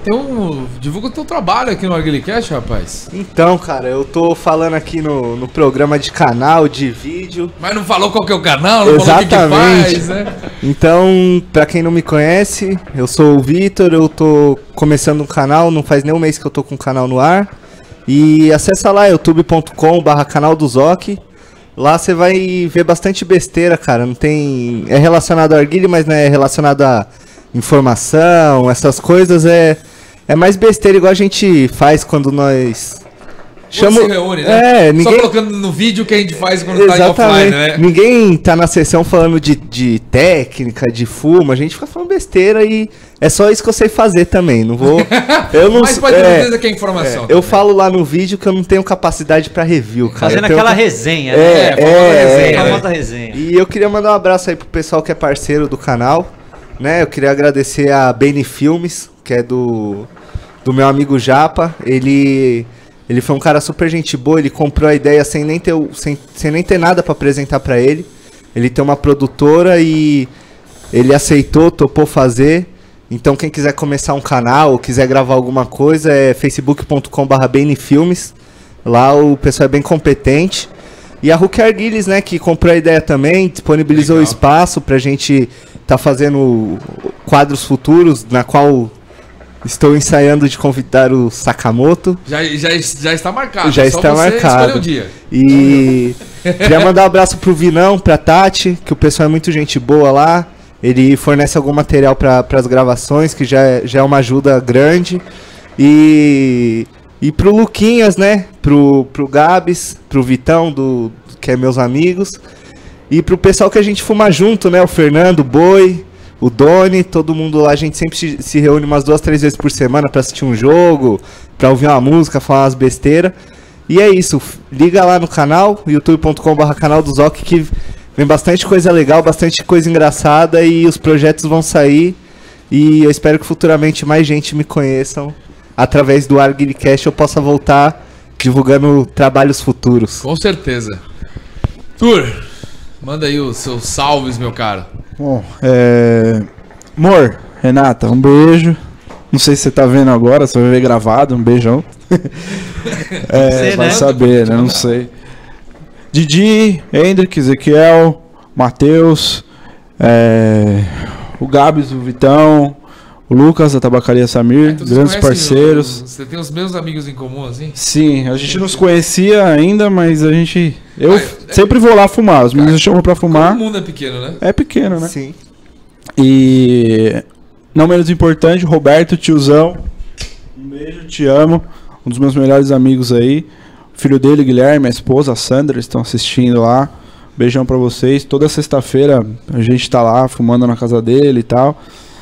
divulga o teu trabalho aqui no Arguilicast, rapaz. Então, cara, eu tô falando aqui no programa de canal, de vídeo. Mas não falou qual que é o canal, não Exatamente. falou o que faz, né? Então, pra quem não me conhece, eu sou o Vitor, eu tô começando um canal, não faz nem um mês que eu tô com o canal no ar. E acessa lá, youtube.com/canal do Zoc. Lá você vai ver bastante besteira, cara. Não tem... É relacionado a arguilha, mas não é relacionado a informação, essas coisas. É mais besteira, igual a gente faz quando nós... Quando se reúne, né? ninguém... Só colocando no vídeo que a gente faz quando tá em offline, né? Ninguém tá na sessão falando de técnica, de fumo. A gente fica falando besteira e é só isso que eu sei fazer também. Não vou... Eu não, mas pode ter certeza que é informação. eu falo lá no vídeo que eu não tenho capacidade pra review, cara. Fazendo Eu tenho... aquela resenha, né? Famosa resenha. E eu queria mandar um abraço aí pro pessoal que é parceiro do canal, né? Eu queria agradecer a Beni Filmes, que é do meu amigo Japa. Ele foi um cara super gente boa, ele comprou a ideia sem nem ter nada pra apresentar pra ele. Ele tem uma produtora e ele aceitou, topou fazer. Então quem quiser começar um canal ou quiser gravar alguma coisa é facebook.com/benifilmes. Lá o pessoal é bem competente. E a Hulk Arguilles, né, que comprou a ideia também, disponibilizou o espaço pra gente tá fazendo quadros futuros, na qual... Estou ensaiando de convidar o Sakamoto. Já está marcado. Já está marcado. O dia. E queria mandar um abraço pro Vinão, pra Tati, que o pessoal é muito gente boa lá. Ele fornece algum material para as gravações, que já é uma ajuda grande. E pro Luquinhas, né? Pro Gabs, pro Vitão, que é meus amigos. E pro pessoal que a gente fuma junto, né? O Fernando, o Boi, o Doni, todo mundo lá, a gente sempre se reúne umas 2, 3 vezes por semana pra assistir um jogo, pra ouvir uma música, falar umas besteiras. E é isso, liga lá no canal, youtube.com/canal do Zoc, que vem bastante coisa legal, bastante coisa engraçada e os projetos vão sair. E eu espero que futuramente mais gente me conheçam. Através do Arguilicast eu possa voltar divulgando trabalhos futuros. Com certeza. Tur, manda aí os seus salves, meu cara. Bom, amor, Renata, um beijo. Não sei se você tá vendo agora, você vai ver gravado, um beijão. Vai saber, né? Não sei. Didi, Hendrick, Ezequiel, Matheus, o Gabs, o Vitão, o Lucas da Tabacaria Samir, então grandes parceiros. Você tem os meus amigos em comum, assim? Sim, a gente não se conhecia ainda, mas a gente... Eu sempre vou lá fumar, os meninos chamam pra fumar. Todo mundo é pequeno, né? É pequeno, né? Sim. E não menos importante, Roberto, tiozão. Um beijo, te amo. Um dos meus melhores amigos aí. O filho dele, Guilherme, a esposa, a Sandra, estão assistindo lá. Beijão pra vocês. Toda sexta-feira a gente tá lá fumando na casa dele e tal.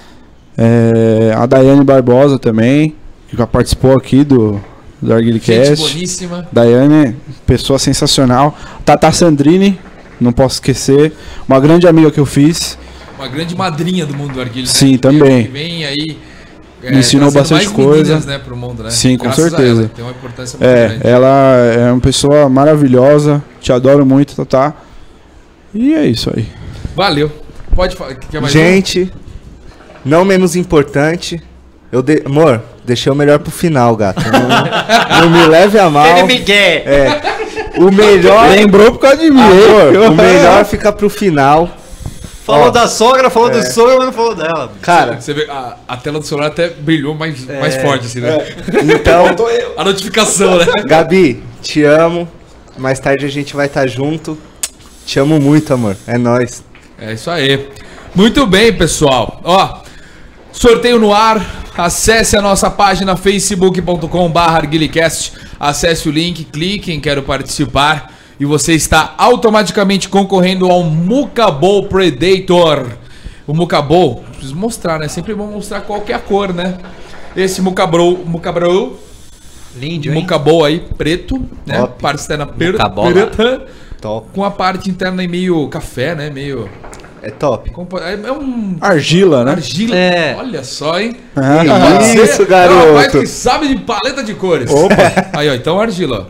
A Daiane Barbosa também, que já participou aqui do Arguilicast. Gente boníssima. Daiane, pessoa sensacional. Tata Sandrini, não posso esquecer. Uma grande amiga que eu fiz. Uma grande madrinha do mundo do Arguilha. Sim, né? também. Que vem aí. Me ensinou bastante coisa. Meninas, né, pro mundo, né? Sim, graças com certeza. Ela, tem uma importância muito grande. Ela é uma pessoa maravilhosa. Te adoro muito, Tatá. E é isso aí. Valeu. Pode falar. Quer mais Gente, não menos importante, amor, deixei o melhor pro final, gato. Não me leve a mal. Ele me quer. O melhor... Lembrou por causa de mim. Amor, o melhor fica pro final. Falou da sogra, falou do sogro, mas não falou dela. Cara, Você vê, a tela do celular até brilhou mais forte, assim, né? então, A notificação, né? Gabi, te amo. Mais tarde a gente vai estar junto. Te amo muito, amor. É nóis. É isso aí. Muito bem, pessoal. Ó, sorteio no ar. Acesse a nossa página facebook.com/arguilicast. Acesse o link, clique em Quero Participar. E você está automaticamente concorrendo ao Mucabol Predator. O Mucabol, preciso mostrar, né? Sempre bom mostrar qual que é a cor, né? Esse Mucabol Lindo, hein? Mucabol aí, preto, né? Top. Parte externa Mucabola. preta. Top. Com a parte interna aí meio café, né? Meio... É top. É um... Argila, né? Argila. É. Olha só, hein? Ah, Pode ser. Isso, É um rapaz garoto. que sabe de paleta de cores. Opa. Aí, ó. Então, argila, ó.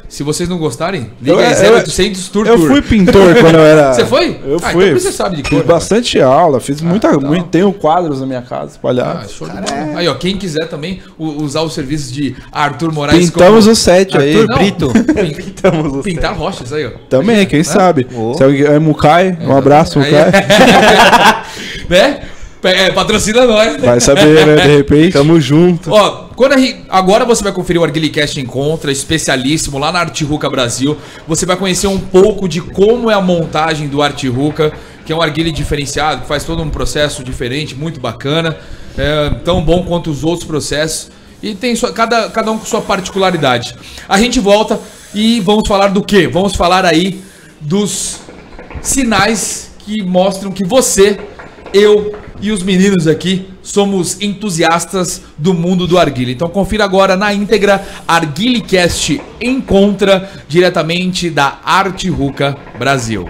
Se vocês não gostarem, liga aí 0800 Tour. Eu fui pintor quando eu era... Você foi? Eu Então fui. você sabe de cor. Fiz bastante aula, fiz tenho quadros na minha casa espalhados. Show de bola. Aí, ó, quem quiser também usar os serviços de Arthur Moraes. Pintamos o set aí. Arthur Brito. Pintamos o Pintar rochas aí, ó. Também, quem sabe. Se alguém é Mukai, um abraço, Aí, Mukai. né? Patrocina nós. Vai saber, né, de repente. Tamo junto. Ó, agora você vai conferir o Arguilicast Encontra, especialíssimo, lá na Artiruca Brasil. Você vai conhecer um pouco de como é a montagem do Artiruca, que é um arguile diferenciado, que faz todo um processo diferente, muito bacana, tão bom quanto os outros processos. E tem cada um com sua particularidade. A gente volta e vamos falar do quê? Vamos falar aí dos sinais que mostram que você, eu e os meninos aqui somos entusiastas do mundo do arguile. Então confira agora na íntegra Arguilicast Encontra, diretamente da Artiruca Brasil.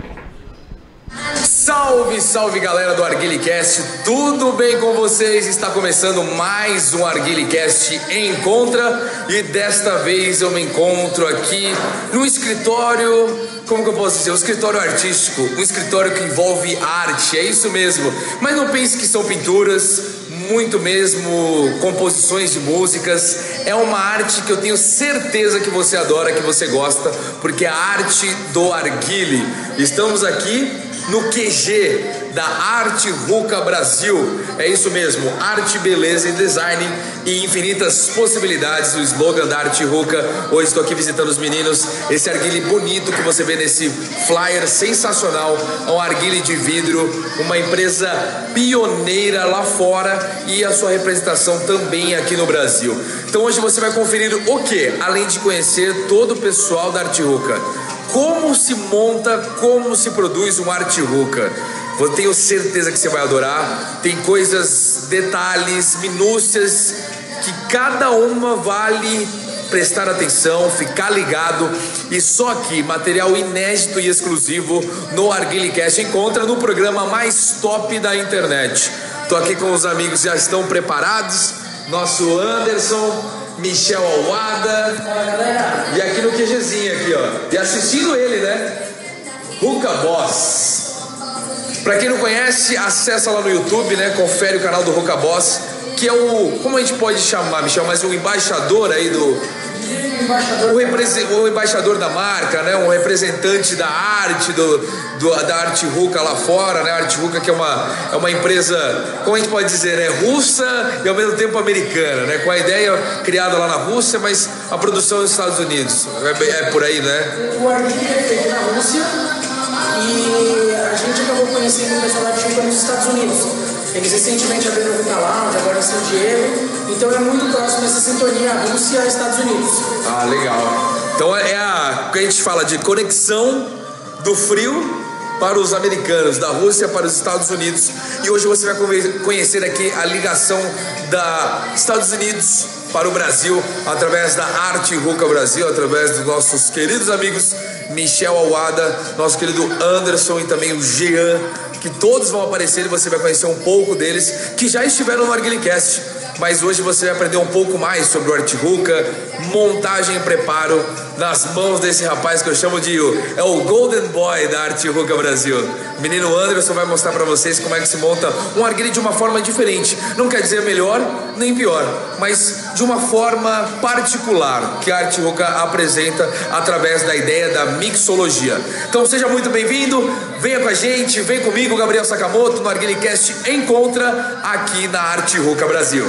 Salve, salve galera do Arguilicast, tudo bem com vocês? Está começando mais um Arguilicast Encontra e desta vez eu me encontro aqui no escritório, como que eu posso dizer? Um escritório artístico, um escritório que envolve arte, é isso mesmo. Mas não pense que são pinturas, muito mesmo composições de músicas. É uma arte que eu tenho certeza que você adora, que você gosta, porque é a arte do arguile. Estamos aqui no QG da Artiruca Brasil. É isso mesmo, arte, beleza e design e infinitas possibilidades, o slogan da Artiruca. Hoje estou aqui visitando os meninos. Esse arguile bonito que você vê nesse flyer sensacional é um arguile de vidro, uma empresa pioneira lá fora e a sua representação também aqui no Brasil. Então hoje você vai conferir o que? Além de conhecer todo o pessoal da Artiruca, como se monta, como se produz um Artiruca. Eu tenho certeza que você vai adorar. Tem coisas, detalhes, minúcias que cada uma vale prestar atenção, ficar ligado. E só aqui, material inédito e exclusivo no Arguilicast Encontra, no programa mais top da internet. Tô aqui com os amigos, já estão preparados. Nosso Anderson, Michel Alwada e aqui no QGzinho aqui, ó. E assistindo ele, né? Ruca Boss. Pra quem não conhece, acessa lá no YouTube, né? Confere o canal do Ruca Boss, que é o... Como a gente pode chamar, Michel? Mas o embaixador aí do... O embaixador da marca, né? Um representante da arte, da Artiruca lá fora, né? A Artiruca que é uma empresa, como a gente pode dizer, né? Russa e ao mesmo tempo americana, né? Com a ideia criada lá na Rússia, mas a produção nos Estados Unidos. É por aí, né? O arguile é feito na Rússia e a gente acabou conhecendo o pessoal da Artiruca nos Estados Unidos. Eles recentemente abriram o Ruca Lounge, agora em São Diego. Então é muito próximo essa sintonia Rússia e Estados Unidos. Ah, legal. Então o que a gente fala de conexão do frio para os americanos, da Rússia para os Estados Unidos. E hoje você vai conhecer aqui a ligação da Estados Unidos para o Brasil, através da Artiruca Brasil, através dos nossos queridos amigos Michel Alwada, nosso querido Anderson e também o Jean, que todos vão aparecer e você vai conhecer um pouco deles, que já estiveram no Arguilicast. Mas hoje você vai aprender um pouco mais sobre o Artiruca, montagem e preparo nas mãos desse rapaz que eu chamo de o Golden Boy da Artiruca Brasil. O menino Anderson vai mostrar pra vocês como é que se monta um arguile de uma forma diferente. Não quer dizer melhor nem pior, mas de uma forma particular que a Artiruca apresenta através da ideia da mixologia. Então seja muito bem-vindo, venha com a gente, vem comigo, Gabriel Sakamoto, no Arguilicast Encontra, aqui na Artiruca Brasil.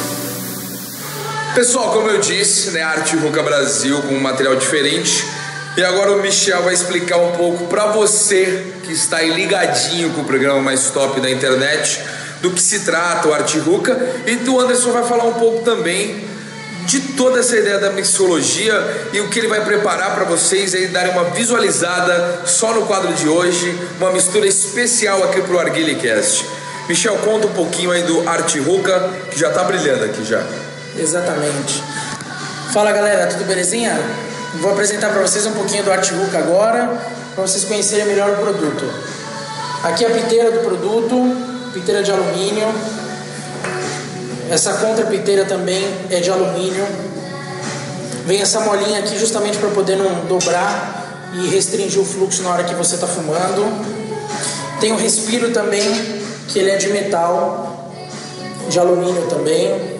Pessoal, como eu disse, né, a Artiruca Brasil com um material diferente. E agora o Michel vai explicar um pouco para você que está aí ligadinho com o programa mais top da internet, do que se trata o Arte Ruka, e o Anderson vai falar um pouco também de toda essa ideia da mixologia e o que ele vai preparar para vocês aí darem uma visualizada só no quadro de hoje, uma mistura especial aqui pro ArguilhaCast. Michel, conta um pouquinho aí do Arte Ruka, que já tá brilhando aqui já. Exatamente. Fala galera, tudo belezinha? Vou apresentar para vocês um pouquinho do Arte Ruka agora, para vocês conhecerem melhor o produto. Aqui é a piteira do produto, piteira de alumínio. Essa contrapiteira também é de alumínio. Vem essa molinha aqui justamente para poder não dobrar e restringir o fluxo na hora que você está fumando. Tem o respiro também, que ele é de metal, de alumínio também.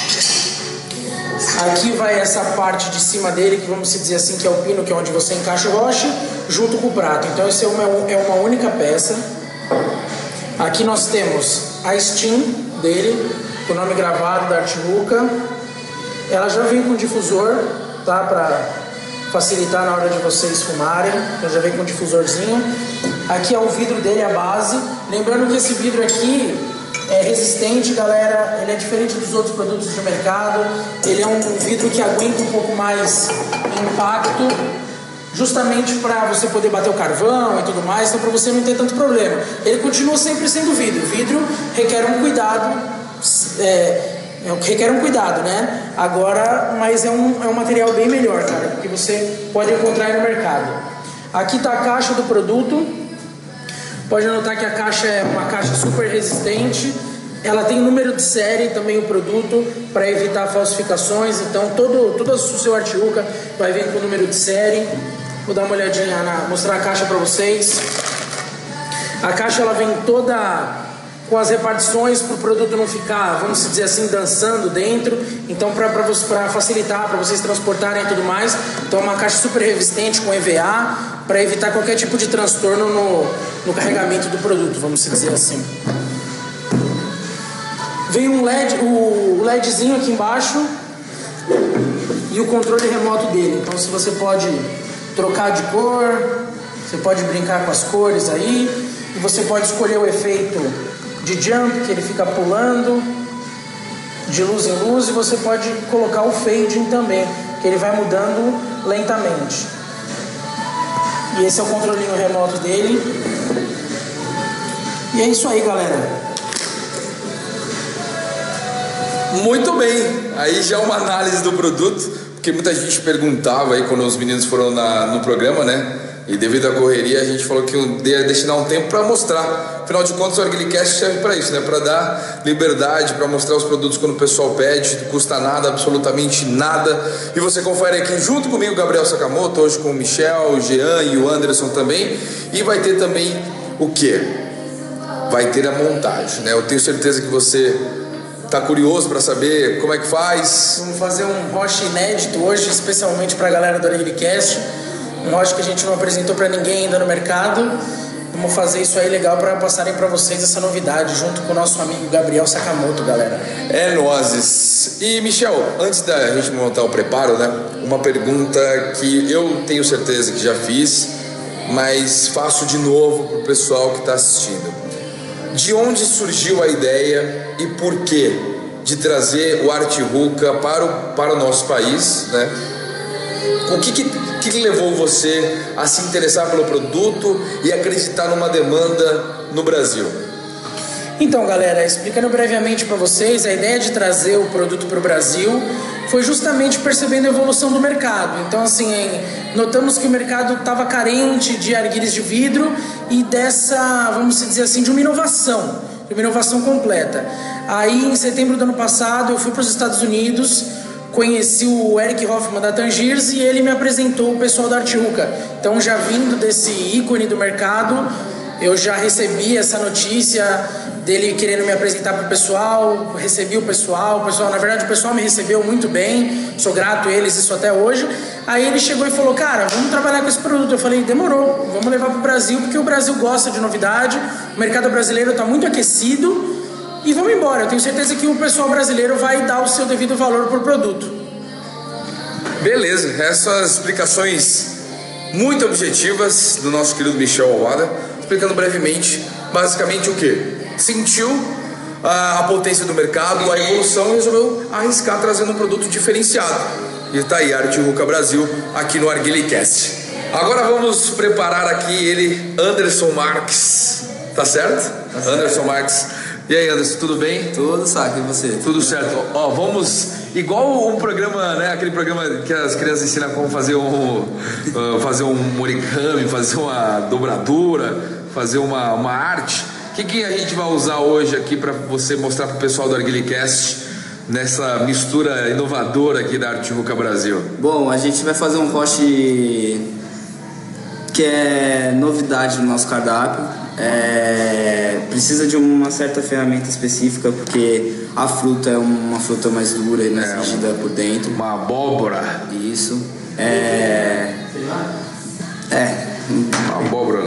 Aqui vai essa parte de cima dele, que vamos dizer assim, que é o pino, que é onde você encaixa o roche, junto com o prato. Então essa é uma única peça. Aqui nós temos a Steam dele, com o nome gravado da Arte Ruka. Ela já vem com difusor, tá? Para facilitar na hora de vocês fumarem. Então já vem com um difusorzinho. Aqui é o vidro dele, a base. Lembrando que esse vidro aqui é resistente, galera. Ele é diferente dos outros produtos do mercado. Ele é um vidro que aguenta um pouco mais impacto, justamente para você poder bater o carvão e tudo mais, então para você não ter tanto problema. Ele continua sempre sendo vidro. O vidro requer um cuidado, requer um cuidado, né? Agora, mas é um material bem melhor, cara, que você pode encontrar aí no mercado. Aqui está a caixa do produto. Pode notar que a caixa é uma caixa super resistente. Ela tem número de série também o produto para evitar falsificações. Então todo o seu Arte Ruka vai vir com o número de série. Vou dar uma olhadinha, mostrar a caixa para vocês. A caixa ela vem toda com as repartições para o produto não ficar, vamos dizer assim, dançando dentro. Então para facilitar, para vocês transportarem e tudo mais. Então é uma caixa super resistente com EVA, para evitar qualquer tipo de transtorno no carregamento do produto, vamos dizer assim. Vem um LED, o LEDzinho aqui embaixo e o controle remoto dele. Então se você pode trocar de cor, você pode brincar com as cores aí, e você pode escolher o efeito de jump, que ele fica pulando de luz em luz, e você pode colocar o fading também, que ele vai mudando lentamente. E esse é o controlinho remoto dele. E é isso aí, galera. Muito bem, aí já uma análise do produto, porque muita gente perguntava aí quando os meninos foram no programa, né? E devido à correria a gente falou que ia destinar um tempo para mostrar. Afinal de contas o ArguilhaCast serve para isso, né? Para dar liberdade, para mostrar os produtos quando o pessoal pede, não custa nada, absolutamente nada. E você confere aqui junto comigo, Gabriel Sakamoto, hoje com o Michel, o Jean e o Anderson também. E vai ter também o quê? Vai ter a montagem, né? Eu tenho certeza que você tá curioso para saber como é que faz. Vamos fazer um roche inédito hoje, especialmente para a galera do ArguilhaCast. Um roche que a gente não apresentou para ninguém ainda no mercado. Vamos fazer isso aí legal para passarem para vocês essa novidade, junto com o nosso amigo Gabriel Sakamoto, galera. É nozes. E Michel, antes da gente montar o preparo, né? Uma pergunta que eu tenho certeza que já fiz, mas faço de novo pro pessoal que está assistindo. De onde surgiu a ideia e por quê de trazer o Arte Ruka para o nosso país, né? O que levou você a se interessar pelo produto e acreditar numa demanda no Brasil? Então, galera, explicando brevemente para vocês, a ideia de trazer o produto para o Brasil foi justamente percebendo a evolução do mercado. Então, assim, notamos que o mercado estava carente de arguilhas de vidro e dessa, vamos dizer assim, de uma inovação completa. Aí, em setembro do ano passado, eu fui para os Estados Unidos, conheci o Eric Hoffman da Tangiers e ele me apresentou o pessoal da Arte Ruka. Então, já vindo desse ícone do mercado, eu já recebi essa notícia dele querendo me apresentar para o pessoal, recebi o pessoal, na verdade o pessoal me recebeu muito bem, sou grato a eles, isso até hoje. Aí ele chegou e falou, cara, vamos trabalhar com esse produto. Eu falei, demorou, vamos levar para o Brasil, porque o Brasil gosta de novidade, o mercado brasileiro está muito aquecido, e vamos embora. Eu tenho certeza que o pessoal brasileiro vai dar o seu devido valor por produto. Beleza, essas explicações muito objetivas do nosso querido Michel Alvada, explicando brevemente, basicamente o que? Sentiu a potência do mercado, a evolução e resolveu arriscar trazendo um produto diferenciado. E tá aí, Arte Ruka Brasil, aqui no ArguileCast. Agora vamos preparar aqui ele, Anderson Marques, tá certo? Anderson Marques. E aí, Anderson, tudo bem? Tudo, saca, e você? Tudo certo. Ó, vamos, igual um programa, né, aquele programa que as crianças ensinam como fazer fazer um origami, fazer uma dobradura, fazer uma arte. O que a gente vai usar hoje aqui para você mostrar pro pessoal do ArguileCast nessa mistura inovadora aqui da Arte Ruka Brasil? Bom, a gente vai fazer um roche que é novidade no nosso cardápio. Precisa de uma certa ferramenta específica, porque a fruta é uma fruta mais dura e mais rígida por dentro. Uma abóbora. Isso. Uma abóbora.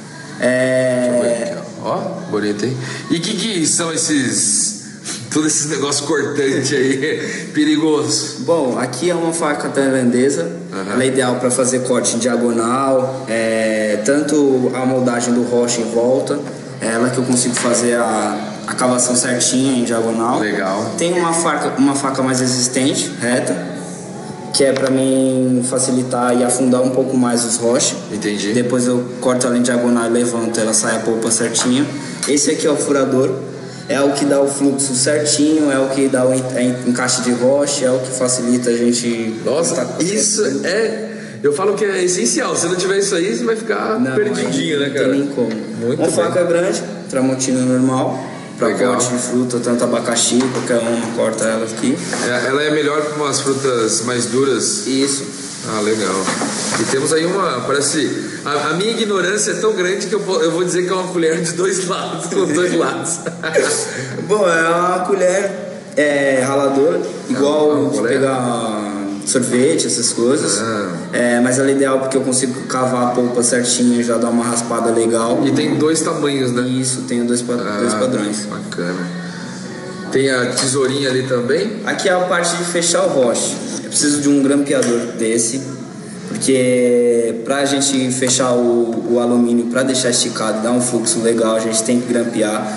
Ó, bonito, hein? E o que são todos esses negócios cortantes aí, perigosos? Bom, aqui é uma faca tailandesa. Ela é ideal para fazer corte em diagonal, tanto a moldagem do roche em volta, ela que eu consigo fazer a cavação certinha em diagonal. Legal. Tem uma faca mais resistente, reta, que é para mim facilitar e afundar um pouco mais os roches. Entendi. Depois eu corto ela em diagonal e levanto, ela sai a polpa certinha. Esse aqui é o furador. É o que dá o fluxo certinho, é o que dá o encaixe de roche, é o que facilita a gente... Nossa, isso eu falo que é essencial. Se não tiver isso aí, você vai ficar perdidinho, né, cara? Não tem nem como. Muito uma bem. faca grande, tramontina normal, para Legal. corte de fruta, tanto abacaxi, qualquer uma corta ela aqui. Ela é melhor para umas frutas mais duras? Isso. Ah, legal. E temos aí parece... A minha ignorância é tão grande que eu vou dizer que é uma colher de dois lados, com os dois lados. Bom, é uma colher raladora, igual de pegar sorvete, essas coisas. Mas ela é ideal porque eu consigo cavar a polpa certinha e já dar uma raspada legal. E tem dois tamanhos, né? Isso, tem dois padrões. Bacana. Tem a tesourinha ali também? Aqui é a parte de fechar o roche. Eu preciso de um grampeador desse, porque pra gente fechar o alumínio, pra deixar esticado, dar um fluxo legal, a gente tem que grampear,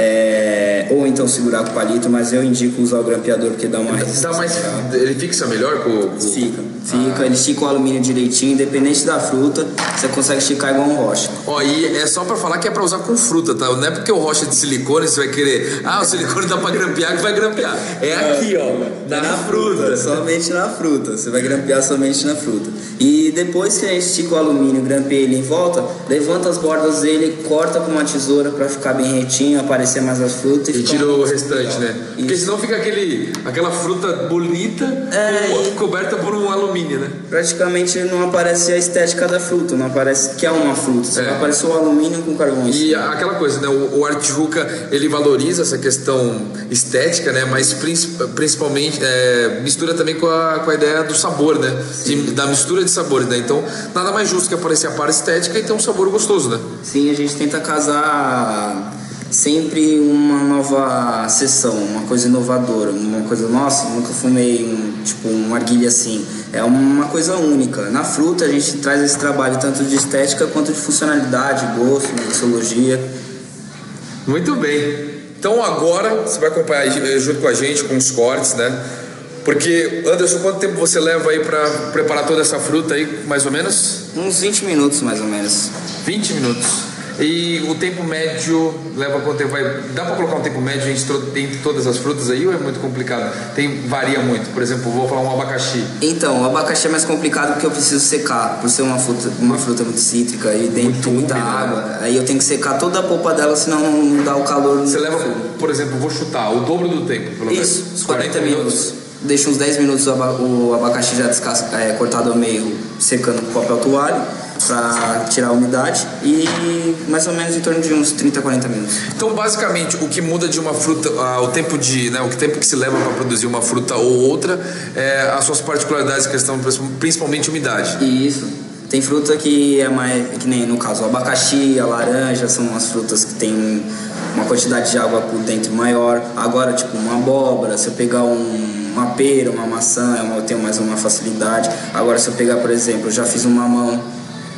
ou então segurar com o palito, mas eu indico usar o grampeador porque dá uma resistência. Ele fixa melhor com... Fica, ele estica o alumínio direitinho, independente da fruta, você consegue esticar igual um roche. Ó, e é só pra falar que é pra usar com fruta, tá? Não é porque o roche é de silicone, você vai querer... o silicone dá pra grampear, que vai grampear. É aqui, ó, na fruta. Somente na fruta, você vai grampear somente na fruta. E depois que a gente estica o alumínio, grampeia ele em volta, levanta as bordas dele, corta com uma tesoura pra ficar bem retinho, aparecer mais as frutas. E tira o restante, né? Isso. Porque senão fica aquela fruta bonita coberta por um alumínio, né? Praticamente não aparece a estética da fruta, não aparece que é uma fruta, só vai aparecer o alumínio com carvão. E aquela coisa, né? O Arte Ruka, ele valoriza essa questão estética, né? Mas principalmente mistura também com a ideia do sabor, né? Da mistura de sabores, né? Então nada mais justo que aparecer a parte estética e ter um sabor gostoso, né? Sim, a gente tenta casar sempre uma nova sessão, uma coisa inovadora, uma coisa, nossa, nunca fumei um arguilha assim. É uma coisa única. Na fruta a gente traz esse trabalho tanto de estética quanto de funcionalidade, gosto, mixologia. Muito bem. Então agora você vai acompanhar junto com a gente com os cortes, né? Porque, Anderson, quanto tempo você leva aí pra preparar toda essa fruta aí, mais ou menos? Uns 20 minutos, mais ou menos. 20 minutos. E o tempo médio leva quanto tempo? Dá pra colocar um tempo médio entre todas as frutas aí ou é muito complicado? Varia muito. Por exemplo, vou falar um abacaxi. Então, o abacaxi é mais complicado porque eu preciso secar, por ser uma fruta muito cítrica e dentro tem muita água. Né? Aí eu tenho que secar toda a polpa dela, senão não dá o calor. Você leva, por exemplo, vou chutar, o dobro do tempo, pelo menos. Isso, uns 40 minutos. Deixa uns 10 minutos o abacaxi já cortado ao meio, secando com papel toalha, para tirar a umidade, e mais ou menos em torno de uns 30, 40 minutos. Então, basicamente, o que muda de uma fruta, o tempo que se leva para produzir uma fruta ou outra, as suas particularidades, questão principalmente umidade. Isso. Tem fruta que é mais, que nem no caso o abacaxi, a laranja, são umas frutas que tem uma quantidade de água por dentro maior. Agora, tipo, uma abóbora, se eu pegar uma pera, uma maçã, eu tenho mais uma facilidade. Agora, se eu pegar, por exemplo, eu já fiz um mamão,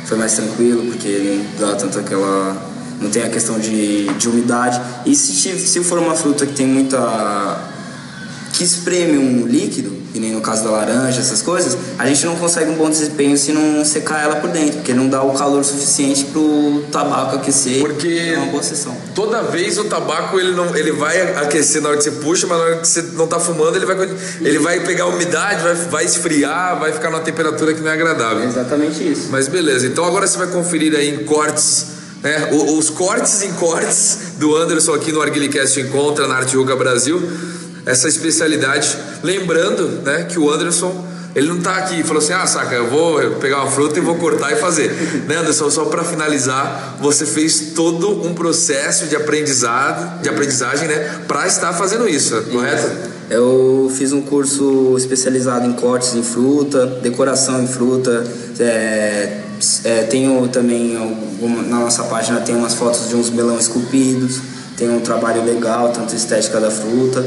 foi mais tranquilo, porque não dá tanto aquela... não tem a questão de umidade. E se for uma fruta que tem muita... que espreme um líquido, que nem no caso da laranja, essas coisas, a gente não consegue um bom desempenho se não secar ela por dentro, porque não dá o calor suficiente pro tabaco aquecer. Porque é uma boa sessão. Toda vez o tabaco ele vai aquecer na hora que você puxa, mas na hora que você não tá fumando, ele vai pegar a umidade, vai esfriar, vai ficar numa temperatura que não é agradável. É exatamente isso. Mas beleza, então agora você vai conferir aí em cortes, né? Os cortes em cortes do Anderson aqui no Arguilicast Encontra, na Arte Ruka Brasil. Essa especialidade, lembrando, né, que o Anderson, ele não tá aqui e falou assim, saca, eu vou pegar uma fruta e vou cortar e fazer, né, Anderson? Só para finalizar, você fez todo um processo de aprendizagem, né, para estar fazendo isso, correto? Eu fiz um curso especializado em cortes em fruta, decoração em fruta, tenho também, na nossa página tem umas fotos de uns melão esculpidos, tem um trabalho legal, tanto estética da fruta.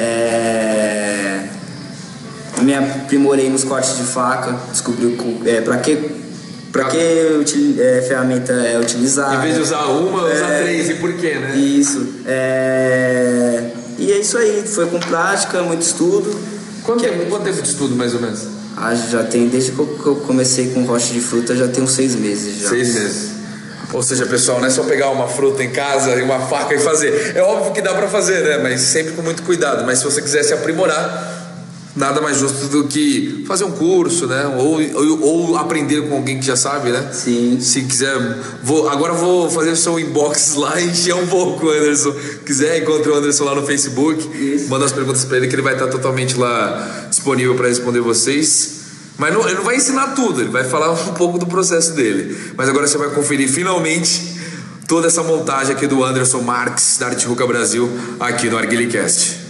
Me aprimorei nos cortes de faca, descobri para que ferramenta é utilizada. Em vez de usar uma, usar 3, e por quê, né? Isso. E é isso aí, foi com prática, muito estudo. Quanto tempo de estudo, mais ou menos? Já tem, desde que eu comecei com rocha de fruta, já tem uns 6 meses já. 6 meses. Ou seja, pessoal, não é só pegar uma fruta em casa e uma faca e fazer. É óbvio que dá pra fazer, né? Mas sempre com muito cuidado. Mas se você quiser se aprimorar, nada mais justo do que fazer um curso, né? Ou aprender com alguém que já sabe, né? Sim. Se quiser, agora vou fazer o seu inbox lá e encher um pouco o Anderson. Se quiser, encontre o Anderson lá no Facebook. Isso. Manda as perguntas pra ele que ele vai estar totalmente lá disponível para responder vocês. Mas ele não vai ensinar tudo, ele vai falar um pouco do processo dele. Mas agora você vai conferir finalmente toda essa montagem aqui do Anderson Marques, da Arte Ruka Brasil, aqui no Arguilicast.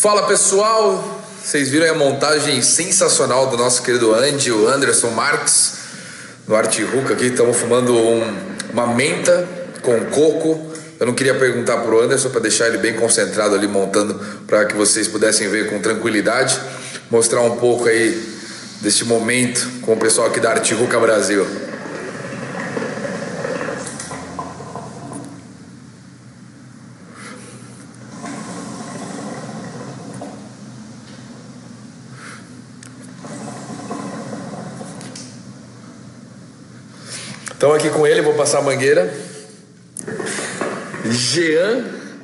Fala pessoal, vocês viram a montagem sensacional do nosso querido Andy, o Anderson Marques, no Arte Ruca aqui. Estamos fumando uma menta com coco. Eu não queria perguntar pro Anderson para deixar ele bem concentrado ali montando, para que vocês pudessem ver com tranquilidade, mostrar um pouco aí deste momento com o pessoal aqui da Arte Ruca Brasil. Então aqui com ele, vou passar a mangueira. Jean,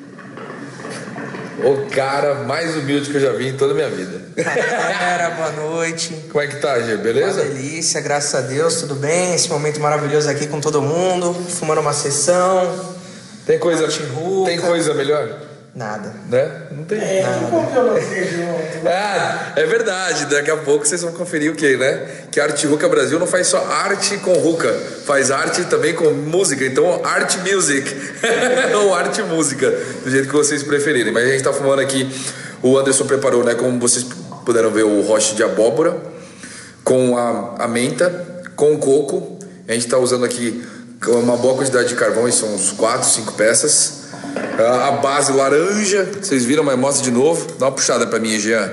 o cara mais humilde que eu já vi em toda a minha vida. Galera, boa noite. Como é que tá, Jean? Beleza? Uma delícia, graças a Deus, tudo bem? Esse momento maravilhoso aqui com todo mundo, fumando uma sessão. Tem coisa melhor? Nada. Né? Não tem nada. É verdade, daqui a pouco vocês vão conferir o que, né? Que a Arte Ruca Brasil não faz só arte com ruca, faz arte também com música. Então, art music ou arte música, do jeito que vocês preferirem. Mas a gente tá fumando aqui, o Anderson preparou, né? Como vocês puderam ver, o roche de abóbora com a menta, com o coco. A gente tá usando aqui uma boa quantidade de carvão, são uns 4, 5 peças. A base laranja, vocês viram, mas mostra de novo. Dá uma puxada pra mim, Jean.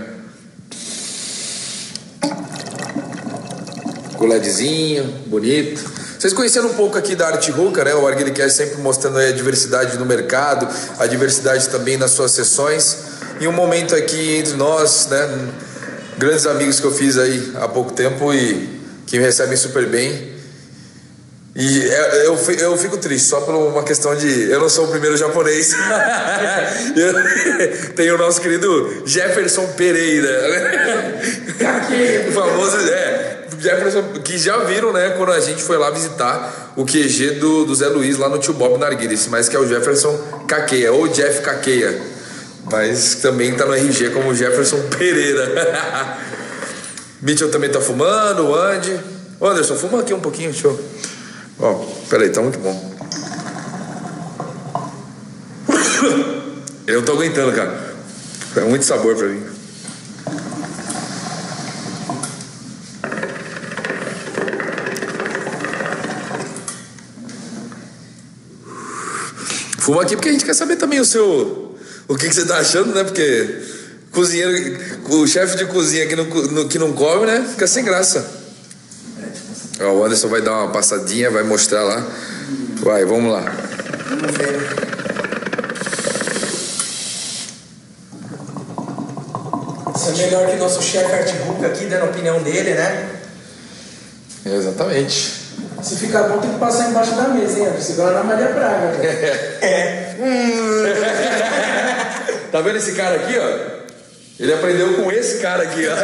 Com LEDzinho, bonito. Vocês conheceram um pouco aqui da Arte Ruca, né? O Arguilicast sempre mostrando aí a diversidade no mercado, a diversidade também nas suas sessões. E um momento aqui entre nós, né? Grandes amigos que eu fiz aí há pouco tempo e que me recebem super bem. E eu fico triste só por uma questão de... Eu não sou o primeiro japonês. Tem o nosso querido Jefferson Pereira. O famoso... Jefferson, que já viram, né? Quando a gente foi lá visitar o QG do Zé Luiz lá no Tio Bob Narguilhas, mas que é o Jefferson Caqueia, ou Jeff Caqueia. Mas também tá no RG como Jefferson Pereira. Mitchell também tá fumando, o Andy. Ô Anderson, fuma aqui um pouquinho, show. Ó, peraí, tá muito bom. Eu não tô aguentando, cara. É muito sabor pra mim. Fuma aqui porque a gente quer saber também o que você tá achando, né? Porque cozinheiro, o chefe de cozinha que não come, né? Fica sem graça. Ó, o Anderson vai dar uma passadinha, vai mostrar lá. Vai, vamos lá. Vamos ver. Isso é melhor que o nosso chefe Arte Ruca aqui, dando a opinião dele, né? Exatamente. Se ficar bom, tem que passar embaixo da mesa, hein? Segura na Maria Braga. Tá vendo esse cara aqui, ó? Ele aprendeu com esse cara aqui, ó.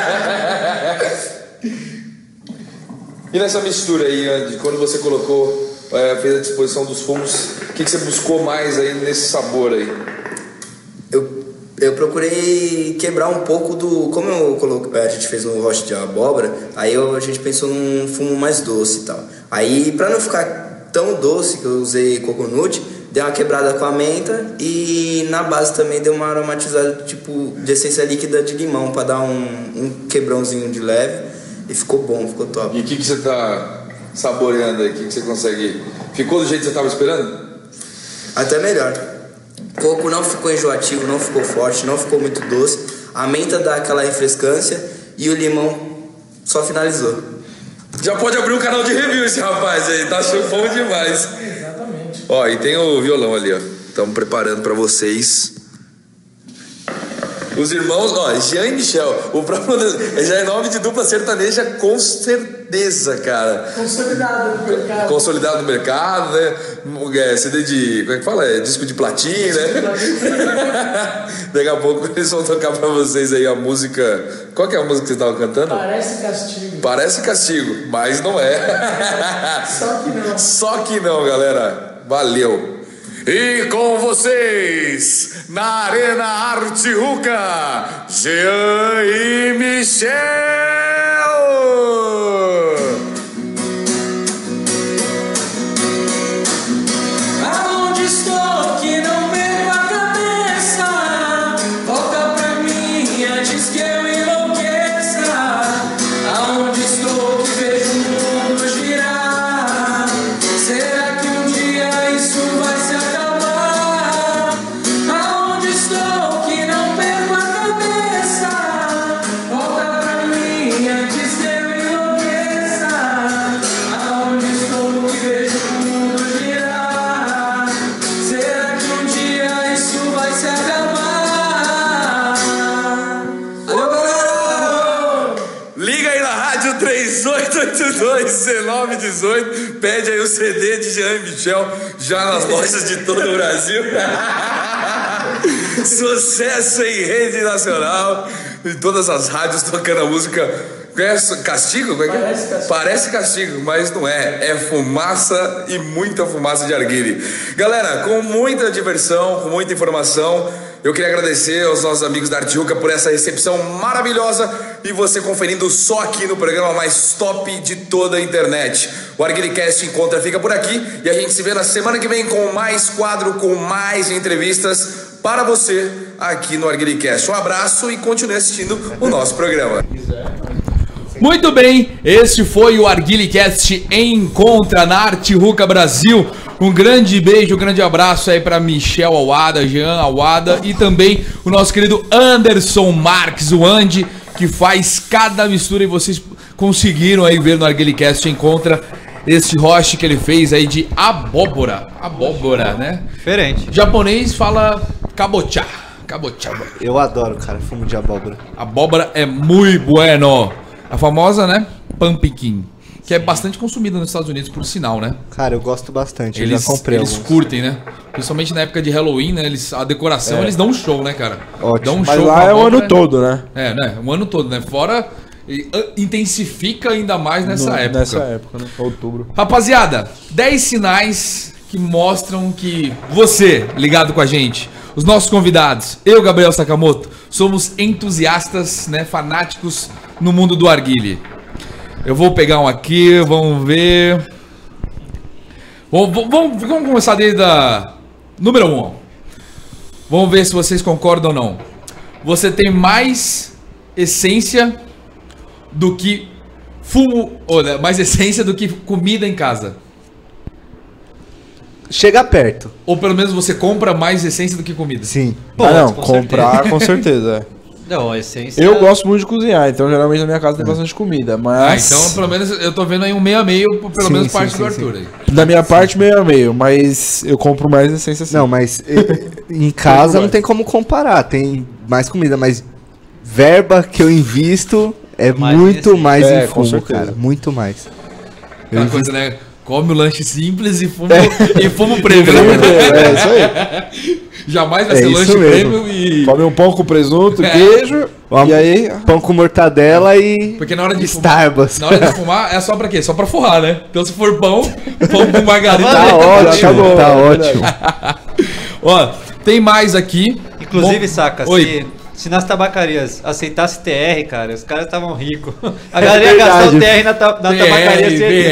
E nessa mistura aí, Andy, quando você colocou, fez a disposição dos fumos, o que você buscou mais aí nesse sabor aí? Eu procurei quebrar um pouco do... Como a gente fez no roche de abóbora, aí a gente pensou num fumo mais doce e tal. Aí, pra não ficar tão doce, que eu usei coconut, dei uma quebrada com a menta e na base também deu uma aromatizada tipo de essência líquida de limão, pra dar um quebrãozinho de leve. E ficou bom, ficou top. E o que você tá saboreando aí? O que você consegue... Ficou do jeito que você tava esperando? Até melhor. O coco não ficou enjoativo, não ficou forte, não ficou muito doce. A menta dá aquela refrescância e o limão só finalizou. Já pode abrir um canal de review esse rapaz aí, tá achando bom demais. Exatamente. Ó, e tem o violão ali, ó. Estamos preparando pra vocês. Os irmãos, ó, Jean e Michel. O próprio já é nome de dupla sertaneja, com certeza, cara. Consolidado no mercado. Consolidado no mercado, né? CD de. Como é que fala? Disco de platina, né? Daqui a pouco eles vão tocar pra vocês aí a música. Qual que é a música que você tava cantando? Parece castigo. Parece castigo, mas não é. Só que não. Só que não, galera. Valeu. E com vocês, na Arena Arte Ruca, Jean e Michel. Aonde estou que não perco a cabeça? Volta pra mim. 321918. Pede aí o CD de Jean e Michel já nas lojas de todo o Brasil. Sucesso em rede nacional, em todas as rádios tocando a música. Castigo? Parece castigo, mas não é. É fumaça e muita fumaça de arguile. Galera, com muita diversão, com muita informação, eu queria agradecer aos nossos amigos da Artijuca por essa recepção maravilhosa e você conferindo só aqui no programa mais top de toda a internet. O ArguileCast fica por aqui e a gente se vê na semana que vem com mais quadro, com mais entrevistas para você aqui no ArguileCast. Um abraço e continue assistindo o nosso programa. Muito bem, este foi o ArguileCast Encontra na Artijuca Brasil. Um grande beijo, um grande abraço aí para Michel Awada, Jean Awada e também o nosso querido Anderson Marques, o Andy, que faz cada mistura e vocês conseguiram aí ver no ArguileCast Encontra este roche que ele fez aí de abóbora. Abóbora, né? Diferente. Japonês fala kabocha. Kabocha. Eu adoro, cara, fumo de abóbora. Abóbora é muito bueno. A famosa, né? Pumpkin. Que é bastante consumida nos Estados Unidos, por sinal, né? Cara, eu gosto bastante. Eles, eu já comprei eles curtem, né? Principalmente na época de Halloween, né? A decoração, eles dão um show, né, cara? Ótimo. Dão um Mas show lá com a é o ano abóbora, todo, né? É, né? O ano todo, né? Fora, intensifica ainda mais nessa época. Nessa época, né? Outubro. Rapaziada, 10 sinais que mostram que você, ligado com a gente, os nossos convidados, eu, Gabriel Sakamoto, somos entusiastas, né, fanáticos no mundo do arguile. Eu vou pegar um aqui, vamos ver. Vamos começar desde a número 1. Vamos ver se vocês concordam ou não. Você tem mais essência do que fumo, ou mais essência do que comida em casa. Chega perto. Ou pelo menos você compra mais essência do que comida. Sim. Não, comprar com certeza. Não, a essência... Eu gosto muito de cozinhar, então geralmente na minha casa tem bastante comida, mas... então pelo menos eu tô vendo aí um meio a meio, pelo menos parte do Arthur aí. Da minha parte, meio a meio, mas eu compro mais essência sim. Não, mas em casa não tem como comparar, tem mais comida, mas verba que eu invisto é Mais muito essência. mais em com fumo, certeza. cara, muito mais. Aquela coisa, né? Come o lanche simples e fumo prêmio. É isso aí. Jamais vai É ser isso lanche mesmo. prêmio e... Come um pão com presunto, queijo, e aí... Pão com mortadela e Porque na hora de Starbucks. fumar, na hora de fumar é só pra quê? Só pra forrar, né? Então se for pão com margarina... Tá ótimo, acabou, tá é ótimo. Ó, tem mais aqui. Inclusive, Saca, Oi. se nas tabacarias aceitasse TR, cara, os caras estavam ricos. A galera ia verdade. gastar o TR na tabacaria.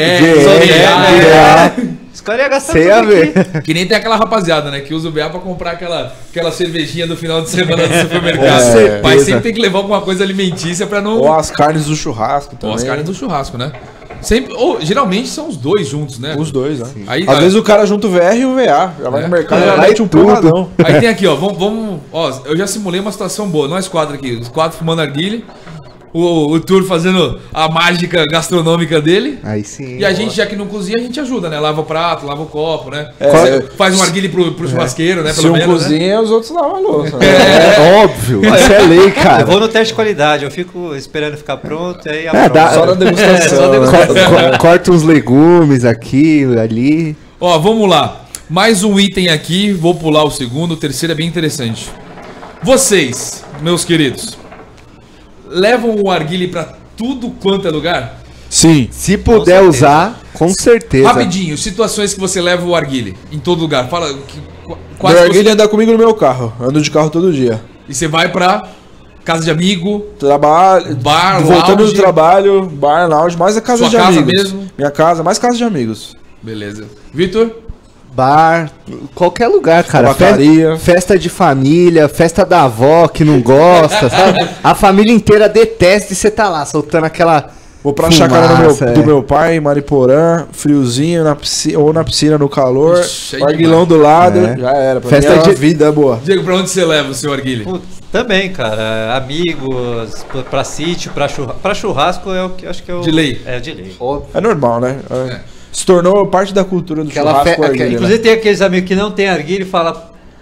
Os caras iam gastar Sem a tudo ver. aqui. Que nem tem aquela rapaziada, né? Que usa o BA pra comprar aquela cervejinha do final de semana do supermercado. Com certeza. Mas sempre tem que levar alguma coisa alimentícia pra não... Ou as carnes do churrasco também. Ou as carnes do churrasco, né? Sempre, ou, geralmente são os dois juntos, né? Os dois, né? Aí, Às vezes o cara junta o VR e o VA. Já vai no mercado e já Vai mete um tudo. porradão. Aí tem aqui, ó, vamos, ó, eu já simulei uma situação boa, nós quatro aqui, os quatro fumando arguile, o Tur fazendo a mágica gastronômica dele, Aí sim. e a gente, já que não cozinha, a gente ajuda, né? Lava o prato, lava o copo, né? É. Faz um arguile pro churrasqueiro, né? Se Pelo um menos, né? cozinha, os outros lavam a louça. né? É óbvio, isso é lei, Eu cara. vou no teste de qualidade, eu fico esperando ficar pronto, aí Só na degustação. só degustação. né? Corta uns legumes aqui, ali. Ó, vamos lá. Mais um item aqui, vou pular o segundo, o terceiro é bem interessante. Vocês, meus queridos, levam o arguile pra tudo quanto é lugar? Sim. Se puder usar, com certeza. Rapidinho, situações que você leva o arguile em todo lugar. Fala Meu quase arguilho anda comigo no meu carro. Ando de carro todo dia. E você vai pra casa de amigo, Trabalho, bar, voltando lounge. do trabalho, bar, lounge, mais a casa Sua de casa amigos. mesmo? Minha casa, mais casa de amigos. Beleza. Vitor? Bar, qualquer lugar, cara. Tabacaria. Festa de família, festa da avó que não gosta, sabe? A família inteira detesta e você tá lá soltando aquela. Vou pra fumaça, chácara do meu pai, em Mariporã, friozinho, na piscina, ou na piscina no calor, Ixi, aí arguilão do lado, É. já era. Pra Festa mim é uma de- vida boa. Diego, pra onde você leva o seu arguile? Putz, também, cara. Amigos, pra sítio, pra churrasco é o que acho que é o... De lei. É, de lei. É normal, né? Se tornou parte da cultura do Aquela churrasco fe- arguilha, né? Inclusive tem aqueles amigos que não tem arguilha e fala...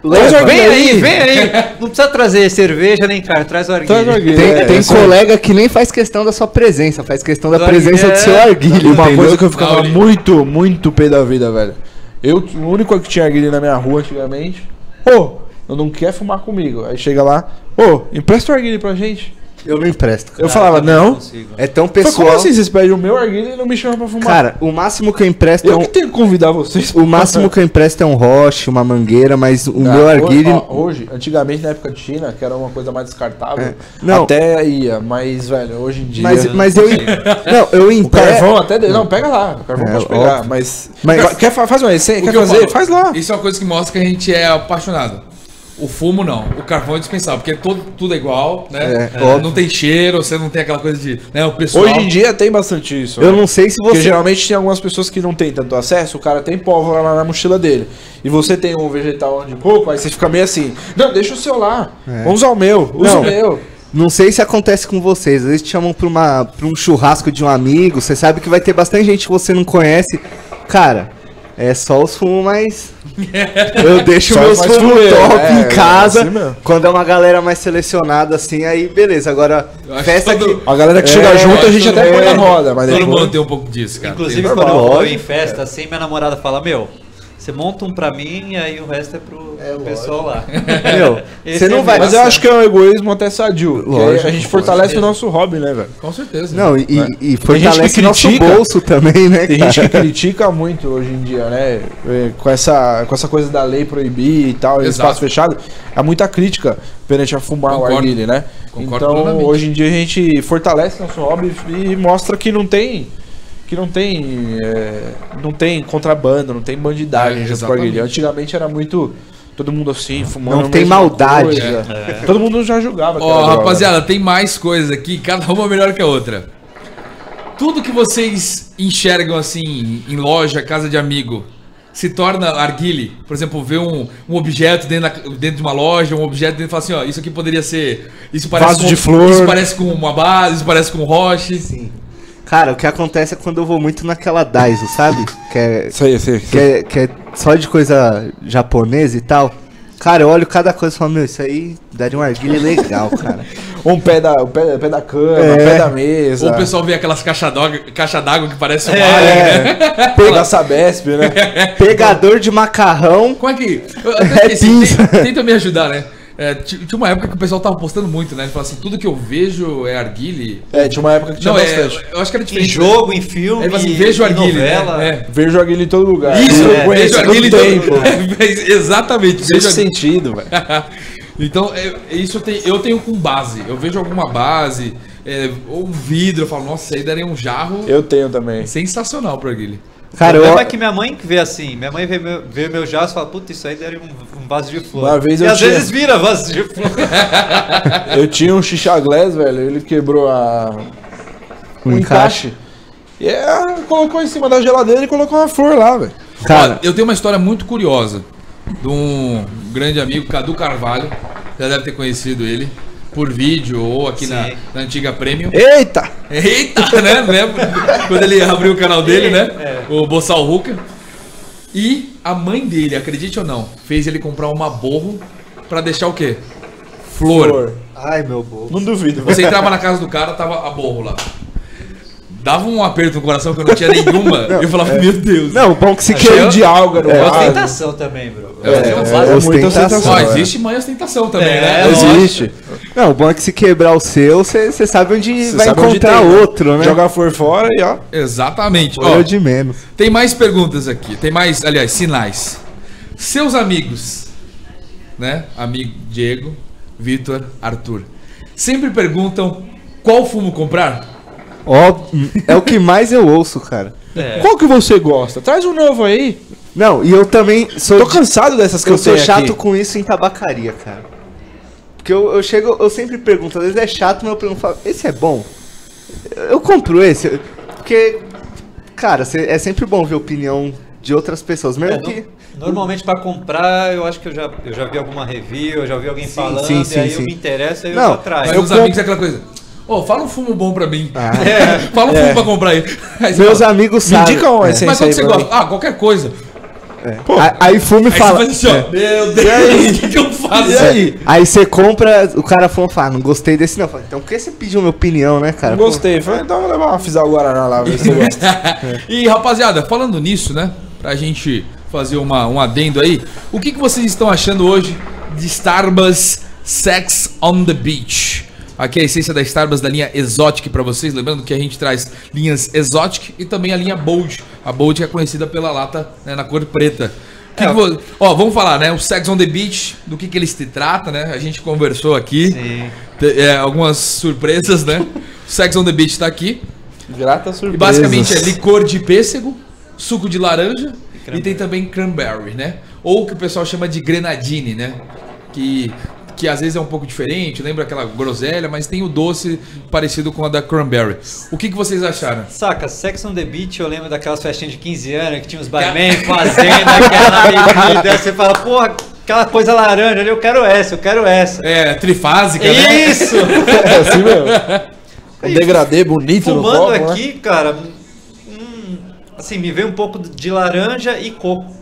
Vem aí. Não precisa trazer cerveja nem carne, traz o arguilho. Tem colega que nem faz questão da sua presença, faz questão da presença do seu arguilho. Uma coisa que eu ficava muito pé da vida, velho. O único que tinha arguilho na minha rua antigamente. Eu não quer fumar comigo. Aí chega lá, empresta o arguilho pra gente. Eu não empresto. Eu falava, não. É tão pessoal. Como assim vocês pedem o meu arguilho e não me chamam pra fumar? Cara, o máximo que eu empresto eu que tenho que convidar vocês. O máximo que eu empresto é um roche, uma mangueira, mas o meu arguilho... Hoje, antigamente na época de China, que era uma coisa mais descartável, não. Até ia, mas, velho, hoje em dia... Mas eu... Não, eu empresto... O carvão até... Não, pega lá, o carvão pode pegar, óbvio. Mas faz uma receita, quer fazer? Faz lá. Isso é uma coisa que mostra que a gente é apaixonado. O fumo não, o carvão é dispensável, porque tudo é igual, né? Não tem cheiro, você não tem aquela coisa de... Né, o pessoal... Hoje em dia tem bastante isso. Eu não sei se você... Porque geralmente tem algumas pessoas que não tem tanto acesso, o cara tem pólvora lá na mochila dele. E você tem um vegetal de coco, aí você fica meio assim, não, deixa o seu lá, vamos usar o meu, usa o meu. Não sei se acontece com vocês, às vezes te chamam pra um churrasco de um amigo, você sabe que vai ter bastante gente que você não conhece. Cara, é só os fumos mais... Eu deixo meus fumos top em casa. Assim quando é uma galera mais selecionada assim, aí beleza. Agora, festa que... A galera que chega junto, a gente até põe na roda. Mas todo mundo tem um pouco disso, cara. Inclusive, quando eu vou em festa assim, minha namorada fala, você monta um pra mim e aí o resto é pro pessoal lá. Você não vai... Mas eu acho que é um egoísmo até sadio. A gente fortalece o nosso hobby, né, velho? Com certeza. Não, e fortalece o nosso bolso também, né? Tem gente que critica muito hoje em dia, né? Com essa coisa da lei proibir e tal, espaço fechado. Há muita crítica perante a fumar o arguilho, né? Então, hoje em dia a gente fortalece nosso hobby e mostra que não tem contrabando, não tem bandidagem junto com o arguilho. Antigamente era muito... Todo mundo assim, fumando. Não tem maldade. Todo mundo já julgava. Rapaziada, tem mais coisas aqui, cada uma melhor que a outra. Tudo que vocês enxergam assim, em loja, casa de amigo, se torna arguile. Por exemplo, ver um objeto dentro de uma loja, um objeto dentro e falar assim, isso aqui poderia ser... Isso parece vaso de flor. Isso parece com uma base, isso parece com um roche. Sim. Cara, o que acontece é quando eu vou muito naquela Daiso, sabe? Que é só de coisa japonesa e tal. Cara, eu olho cada coisa e falo, isso aí daria um arguilho legal, cara. Um pé da cama, pé da mesa. Ou o pessoal vê aquelas caixas d'água que parece um alien, né? Da Sabesp, né? Pegador de macarrão. Como é que... Tenta me ajudar, né? Tinha uma época que o pessoal tava postando muito, né? Ele falava assim, tudo que eu vejo é arguile. Tinha uma época que tinha bastante. Eu acho que era diferente. Em jogo, em filme, ele assim, vejo arguile, né? Vejo arguile em todo lugar. Isso, vejo arguile em todo lugar. Exatamente. Vejo sentido, velho. Então, isso eu tenho com base. Eu vejo alguma base, ou um vidro, eu falo, nossa, isso aí daria um jarro. Eu tenho também. Sensacional pro arguile. Cara, o problema é que minha mãe vê assim. Minha mãe vê meu jaço e fala, puta, isso aí daria um vaso de flor. Às vezes vira vaso de flor. Eu tinha um Xixa Glass, velho, ele quebrou o encaixe. E colocou em cima da geladeira e colocou uma flor lá, velho. Cara, eu tenho uma história muito curiosa de um grande amigo, Cadu Carvalho. Já deve ter conhecido ele por vídeo ou aqui na antiga Premium. Eita, né? Quando ele abriu o canal dele, né? O Bossal Ruka. E a mãe dele, acredite ou não, fez ele comprar uma borro pra deixar o quê? Flor. Ai, meu borro. Não duvido. Você entrava na casa do cara, tava a borro lá. Dava um aperto no coração que eu não tinha nenhuma. Eu falava, meu Deus. Não, bom que se queira de alga no vaso. Ostentação também, bro. Ostentação. Existe mãe ostentação também, né? Existe. Não, o bom é que se quebrar o seu, você sabe onde vai encontrar outro, né? Jogar for fora e ó. Exatamente. Olha de menos. Tem mais perguntas aqui. Tem mais, aliás, sinais. Seus amigos, né? Amigo Diego, Vitor, Arthur, sempre perguntam qual fumo comprar? É o que mais eu ouço, cara. Qual que você gosta? Traz um novo aí. Não, e eu também tô cansado dessas que eu sou chato com isso em tabacaria, cara. Porque eu chego, eu sempre pergunto, às vezes é chato, mas eu pergunto, esse é bom? Eu compro esse. Porque, cara, é sempre bom ver a opinião de outras pessoas, mesmo que... Normalmente para comprar, eu acho que eu já vi alguma review, eu já vi alguém falando, e aí eu me interessa e eu vou atrás. Mas os amigos é aquela coisa... fala um fumo bom pra mim. Fala um fumo pra comprar aí. Meus amigos sabem. Me indica uma essência. Mas quando você gosta? Qualquer coisa. Aí fuma e fala. Aí você faz assim, ó, meu Deus, o que eu faço? E aí? Aí você compra, o cara fuma e fala, não gostei desse não. Fala, então por que você pediu minha opinião, né, cara? Não gostei. Falei, então eu vou levar uma Fisal Guaraná lá, ver se você gosta. E rapaziada, falando nisso, né? Pra gente fazer um adendo aí, o que vocês estão achando hoje de Starbucks Sex on the Beach? Aqui é a essência da Starbucks da linha Exotic pra vocês, lembrando que a gente traz linhas Exotic e também a linha Bold. A Bold é conhecida pela lata, né, na cor preta. Vamos falar, né? O Sex on the Beach, do que ele se trata, né? A gente conversou aqui. Algumas surpresas, né? O Sex on the Beach tá aqui. Grata surpresa. E basicamente é licor de pêssego, suco de laranja e tem também cranberry, né? Ou o que o pessoal chama de grenadine, né? Que às vezes é um pouco diferente, lembra aquela groselha, mas tem o doce parecido com a da cranberry. O que vocês acharam? Saca, Sex on the Beach, eu lembro daquelas festinhas de 15 anos que tinha os barman fazendo aquela bebida, você fala, porra, aquela coisa laranja ali, eu quero essa. É, trifásica, né? Isso! É assim mesmo. Um degradê bonito no copo, fumando aqui, cara, assim, me veio um pouco de laranja e coco.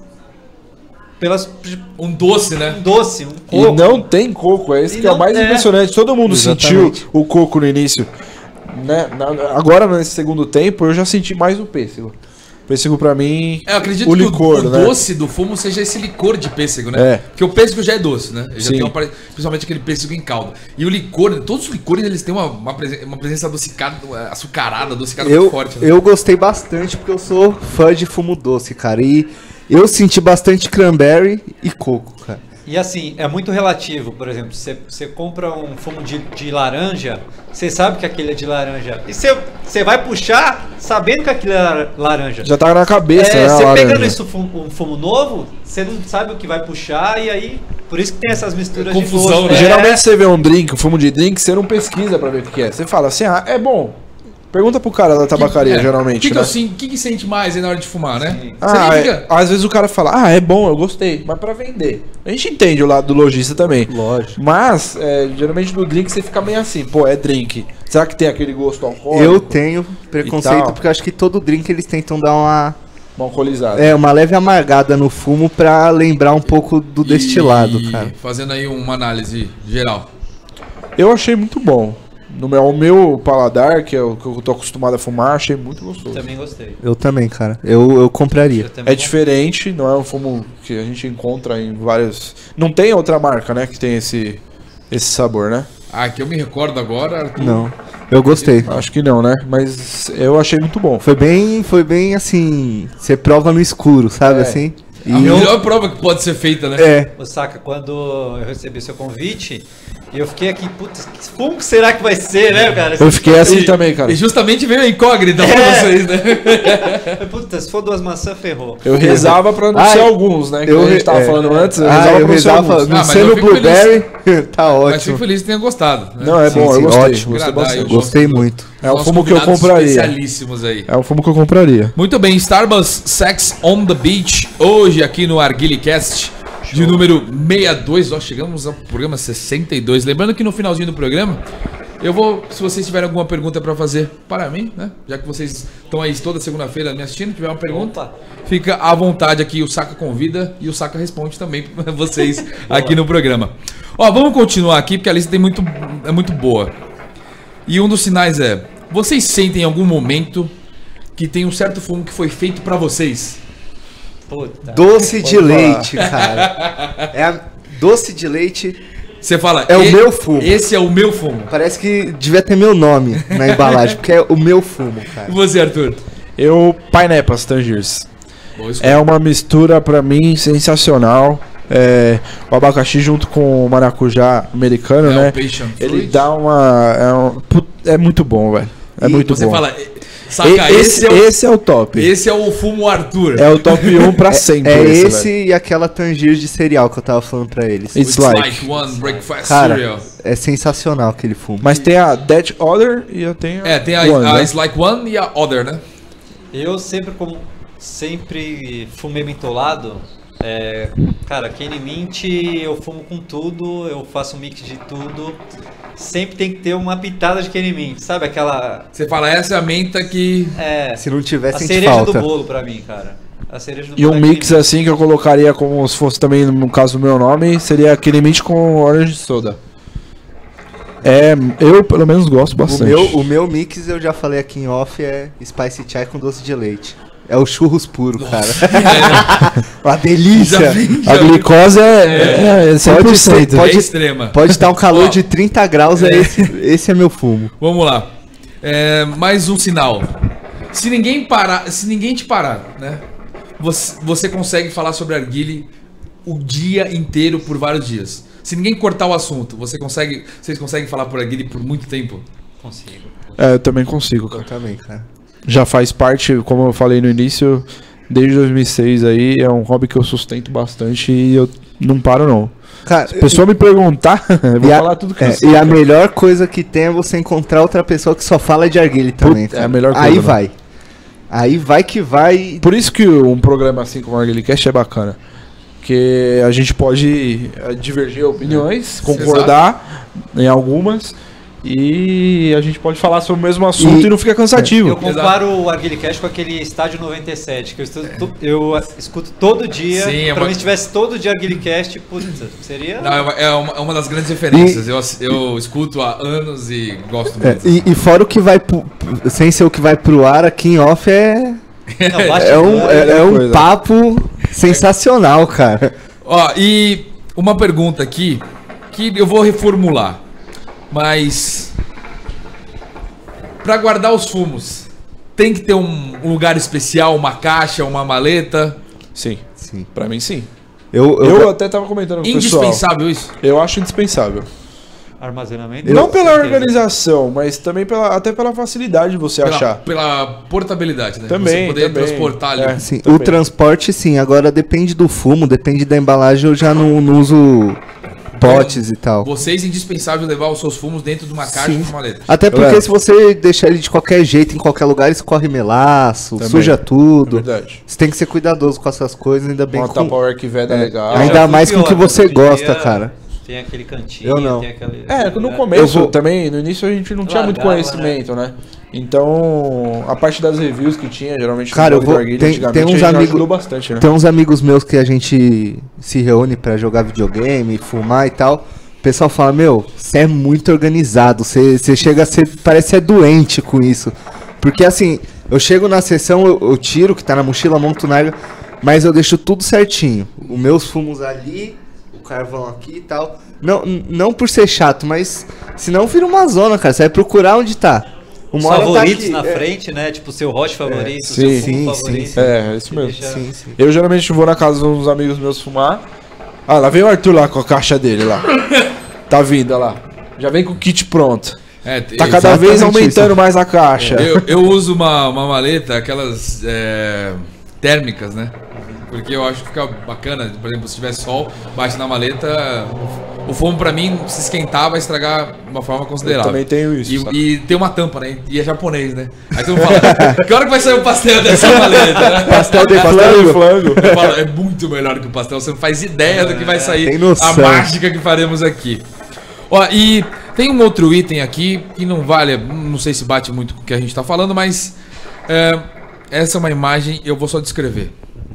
Um doce, né? Um doce, um coco. E não tem coco, é isso que é o mais impressionante. Todo mundo sentiu o coco no início. Né? Agora, nesse segundo tempo, eu já senti mais o pêssego. Pêssego pra mim, eu acredito o licor, que o doce do fumo seja esse licor de pêssego, né? Porque o pêssego já é doce, né? Já tem principalmente aquele pêssego em calda. E o licor, todos os licores, eles têm uma presença adocicada, açucarada, adocicada muito forte. Né? Eu gostei bastante porque eu sou fã de fumo doce, cara. E eu senti bastante cranberry e coco, cara. E assim, é muito relativo, por exemplo, você compra um fumo de laranja, você sabe que aquele é de laranja. E você vai puxar sabendo que aquilo é laranja. Já tá na cabeça, né? Você pegando isso, um fumo novo, você não sabe o que vai puxar e aí, por isso que tem essas misturas confusão, de gosto. Né? Geralmente você vê um drink, um fumo de drink, você não pesquisa pra ver o que é. Você fala assim, é bom. Pergunta pro cara da tabacaria, geralmente. O que sente mais aí na hora de fumar, né? Às vezes o cara fala, é bom, eu gostei, mas pra vender. A gente entende o lado do lojista também. Lógico. Mas, geralmente no drink você fica meio assim, é drink. Será que tem aquele gosto alcoólico? Eu tenho preconceito porque eu acho que todo drink eles tentam dar uma alcoolizada. Uma leve amargada no fumo pra lembrar um pouco do destilado, cara. Fazendo aí uma análise geral. Eu achei muito bom. No meu paladar, que é o que eu tô acostumado a fumar, achei muito gostoso. Também gostei. Eu também, cara. Eu compraria. É diferente, não é um fumo que a gente encontra em vários... Não tem outra marca, né, que tem esse sabor, né? Que eu me recordo agora, Arthur. Não, eu gostei. Acho que não, né? Mas eu achei muito bom. Foi bem assim, você prova no escuro, sabe, assim? A melhor prova que pode ser feita, né? Ô, Saca, quando eu recebi seu convite... E eu fiquei aqui, putz, que fumo que será que vai ser, né, cara? Eu fiquei assim também, cara. E justamente veio a incógnita pra vocês, né? Puta, se for 2 maçãs, ferrou. Eu rezava pra não ser alguns, né? Que a gente tava falando antes, eu rezava pra não ser alguns. Não Blueberry, tá ótimo. Mas fico feliz que tenha gostado. Né? Não, é bom, eu gostei. Ótimo, gostei muito. É um fumo que eu compraria. Especialíssimos aí. É um fumo que eu compraria. Muito bem, Starbucks Sex on the Beach, hoje aqui no ArguilheCast. De número 62, chegamos ao programa 62. Lembrando que no finalzinho do programa, eu vou, se vocês tiverem alguma pergunta pra fazer para mim, né? Já que vocês estão aí toda segunda-feira me assistindo, tiver uma pergunta, fica à vontade aqui, o Saca convida e o Saca responde também pra vocês aqui no programa. Vamos continuar aqui, porque a lista é muito boa. E um dos sinais é, vocês sentem em algum momento que tem um certo fumo que foi feito pra vocês? Puta. Doce de leite, cara. Doce de leite. Você fala, o meu fumo. Esse é o meu fumo. Parece que devia ter meu nome na embalagem, porque é o meu fumo, cara. E você, Arthur? Pineapple Tangiers. É uma mistura pra mim sensacional. O abacaxi junto com o maracujá americano, né? Ele dá é muito bom, velho. É muito bom. Você fala... Saca, esse é o top. Esse é o fumo Arthur. É o top 1 pra sempre. Esse e aquela Tangier de cereal que eu tava falando pra eles. It's like one breakfast cereal. É sensacional aquele fumo. Mas tem a That Other e eu tenho tem a It's Like One e a Other, né? Eu sempre fumei mentolado. Cara, Cane Mint eu fumo com tudo, eu faço um mix de tudo. Sempre tem que ter uma pitada de Cane Mint, sabe aquela... Você fala, essa é a menta que... Se não tiver, a sente cereja falta. do bolo pra mim, cara. a cereja do E um bolo é mix assim que eu colocaria como se fosse também, no caso do meu nome, seria aquele mint com orange soda. Eu pelo menos gosto bastante. O meu mix, eu já falei aqui em off, é Spice Chai com doce de leite. É o churros puro, cara. Uma delícia. A glicose é 100%. Pode extrema. Pode estar um calor de 30 graus, esse é meu fumo. Vamos lá. Mais um sinal. Se ninguém te parar, né? Você consegue falar sobre arguile o dia inteiro por vários dias. Se ninguém cortar o assunto, vocês conseguem falar por arguile por muito tempo? Consigo. Eu também consigo, cara. Eu também, cara. Já faz parte, como eu falei no início, desde 2006 aí, é um hobby que eu sustento bastante e eu não paro não. Cara, se a pessoa me perguntar, eu vou falar tudo que eu sei. E a melhor coisa que tem é você encontrar outra pessoa que só fala de arguile também. É a melhor coisa. Aí né? vai. Aí vai que vai. Por isso que um programa assim como o ArguileCast é bacana. Porque a gente pode divergir opiniões, concordar em algumas, e a gente pode falar sobre o mesmo assunto e não fica cansativo. Eu comparo o ArguileCast com aquele Estádio 97, que eu escuto todo dia. Sim, pra mim, se tivesse todo dia ArguileCast, putz, seria... Não, é uma das grandes referências. Eu escuto há anos e gosto muito. E fora o que vai sem ser o que vai pro ar, aqui em off é um papo sensacional, cara. Ó, e uma pergunta aqui que eu vou reformular. Mas para guardar os fumos, tem que ter um lugar especial, uma caixa, uma maleta? Sim. Pra mim sim. Eu até tava comentando com o pessoal. Indispensável isso? Eu acho indispensável. Armazenamento? Não pela organização, mas também até pela facilidade de você achar. Pela portabilidade, né? Também, você poder transportar ali. Sim, o transporte sim, agora depende do fumo, depende da embalagem, eu já não uso potes e tal. Vocês indispensável levar os seus fumos dentro de uma caixa com uma maleta. Até porque se você deixar ele de qualquer jeito, em qualquer lugar, escorre melaço, também. Suja tudo. É verdade. Você tem que ser cuidadoso com essas coisas, ainda bem com... Uma Tupperware que veda legal. Ainda mais com o que você gosta, cara. Tem aquele cantinho, eu não. Tem aquele... no começo também, no início a gente não tinha muito conhecimento, né? Então, a parte das reviews que tinha, geralmente cara, tem uns amigos, ajudou bastante, né? Tem uns amigos meus que a gente se reúne pra jogar videogame, fumar e tal. O pessoal fala, meu, você é muito organizado, você chega a ser, parece ser doente com isso. Porque assim, eu chego na sessão, eu tiro, que tá na mochila, monto na, mas eu deixo tudo certinho. Os meus fumos ali, o carvão aqui e tal. Não por ser chato, mas senão vira uma zona, cara. Você vai procurar onde tá. Os favoritos tá na frente, né? Tipo, o seu hot favorito, o seu fumo favorito. Sim. É isso mesmo. Sim. Eu geralmente vou na casa de uns amigos meus fumar. Ah, lá vem o Arthur lá com a caixa dele lá. Tá vindo, olha lá. Já vem com o kit pronto. Tá cada vez aumentando mais a caixa. Eu uso uma maleta, aquelas térmicas, né? Porque eu acho que fica bacana. Por exemplo, se tiver sol, bate na maleta. O fumo pra mim, se esquentar, vai estragar de uma forma considerável. Eu também tenho isso. E tem uma tampa, né? E é japonês, né? Aí todo mundo fala, que hora que vai sair o pastel dessa maleta? Né? Pastel de flango. Eu falo, é muito melhor que o pastel, você não faz ideia do que vai sair. A mágica que faremos aqui. Ó, e tem um outro item aqui que não vale, não sei se bate muito com o que a gente tá falando, mas essa é uma imagem, eu vou só descrever.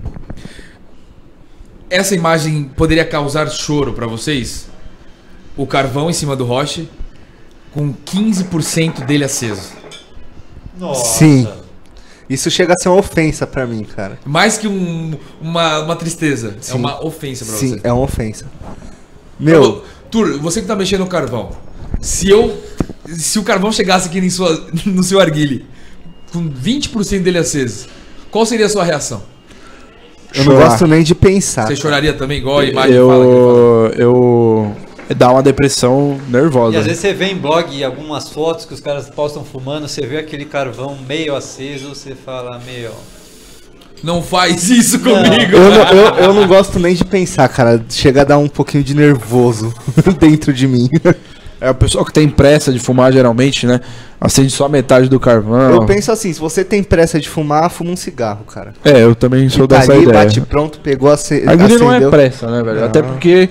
Essa imagem poderia causar choro pra vocês? O carvão em cima do roche com 15% dele aceso. Nossa. Sim. Isso chega a ser uma ofensa pra mim, cara. Mais que uma tristeza. Sim. É uma ofensa pra você. Sim, é uma ofensa. Meu... Tur, você que tá mexendo no carvão. Se o carvão chegasse aqui no seu arguile com 20% dele aceso, qual seria a sua reação? Eu não gosto nem de pensar. Você choraria também, igual a imagem fala? Dá uma depressão nervosa. E às vezes você vê em blog algumas fotos que os caras postam fumando, você vê aquele carvão meio aceso, você fala, meu... Não faz isso comigo. Eu não gosto nem de pensar, cara. Chega a dar um pouquinho de nervoso dentro de mim. É o pessoal que tem pressa de fumar, geralmente, né? Acende só metade do carvão. Eu penso assim, se você tem pressa de fumar, fuma um cigarro, cara. Eu também sou dessa ideia. Bate pronto, pegou, acendeu. A não é pressa, né, velho? Não. Até porque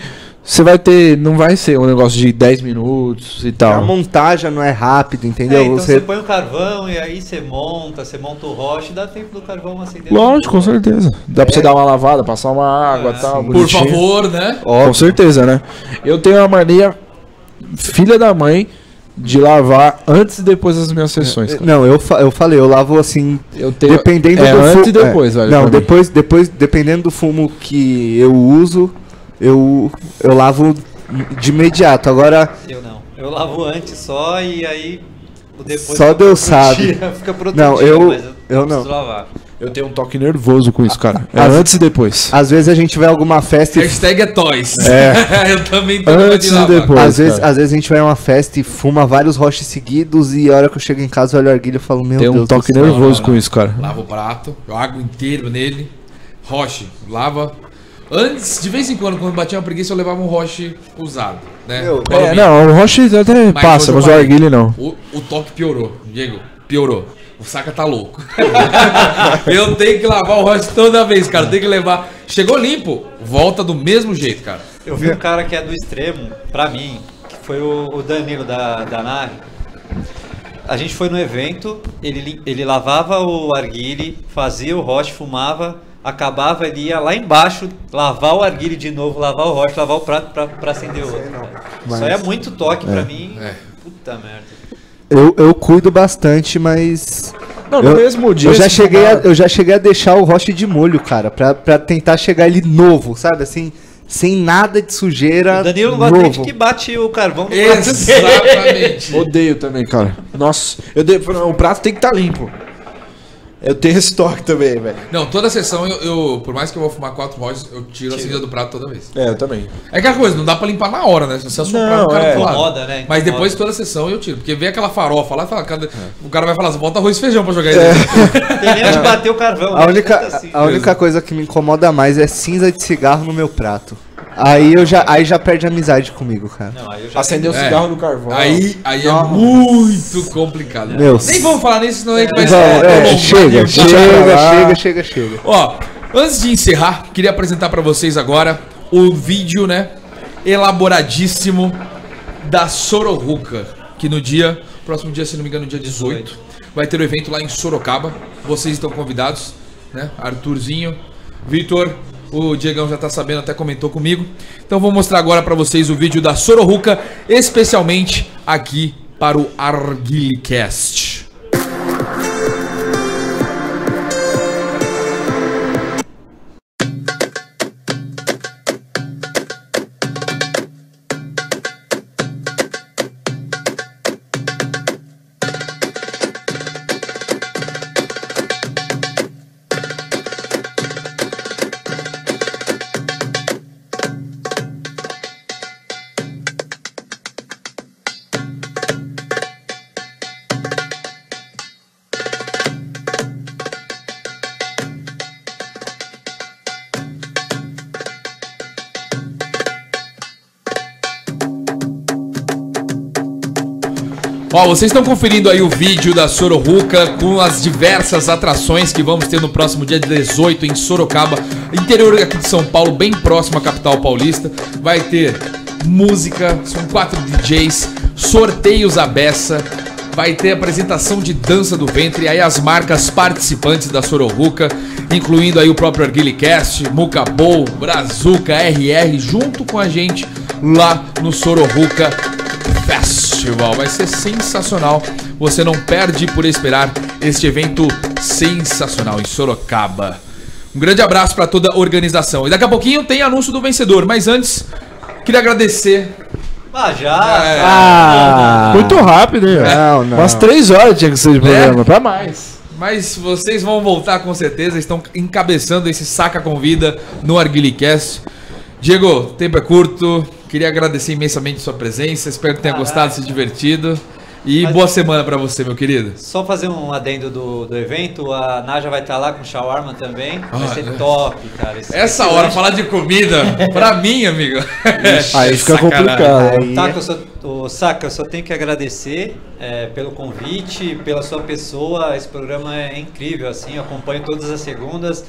você vai ter... Não vai ser um negócio de 10 minutos e A tal. montagem não é rápida, entendeu? Então você põe o carvão e aí você monta o roche e dá tempo do carvão acender. Lógico, com certeza. Dá pra você dar uma lavada, passar uma água e tal. Por bonitinho. favor, né? Com certeza, né? Eu tenho uma mania, filha da mãe, de lavar antes e depois das minhas sessões, cara. Não, eu falei, eu lavo assim, Eu tenho... dependendo do antes fumo. e depois, velho. Não, pra mim. depois, dependendo do fumo que eu uso, eu lavo de imediato. Agora, Eu não. Eu lavo antes só e aí depois Só fica Deus pro outro sabe. dia, fica pro outro Não, dia, eu mas não. preciso lavar. Eu tenho um toque nervoso com isso, cara. É Às- antes e depois. às vezes a gente vai a alguma festa e Hashtag é toys. Eu também tô Antes e depois. às vezes cara. a gente vai a uma festa e fuma vários roches seguidos e a hora que eu chego em casa eu olho a arguilha e falo, meu Tem Deus um toque do céu. nervoso com isso, cara. Lava o prato, jogo inteiro nele. Roche, lava. Antes, de vez em quando batia uma preguiça, eu levava um roche usado, né? Meu, Quando vinha. Não, o roche até Mas passa, hoje eu mas o parei. arguile não. O toque piorou, Diego. Piorou. O Saca tá louco. Eu tenho que lavar o roche toda vez, cara. Tem que levar. Chegou limpo, volta do mesmo jeito, cara. Eu vi um cara que é do extremo, pra mim, que foi o Danilo da nave. A gente foi no evento, ele lavava o arguile, fazia o roche, fumava, acabava, ele ia lá embaixo, lavar o arguile de novo, lavar o roche, lavar o prato pra acender o outro. Isso aí é muito toque pra mim. É. Puta merda. Eu cuido bastante, mas Não, no eu, mesmo dia. eu já se cheguei fumar- eu já cheguei a deixar o roche de molho, cara, pra tentar chegar ele novo, sabe assim, sem nada de sujeira. O Danilo não gosta nem de novo. que bate o carvão no prato dele. Exatamente. Odeio também, cara. Nossa, o prato tem que estar limpo. Eu tenho esse toque também, velho. Não, toda sessão, por mais que eu vou fumar 4 roches, eu tiro a cinza do prato toda vez. É, eu também. É aquela coisa, não dá pra limpar na hora, né? Se você assoprar Não, no cara é. do lado. Incomoda, né? Mas Incomoda. depois de toda a sessão eu tiro. Porque vem aquela farofa lá e fala, o cara vai falar assim, bota arroz e feijão pra jogar ele. Tem nem onde bater o carvão. A né? única, Assim. a única coisa que me incomoda mais é cinza de cigarro no meu prato. Aí já perde a amizade comigo, cara. Não, aí eu já Acender o É. cigarro no carvão. Aí é muito complicado. Meu, Nem vamos falar nisso, senão a gente vai Chega. Ó, antes de encerrar, queria apresentar pra vocês agora o vídeo, né, elaboradíssimo da Sorohuka, que próximo dia, se não me engano, no dia 18, vai ter o evento lá em Sorocaba. Vocês estão convidados, né? Arthurzinho, Vitor, o Diegão já tá sabendo, até comentou comigo. Então vou mostrar agora pra vocês o vídeo da Sorohuka, especialmente aqui para o Arguilecast. Ó, vocês estão conferindo aí o vídeo da Sorohuka com as diversas atrações que vamos ter no próximo dia 18 em Sorocaba, interior aqui de São Paulo, bem próximo à capital paulista. Vai ter música, são 4 DJs, sorteios à beça, vai ter apresentação de dança do ventre, aí as marcas participantes da Sorohuka, incluindo aí o próprio Arguilecast, Mucabou, Brazuca, RR, junto com a gente lá no Sorohuka Festival. Vai ser sensacional. Você não perde por esperar este evento sensacional em Sorocaba. Um grande abraço para toda a organização. E daqui a pouquinho tem anúncio do vencedor. Mas antes, queria agradecer. Muito rápido, hein? velho? Não. Umas 3 horas tinha que ser de programa, pra mais. Mas vocês vão voltar com certeza. Estão encabeçando esse Saca Convida no Arguilecast. Diego, o tempo é curto. Queria agradecer imensamente sua presença. Espero que tenha gostado, se divertido. E boa semana pra você, meu querido. Só fazer um adendo do evento, a Naja vai estar lá com o shawarma também. Vai ser é. top, cara. Essa hora, falar de comida, pra mim, amigo. Aí fica Sacanagem. complicado. Aí- Saca, eu só tenho que agradecer pelo convite, pela sua pessoa. Esse programa é incrível, assim, eu acompanho todas as segundas.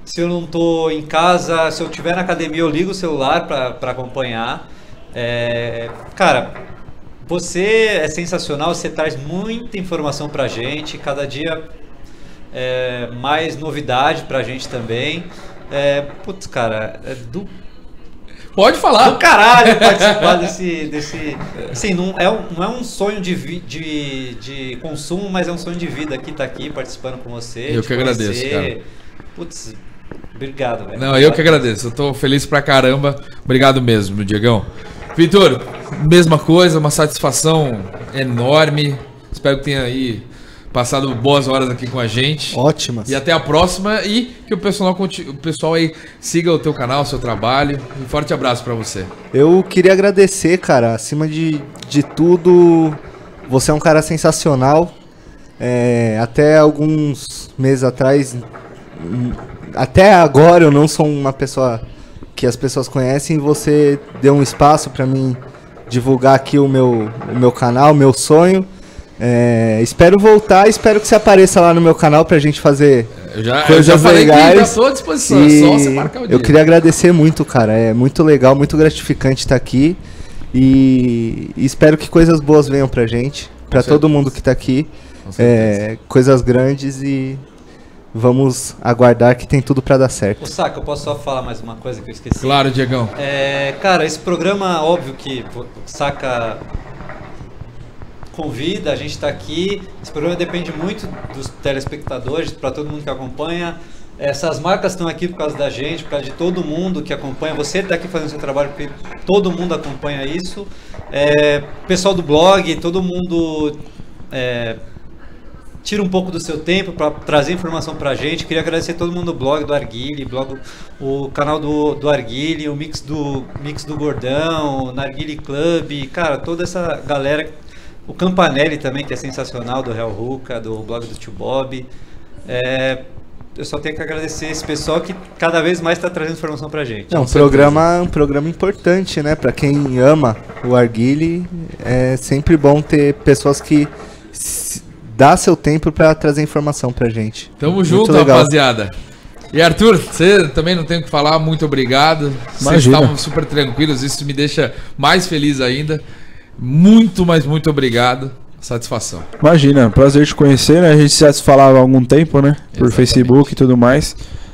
Se eu não tô em casa, se eu estiver na academia, eu ligo o celular para acompanhar. Cara, você é sensacional, você traz muita informação pra gente, cada dia mais novidade pra gente também. Putz, cara, Pode falar. do caralho participar desse... Assim, não é um sonho de consumo, mas é um sonho de vida aqui, tá aqui participando com você. Eu que agradeço, cara. Putz, obrigado, velho. Não, eu que agradeço. Eu tô feliz pra caramba. Obrigado mesmo, meu Diegão. Vitor, mesma coisa, uma satisfação enorme. Espero que tenha aí passado boas horas aqui com a gente. Ótimas. E até a próxima e que o pessoal aí siga o teu canal, o seu trabalho. Um forte abraço pra você. Eu queria agradecer, cara, acima de tudo, você é um cara sensacional. Até alguns meses atrás, até agora eu não sou uma pessoa que as pessoas conhecem, e você deu um espaço pra mim divulgar aqui o meu canal, o meu sonho. Espero voltar, espero que você apareça lá no meu canal pra gente fazer eu já falei legais. que já tô à disposição, é só você marcar o dia. Eu queria agradecer muito, cara, é muito legal, muito gratificante estar aqui e espero que coisas boas venham pra gente, pra todo mundo que tá aqui, coisas grandes, e vamos aguardar que tem tudo pra dar certo. Ô, Saka, eu posso só falar mais uma coisa que eu esqueci? Claro, Diegão. Cara, esse programa, óbvio que o Saka convida, a gente está aqui. Esse programa depende muito dos telespectadores, para todo mundo que acompanha. Essas marcas estão aqui por causa da gente, por causa de todo mundo que acompanha. Você está aqui fazendo seu trabalho porque todo mundo acompanha isso. Pessoal do blog, todo mundo tira um pouco do seu tempo para trazer informação para a gente. Queria agradecer todo mundo do blog do Arguile, o canal do Arguile, o Mix do Gordão, o Narguile Club, cara, toda essa galera. O Campanelli também, que é sensacional, do Real Ruka, do blog do Tio Bob. Eu só tenho que agradecer esse pessoal que cada vez mais está trazendo informação pra gente. É um programa importante, né? Pra quem ama o Arguile, é sempre bom ter pessoas que dá seu tempo pra trazer informação pra gente. Tamo junto, rapaziada. E Arthur, você também não tem o que falar, muito obrigado. Vocês estavam super tranquilos, isso me deixa mais feliz ainda. Muito, mas muito obrigado. Satisfação. Imagina, prazer te conhecer, né? A gente já se falava há algum tempo, né? Por Facebook e tudo mais.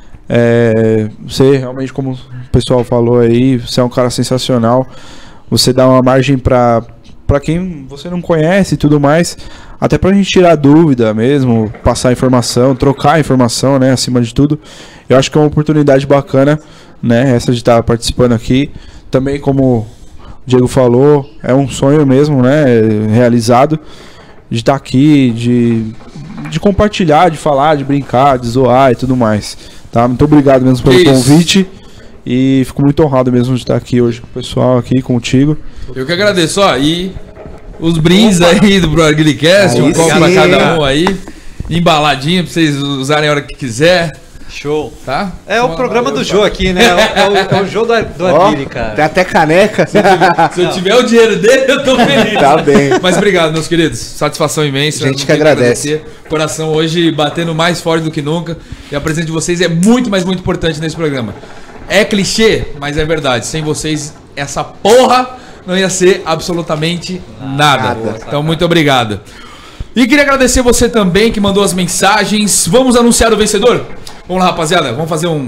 Você realmente, como o pessoal falou aí, você é um cara sensacional. Você dá uma margem pra quem você não conhece e tudo mais. Até pra gente tirar dúvida mesmo, passar informação, trocar informação, né? Acima de tudo. Eu acho que é uma oportunidade bacana, né? Essa de estar participando aqui. Também, como o Diego falou, é um sonho mesmo, né, realizado, de estar aqui, de compartilhar, de falar, de brincar, de zoar e tudo mais, tá? Muito obrigado mesmo pelo convite e fico muito honrado mesmo de estar aqui hoje com o pessoal, aqui contigo. Eu que agradeço, e os brindes aí do BroArguileCast, um copo pra cada um aí, embaladinho pra vocês usarem a hora que quiser. Show. Tá? É o programa do Jô aqui, né? É o Jô do Arguile, cara. Tem até caneca. Se eu tiver o dinheiro dele, eu tô feliz. Tá bem. Mas obrigado, meus queridos. Satisfação imensa. A gente que agradece. Coração hoje batendo mais forte do que nunca. E a presença de vocês é muito, mas muito importante nesse programa. É clichê, mas é verdade. Sem vocês, essa porra não ia ser absolutamente nada. Então, muito obrigado. E queria agradecer você também que mandou as mensagens. Vamos anunciar o vencedor? Vamos lá, rapaziada. Vamos fazer um...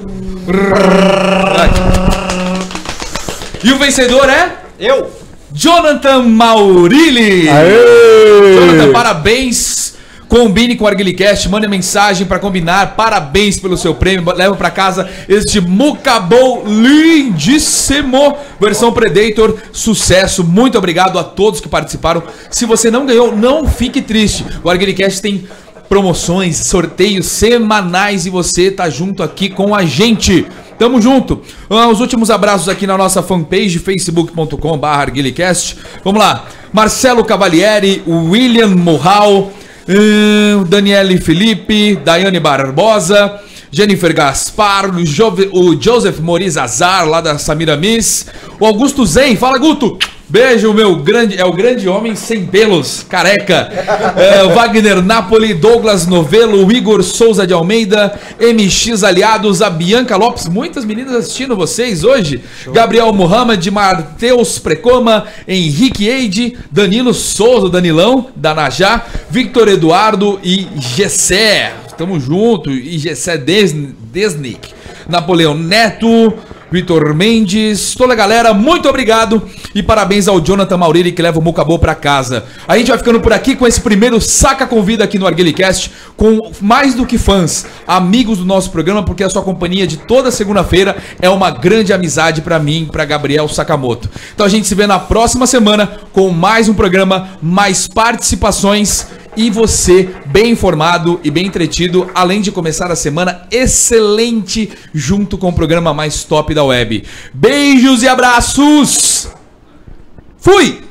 E o vencedor é... Eu! Jonathan Maurilli! Aê! Jonathan, parabéns! Combine com o ArguileCast, mande mensagem para combinar. Parabéns pelo seu prêmio. Leva para casa este Mukabou lindíssimo, versão Predator. Sucesso. Muito obrigado a todos que participaram. Se você não ganhou, não fique triste. O ArguileCast tem promoções, sorteios semanais e você tá junto aqui com a gente. Tamo junto. Os últimos abraços aqui na nossa fanpage, facebook.com/ArguileCast. Vamos lá. Marcelo Cavalieri, William Morral, Daniele Felipe, Daiane Barbosa, Jennifer Gaspar, o Joseph Moriz Azar, lá da Samira Miss, o Augusto Zen, fala Guto, Beijo, meu grande. É o grande homem sem pelos, careca. Wagner Napoli, Douglas Novelo, Igor Souza de Almeida, MX Aliados, a Bianca Lopes. Muitas meninas assistindo vocês hoje. Show. Gabriel Muhammad, Mateus Precoma, Henrique Eide, Danilo Souza, Danilão, da Najá, Victor Eduardo e Gessé. Tamo junto. E Gessé Desnick. Napoleão Neto, Vitor Mendes, toda a galera, muito obrigado e parabéns ao Jonathan Maurini que leva o Mucabô pra casa. A gente vai ficando por aqui com esse primeiro Saca Convida aqui no Arguilicast, com mais do que fãs, amigos do nosso programa, porque a sua companhia de toda segunda-feira é uma grande amizade pra mim, pra Gabriel Sakamoto. Então a gente se vê na próxima semana com mais um programa, mais participações e você bem informado e bem entretido, além de começar a semana excelente junto com o programa mais top da web. Beijos e abraços! Fui!